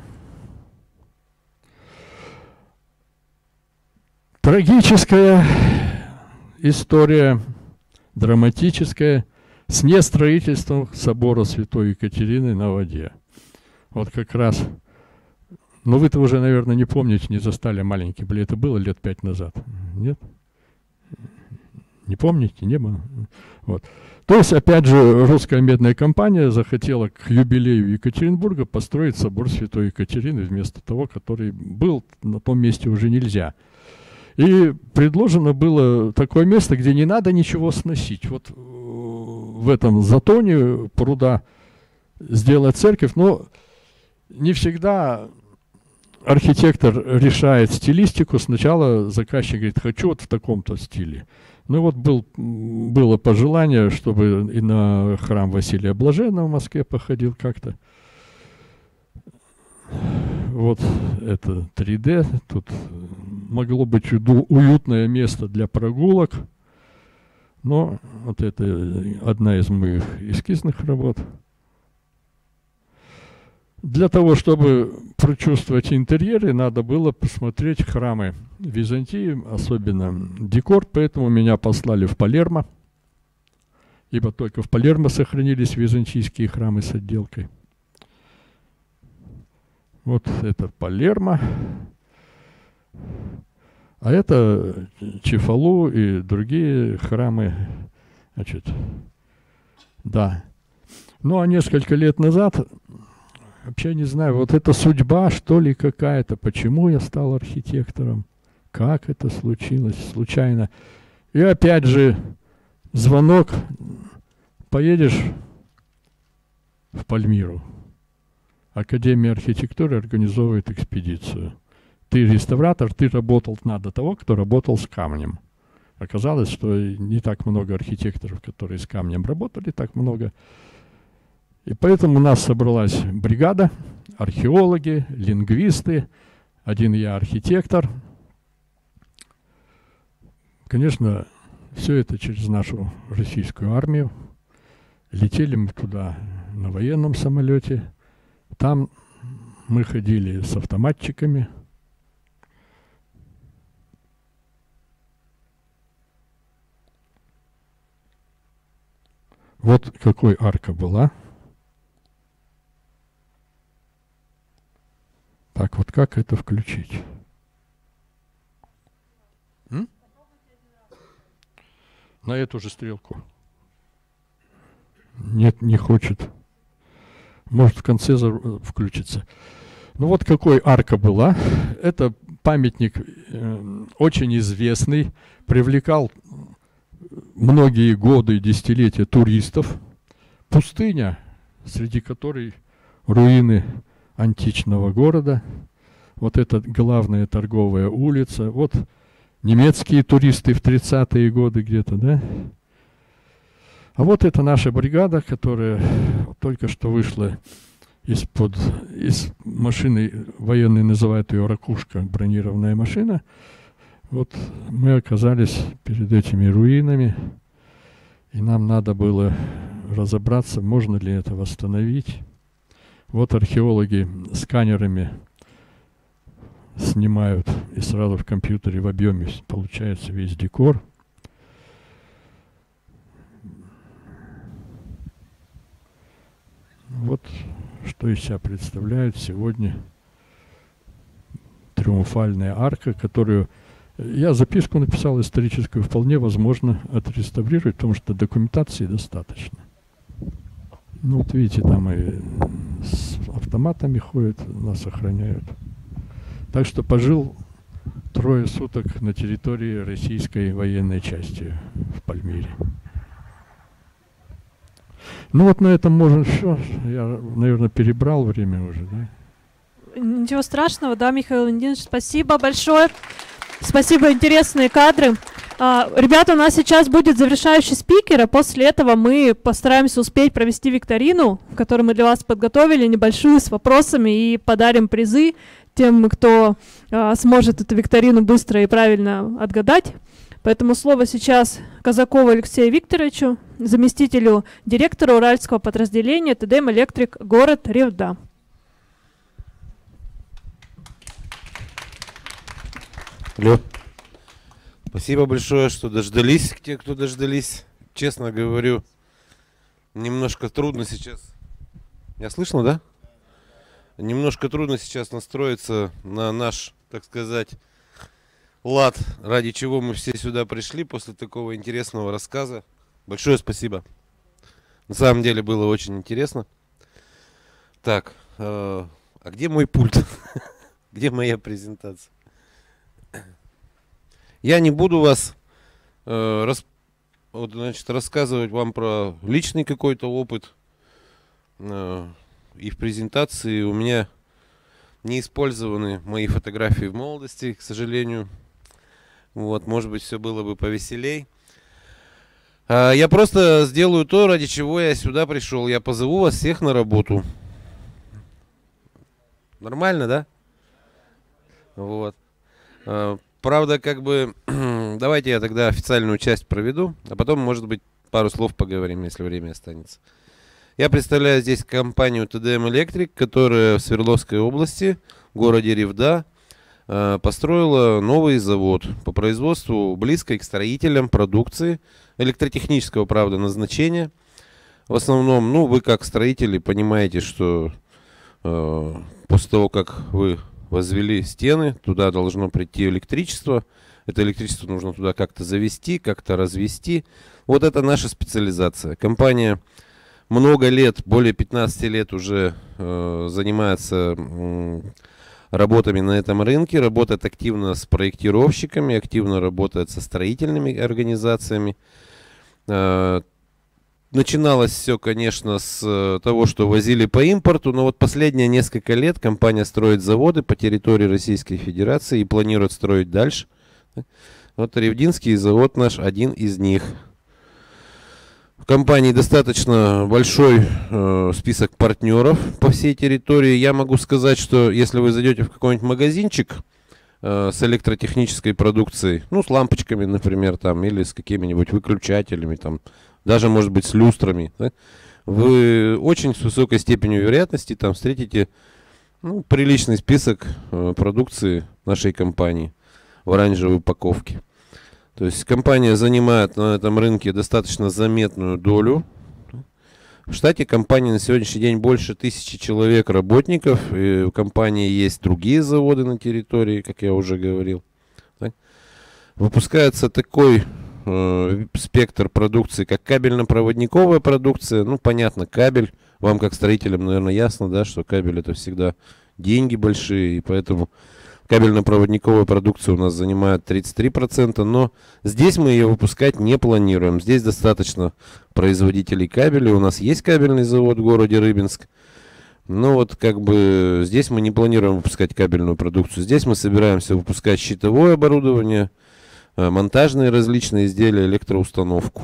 Трагическая история, драматическая, с нестроительством собора Святой Екатерины на воде. Вот как раз, ну вы-то уже, наверное, не помните, не застали, маленькие были, это было лет пять назад, нет? Не помните? Не было? Вот. То есть, опять же, русская медная компания захотела к юбилею Екатеринбурга построить собор Святой Екатерины вместо того, который был на том месте уже нельзя. И предложено было такое место, где не надо ничего сносить. Вот в этом затоне пруда сделать церковь, но не всегда архитектор решает стилистику. Сначала заказчик говорит, хочу вот в таком-то стиле. Ну вот был, было пожелание, чтобы и на храм Василия Блаженного в Москве походил как-то. Вот это три дэ. Тут могло быть уютное место для прогулок. Но вот это одна из моих эскизных работ. Для того, чтобы прочувствовать интерьеры, надо было посмотреть храмы Византии, особенно декор, поэтому меня послали в Палермо, ибо только в Палермо сохранились византийские храмы с отделкой. Вот это Палермо, а это Чефалу и другие храмы, значит, да. Ну а несколько лет назад... Вообще не знаю, вот это судьба, что ли, какая-то. Почему я стал архитектором? Как это случилось? Случайно. И опять же, звонок. Поедешь в Пальмиру. Академия архитектуры организовывает экспедицию. Ты реставратор, ты работал надо того, кто работал с камнем. Оказалось, что не так много архитекторов, которые с камнем работали, так много. И поэтому у нас собралась бригада, археологи, лингвисты, один я архитектор. Конечно, все это через нашу российскую армию. Летели мы туда на военном самолете. Там мы ходили с автоматчиками. Вот какой арка была. Так, вот как это включить? М? На эту же стрелку. Нет, не хочет. Может, в конце включится. Ну вот какой арка была. Это памятник э, очень известный. Привлекал многие годы и десятилетия туристов. Пустыня, среди которой руины античного города. Вот это главная торговая улица. Вот немецкие туристы в тридцатые годы где-то, да? А вот это наша бригада, которая только что вышла из-под из машины, военные называют ее «Ракушка», бронированная машина. Вот мы оказались перед этими руинами, и нам надо было разобраться, можно ли это восстановить. Вот археологи сканерами снимают, и сразу в компьютере в объеме получается весь декор. Вот что из себя представляет сегодня триумфальная арка, которую я записку написал историческую, вполне возможно отреставрировать, потому что документации достаточно. Ну вот видите, там и с автоматами ходят, нас охраняют. Так что пожил трое суток на территории российской военной части в Пальмире. Ну вот на этом можно все. Я, наверное, перебрал время уже, да? Ничего страшного, да, Михаил Валентинович, спасибо большое. Спасибо, интересные кадры. А, ребята, у нас сейчас будет завершающий спикер, а после этого мы постараемся успеть провести викторину, которую мы для вас подготовили, небольшую, с вопросами, и подарим призы тем, кто а, сможет эту викторину быстро и правильно отгадать. Поэтому слово сейчас Казакову Алексею Викторовичу, заместителю директора Уральского подразделения ТДМ «Электрик», город Ревда. Алло. Спасибо большое, что дождались, те, кто дождались. Честно говорю, немножко трудно сейчас. Я слышно, да? Немножко трудно сейчас настроиться на наш, так сказать, лад, ради чего мы все сюда пришли после такого интересного рассказа. Большое спасибо. На самом деле было очень интересно. Так, э, а где мой пульт? Где моя презентация? Я не буду вас э, рас, вот, значит, рассказывать вам про личный какой-то опыт. Э, и в презентации у меня не использованы мои фотографии в молодости, к сожалению. Вот, может быть, все было бы повеселей. А, я просто сделаю то, ради чего я сюда пришел. Я позову вас всех на работу. Нормально, да? Вот. А, правда, как бы, давайте я тогда официальную часть проведу, а потом, может быть, пару слов поговорим, если время останется. Я представляю здесь компанию тэ дэ эм Electric, которая в Свердловской области, в городе Ревда, построила новый завод по производству близкой к строителям продукции, электротехнического, правда, назначения. В основном, ну, вы как строители понимаете, что э, после того, как вы возвели стены, туда должно прийти электричество. Это электричество нужно туда как-то завести, как-то развести. Вот это наша специализация. Компания много лет, более пятнадцати лет уже э, занимается э, работами на этом рынке, работает активно с проектировщиками, активно работает со строительными организациями. Э, начиналось все, конечно, с э, того, что возили по импорту, но вот последние несколько лет компания строит заводы по территории Российской Федерации и планирует строить дальше. Вот Ревдинский завод наш один из них. В компании достаточно большой э, список партнеров по всей территории. Я могу сказать, что если вы зайдете в какой-нибудь магазинчик э, с электротехнической продукцией, ну, с лампочками, например, там, или с какими-нибудь выключателями, там, даже, может быть, с люстрами, да, вы очень с высокой степенью вероятности там встретите, ну, приличный список э, продукции нашей компании в оранжевой упаковке. То есть компания занимает на этом рынке достаточно заметную долю. В штате компании на сегодняшний день больше тысячи человек работников. И у компании есть другие заводы на территории, как я уже говорил. Так? Выпускается такой э, спектр продукции, как кабельно-проводниковая продукция. Ну, понятно, кабель. Вам, как строителям, наверное, ясно, да, что кабель — это всегда деньги большие, и поэтому кабельно-проводниковая продукция у нас занимает тридцать три процента, но здесь мы ее выпускать не планируем. Здесь достаточно производителей кабеля. У нас есть кабельный завод в городе Рыбинск. Но вот как бы здесь мы не планируем выпускать кабельную продукцию. Здесь мы собираемся выпускать щитовое оборудование, монтажные различные изделия, электроустановку.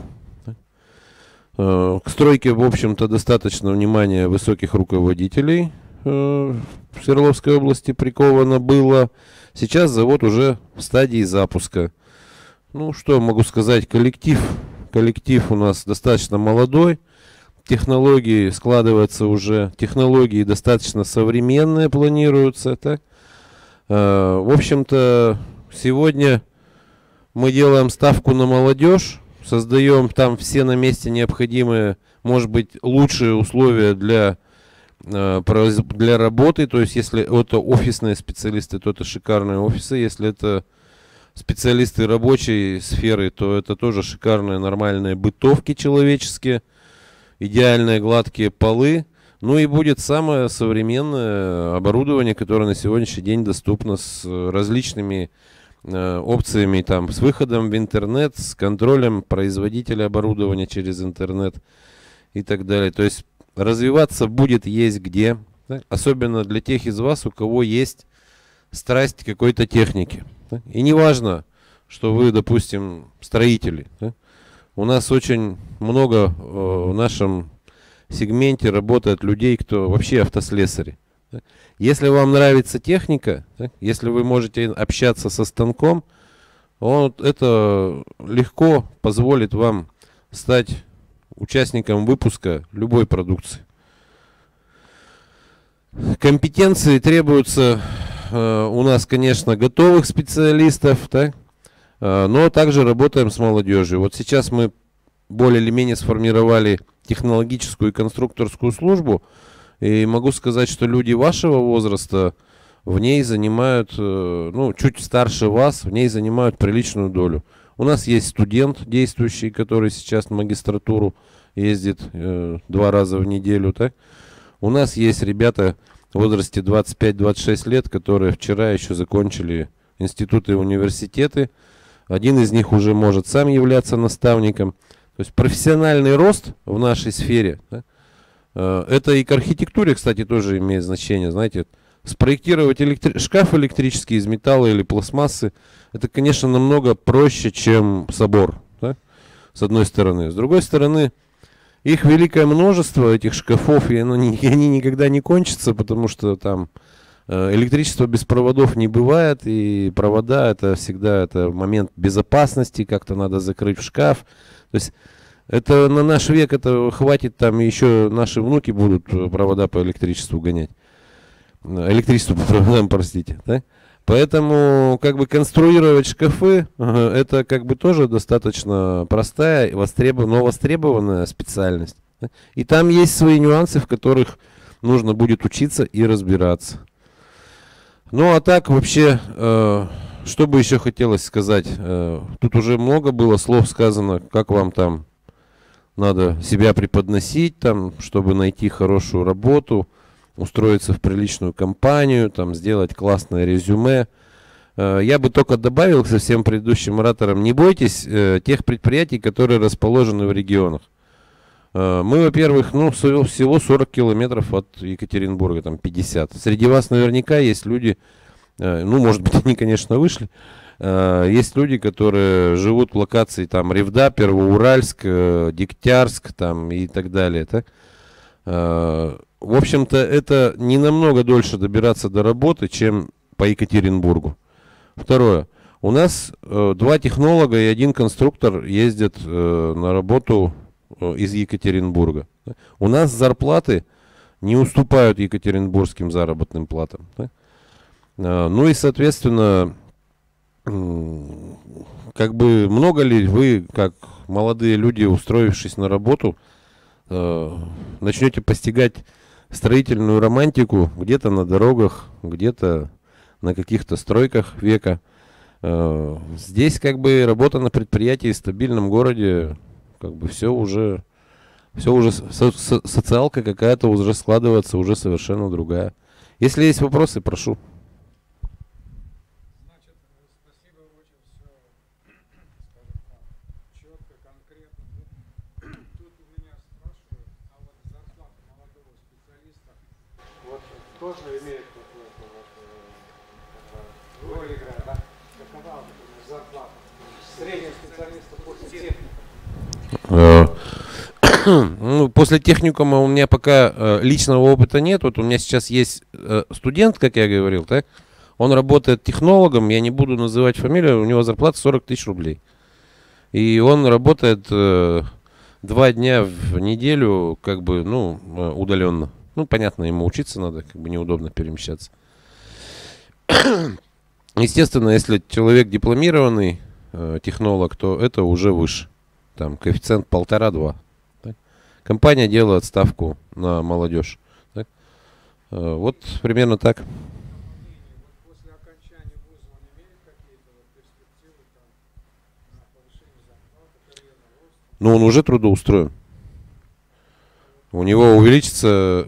К стройке, в общем-то, достаточно внимания высоких руководителей в Свердловской области приковано было. Сейчас завод уже в стадии запуска. Ну, что могу сказать, коллектив, коллектив у нас достаточно молодой. Технологии складываются уже, технологии достаточно современные планируются. Так? В общем-то, сегодня мы делаем ставку на молодежь, создаем там все на месте необходимые, может быть, лучшие условия для для работы. То есть если это офисные специалисты, то это шикарные офисы. Если это специалисты рабочей сферы, то это тоже шикарные нормальные бытовки человеческие, идеальные гладкие полы. Ну и будет самое современное оборудование, которое на сегодняшний день доступно с различными э, опциями, там, с выходом в интернет, с контролем производителя оборудования через интернет и так далее. То есть развиваться будет есть где, да? Особенно для тех из вас, у кого есть страсть к какой-то технике. Да? И не важно, что вы, допустим, строители. Да? У нас очень много э, в нашем сегменте работает людей, кто вообще автослесари. Да? Если вам нравится техника, да? Если вы можете общаться со станком, он, это легко позволит вам стать участникам выпуска любой продукции. Компетенции требуются э, у нас, конечно, готовых специалистов, да? э, но также работаем с молодежью. Вот сейчас мы более или менее сформировали технологическую и конструкторскую службу, и могу сказать, что люди вашего возраста в ней занимают, ну, чуть старше вас, в ней занимают приличную долю. У нас есть студент действующий, который сейчас на магистратуру ездит э, два раза в неделю, так? У нас есть ребята в возрасте двадцать пять — двадцать шесть лет, которые вчера еще закончили институты и университеты. Один из них уже может сам являться наставником. То есть профессиональный рост в нашей сфере, да, э, это и к архитектуре, кстати, тоже имеет значение. Знаете, спроектировать электри... шкаф электрический из металла или пластмассы, это, конечно, намного проще, чем собор, да, с одной стороны. С другой стороны, их великое множество, этих шкафов, и оно не, они никогда не кончатся, потому что там электричество без проводов не бывает, и провода — это всегда это момент безопасности, как-то надо закрыть в шкаф. То есть это на наш век это хватит, там еще наши внуки будут провода по электричеству гонять. Электричество по проводам, простите. Да? Поэтому как бы конструировать шкафы, это как бы тоже достаточно простая, востребов... но востребованная специальность. Да? И там есть свои нюансы, в которых нужно будет учиться и разбираться. Ну а так вообще, э, что бы еще хотелось сказать. Э, тут уже много было слов сказано, как вам там надо себя преподносить, там, чтобы найти хорошую работу, устроиться в приличную компанию, там, сделать классное резюме. Э, я бы только добавил к всем предыдущим ораторам, не бойтесь э, тех предприятий, которые расположены в регионах. Э, мы, во-первых, ну, всего сорок километров от Екатеринбурга, там пятьдесят. Среди вас наверняка есть люди, э, ну, может быть, они, конечно, вышли, э, есть люди, которые живут в локации там Ревда, Первоуральск, э, Дегтярск, там, и так далее, так? Э, В общем-то, это не намного дольше добираться до работы, чем по Екатеринбургу. Второе. У нас э, два технолога и один конструктор ездят э, на работу э, из Екатеринбурга. Да? У нас зарплаты не уступают екатеринбургским заработным платам. Да? Э, ну и, соответственно, э, как бы много ли вы, как молодые люди, устроившись на работу, э, начнете постигать строительную романтику где-то на дорогах, где-то на каких-то стройках века. Здесь как бы работа на предприятии в стабильном городе, как бы все уже, все уже со со социалка какая-то уже складывается, уже совершенно другая. Если есть вопросы, прошу. Тоже имеет роль играет, да? Какова зарплата среднего специалиста после техникума? Ну, после техникума у меня пока э, личного опыта нет. Вот у меня сейчас есть э, студент, как я говорил, так? Он работает технологом, я не буду называть фамилию, у него зарплата сорок тысяч рублей. И он работает э, два дня в неделю, как бы, ну, э, удаленно. Ну, понятно, ему учиться надо, как бы неудобно перемещаться. Естественно, если человек дипломированный э, технолог, то это уже выше. Там коэффициент полтора-два. Компания делает ставку на молодежь. Так? Э, вот примерно так. Ну, он уже трудоустроен. У него увеличится...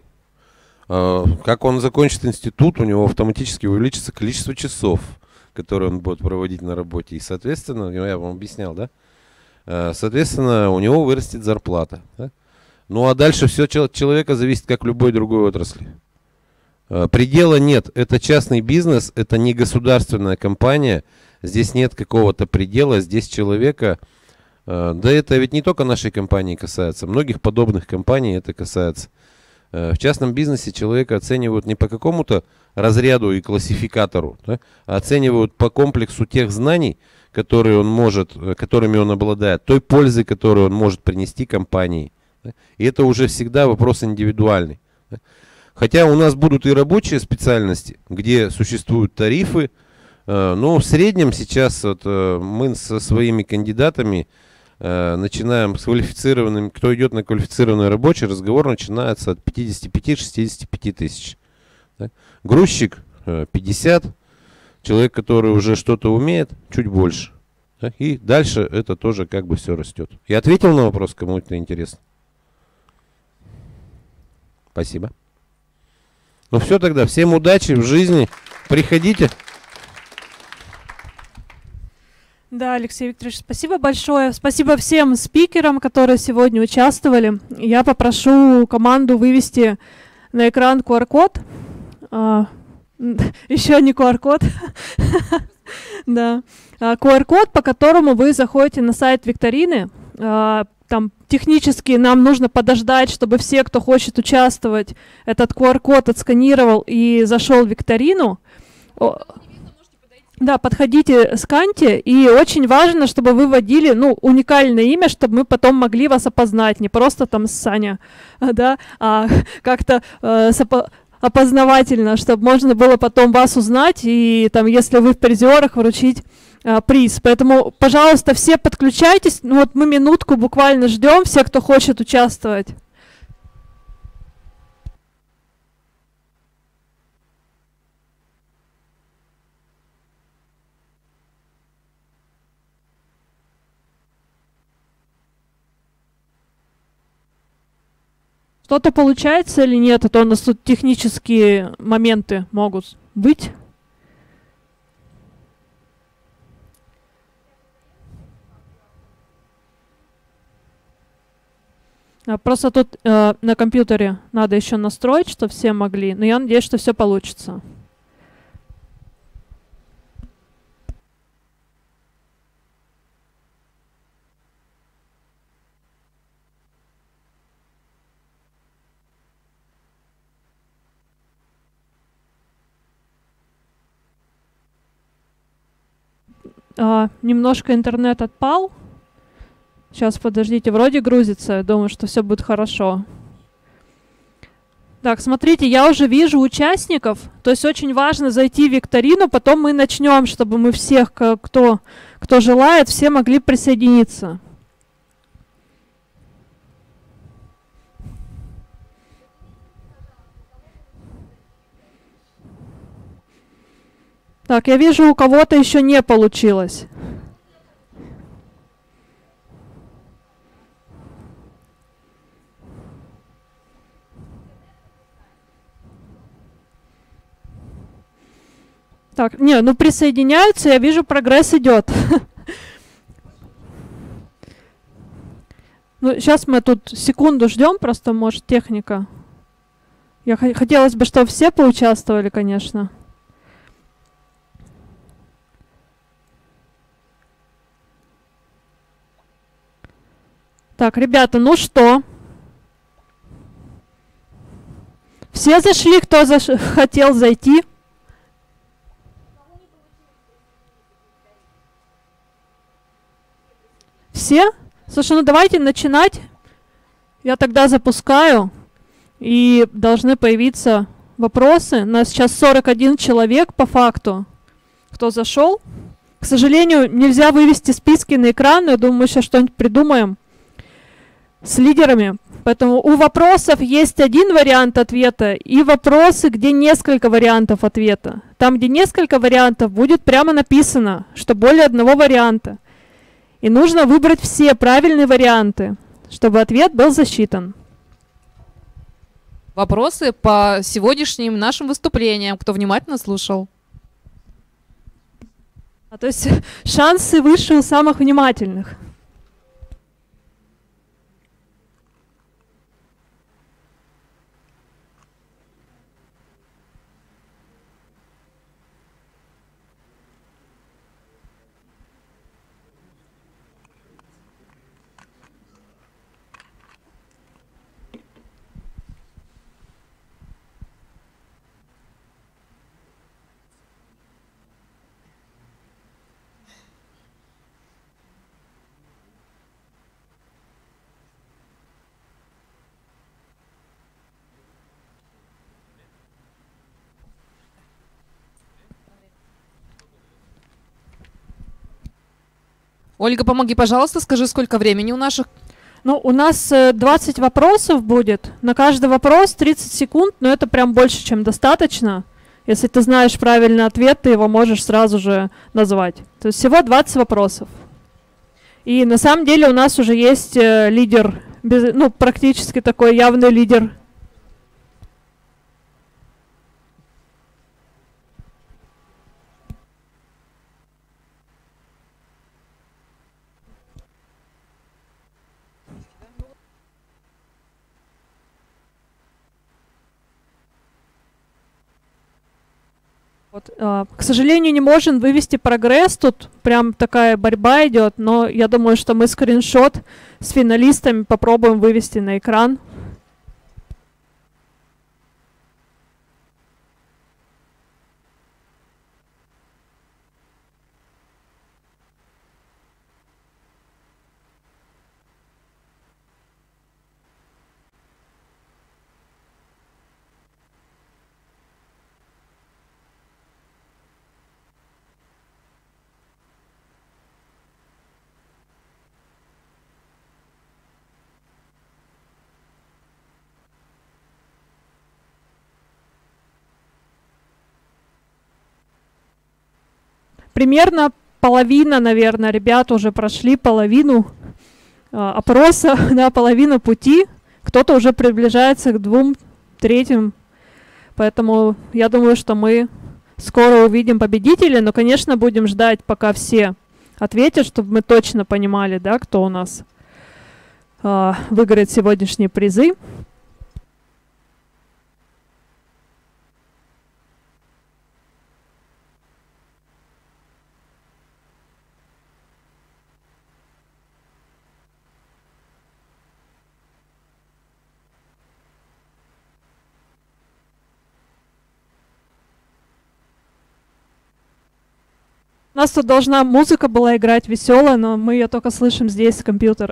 Как он закончит институт, у него автоматически увеличится количество часов, которые он будет проводить на работе. И, соответственно, я вам объяснял, да? Соответственно, у него вырастет зарплата. Да? Ну, а дальше все от человека зависит, как в любой другой отрасли. Предела нет. Это частный бизнес, это не государственная компания. Здесь нет какого-то предела, здесь человека... Да это ведь не только нашей компании касается, многих подобных компаний это касается. В частном бизнесе человека оценивают не по какому-то разряду и классификатору, да, а оценивают по комплексу тех знаний, которые он может, которыми он обладает, той пользы, которую он может принести компании. Да. И это уже всегда вопрос индивидуальный. Да. Хотя у нас будут и рабочие специальности, где существуют тарифы, э, но в среднем сейчас вот, э, мы со своими кандидатами начинаем с квалифицированным, кто идет на квалифицированный рабочий, разговор начинается от пятидесяти пяти — шестидесяти пяти тысяч. Да? Грузчик пятьдесят, человек, который уже что-то умеет, чуть больше. Да? И дальше это тоже как бы все растет. Я ответил на вопрос, кому это интересно? Спасибо. Ну все тогда, всем удачи в жизни, приходите. Да, Алексей Викторович, спасибо большое. Спасибо всем спикерам, которые сегодня участвовали. Я попрошу команду вывести на экран ку ар код. А, еще не ку ар код. Да. ку ар код, по которому вы заходите на сайт викторины. А, там технически нам нужно подождать, чтобы все, кто хочет участвовать, этот ку ар код отсканировал и зашел в викторину. Да, подходите, сканьте, и очень важно, чтобы вы вводили, ну, уникальное имя, чтобы мы потом могли вас опознать, не просто там Саня, да, а как-то э, опознавательно, чтобы можно было потом вас узнать и там, если вы в призерах, вручить э, приз. Поэтому, пожалуйста, все подключайтесь, ну, вот мы минутку буквально ждем, все, кто хочет участвовать. Что-то получается или нет, а то у нас тут технические моменты могут быть. А просто тут э, на компьютере надо еще настроить, чтобы все могли, но я надеюсь, что все получится. А, немножко интернет отпал. Сейчас, подождите, вроде грузится. Думаю, что все будет хорошо. Так, смотрите, я уже вижу участников. То есть очень важно зайти в викторину, потом мы начнем, чтобы мы всех, кто, кто желает, все могли присоединиться. Так, я вижу, у кого-то еще не получилось. Так, не, ну присоединяются, я вижу, прогресс идет. Ну, сейчас мы тут секунду ждем, просто, может, техника. Я хотелось бы, чтобы все поучаствовали, конечно. Так, ребята, ну что? Все зашли, кто заш... хотел зайти? Все? Слушай, ну давайте начинать. Я тогда запускаю, и должны появиться вопросы. У нас сейчас сорок один человек по факту, кто зашел. К сожалению, нельзя вывести списки на экран, но я думаю, мы сейчас что-нибудь придумаем с лидерами. Поэтому у вопросов есть один вариант ответа и вопросы, где несколько вариантов ответа. Там, где несколько вариантов, будет прямо написано, что более одного варианта. И нужно выбрать все правильные варианты, чтобы ответ был засчитан. Вопросы по сегодняшним нашим выступлениям, кто внимательно слушал. А, то есть шансы выше у самых внимательных. Ольга, помоги, пожалуйста, скажи, сколько времени у наших? Ну, у нас двадцать вопросов будет. На каждый вопрос тридцать секунд, но это прям больше, чем достаточно. Если ты знаешь правильный ответ, ты его можешь сразу же назвать. То есть всего двадцать вопросов. И на самом деле у нас уже есть э, лидер, без, ну, практически такой явный лидер. Вот, э, к сожалению, не можем вывести прогресс, тут прям такая борьба идет, но я думаю, что мы скриншот с финалистами попробуем вывести на экран. Примерно половина, наверное, ребят уже прошли половину э, опроса, да, половину пути. Кто-то уже приближается к двум третьим. Поэтому я думаю, что мы скоро увидим победителя. Но, конечно, будем ждать, пока все ответят, чтобы мы точно понимали, да, кто у нас э, выиграет сегодняшние призы. У нас тут должна музыка была играть веселая, но мы ее только слышим здесь с компьютера.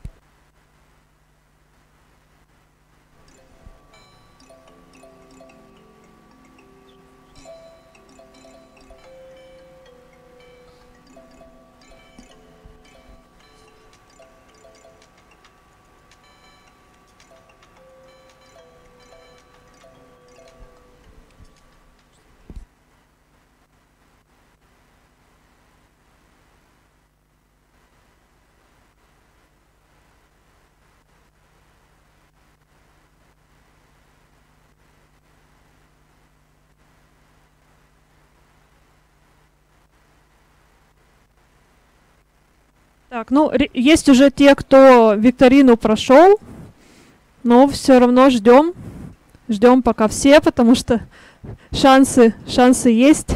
Так, ну, есть уже те, кто викторину прошел, но все равно ждем. Ждем пока все, потому что шансы, шансы есть.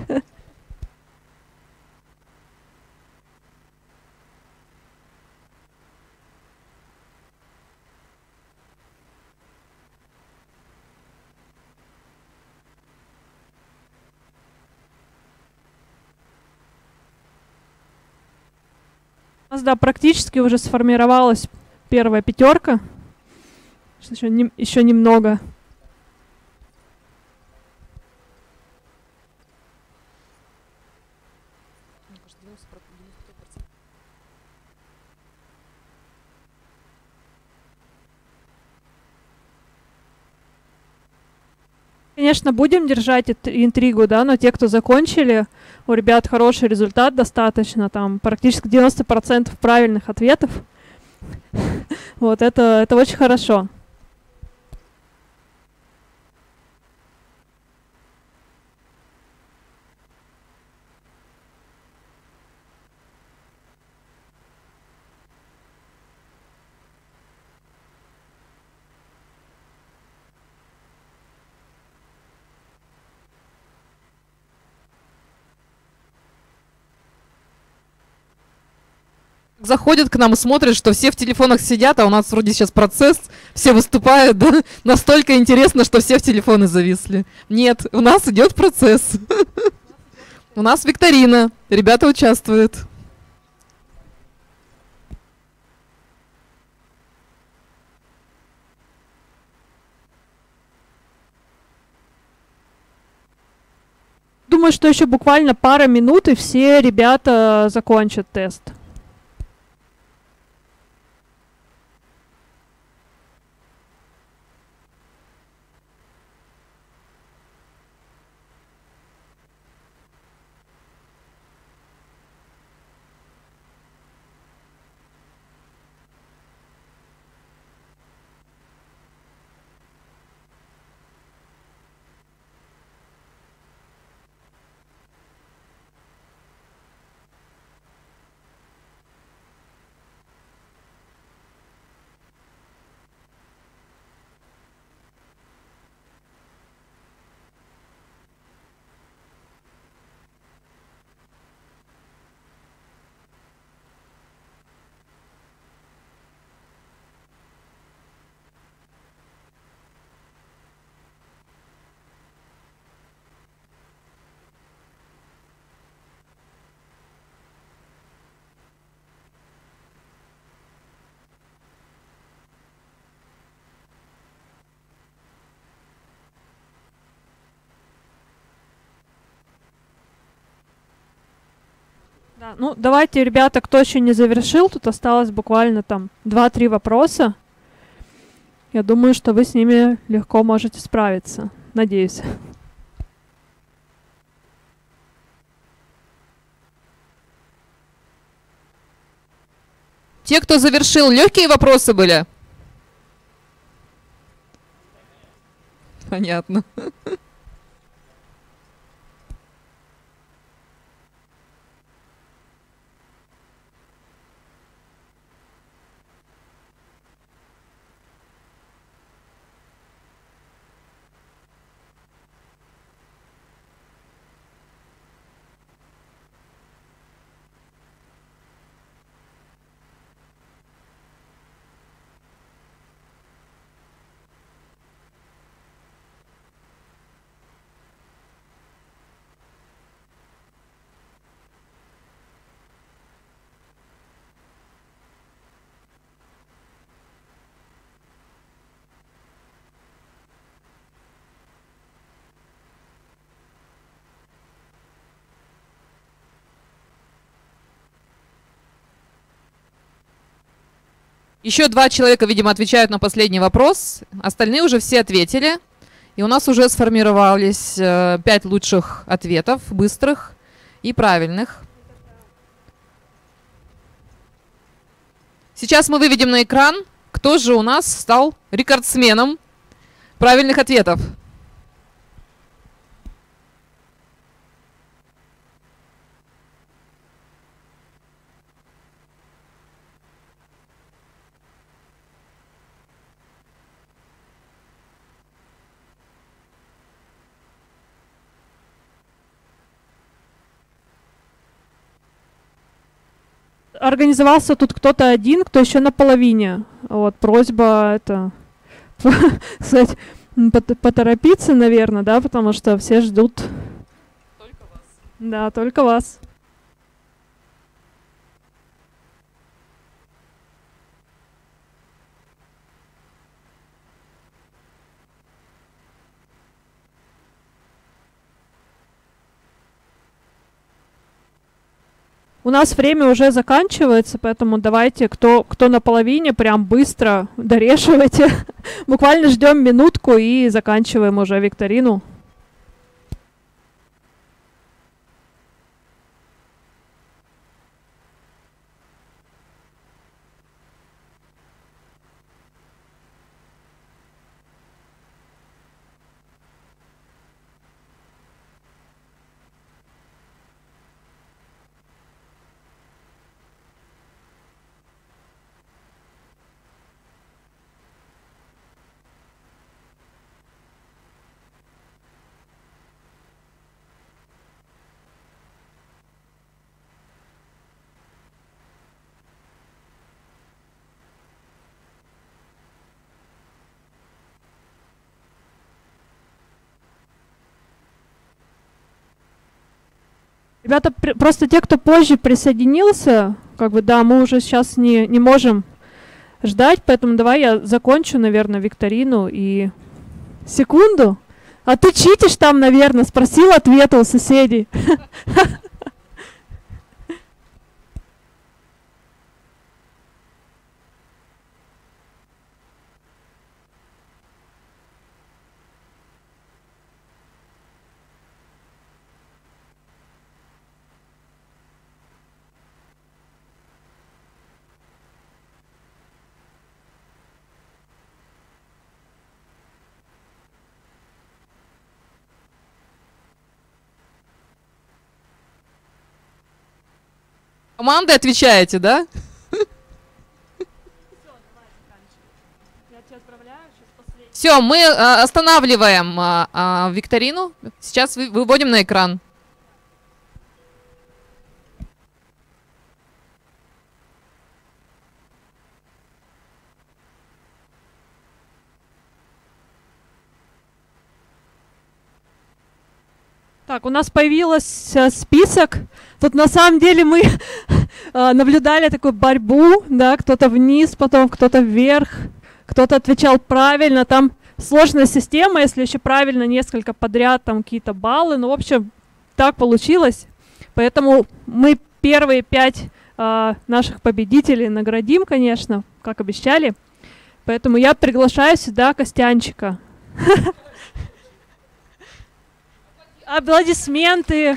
У нас, да, практически уже сформировалась первая пятерка. Еще, не, еще немного. Конечно, будем держать интригу, да, но те, кто закончили, у ребят хороший результат достаточно, там практически девяносто процентов правильных ответов. Вот, это, это очень хорошо. Заходят к нам и смотрят, что все в телефонах сидят, а у нас вроде сейчас процесс, все выступают, да? Настолько интересно, что все в телефоны зависли. Нет, у нас идет процесс. У нас викторина, ребята участвуют. Думаю, что еще буквально пара минут, и все ребята закончат тест. Да, ну, давайте, ребята, кто еще не завершил, тут осталось буквально там два-три вопроса. Я думаю, что вы с ними легко можете справиться. Надеюсь. Те, кто завершил, легкие вопросы были? Понятно. Еще два человека, видимо, отвечают на последний вопрос. Остальные уже все ответили. И у нас уже сформировались э, пять лучших ответов, быстрых и правильных. Сейчас мы выведем на экран, кто же у нас стал рекордсменом правильных ответов. Организовался тут кто-то один, кто еще на половине. Вот, просьба это, кстати, поторопиться, наверное, да, потому что все ждут. Только вас. Да, только вас. У нас время уже заканчивается, поэтому давайте, кто, кто на половине, прям быстро дорешивайте. Буквально ждем минутку и заканчиваем уже викторину. Ребята, просто те, кто позже присоединился, как бы, да, мы уже сейчас не, не можем ждать, поэтому давай я закончу, наверное, викторину и... Секунду? А ты читишь там, наверное, спросил ответа у соседей. Командой отвечаете, да? Все, мы а, останавливаем а, а, викторину. Сейчас вы, выводим на экран. Так, у нас появился список. Тут на самом деле мы наблюдали такую борьбу, да, кто-то вниз, потом кто-то вверх, кто-то отвечал правильно. Там сложная система, если еще правильно несколько подряд, там какие-то баллы. Ну, в общем, так получилось. Поэтому мы первые пять э, наших победителей наградим, конечно, как обещали. Поэтому я приглашаю сюда Костянчика. Аплодисменты.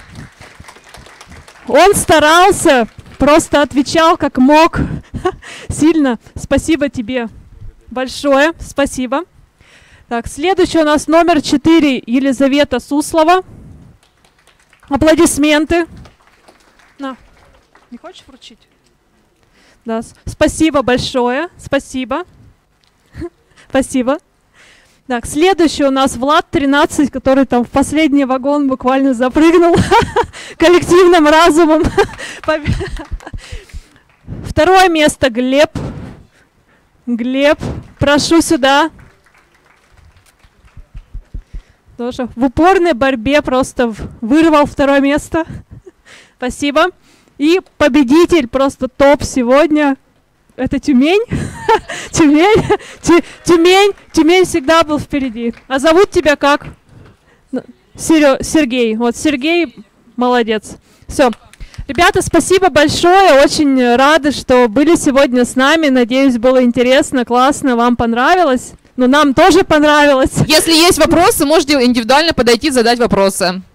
Он старался, просто отвечал как мог. Сильно спасибо тебе большое. Спасибо. Так, следующий у нас номер четыре, Елизавета Суслова. Аплодисменты. На. Не хочешь вручить? Да, спасибо большое. Спасибо. Спасибо. Так, следующий у нас Влад, тринадцать, который там в последний вагон буквально запрыгнул коллективным разумом. Второе место Глеб. Глеб, прошу сюда. Тоже в упорной борьбе просто вырвал второе место. Спасибо. И победитель, просто топ сегодня. Это Тюмень. Тюмень. Тюмень. Тюмень всегда был впереди. А зовут тебя как? Серё... Сергей. Вот Сергей молодец. Все. Ребята, спасибо большое. Очень рады, что были сегодня с нами. Надеюсь, было интересно, классно, вам понравилось. Но нам тоже понравилось. Если есть вопросы, можете индивидуально подойти, задать вопросы.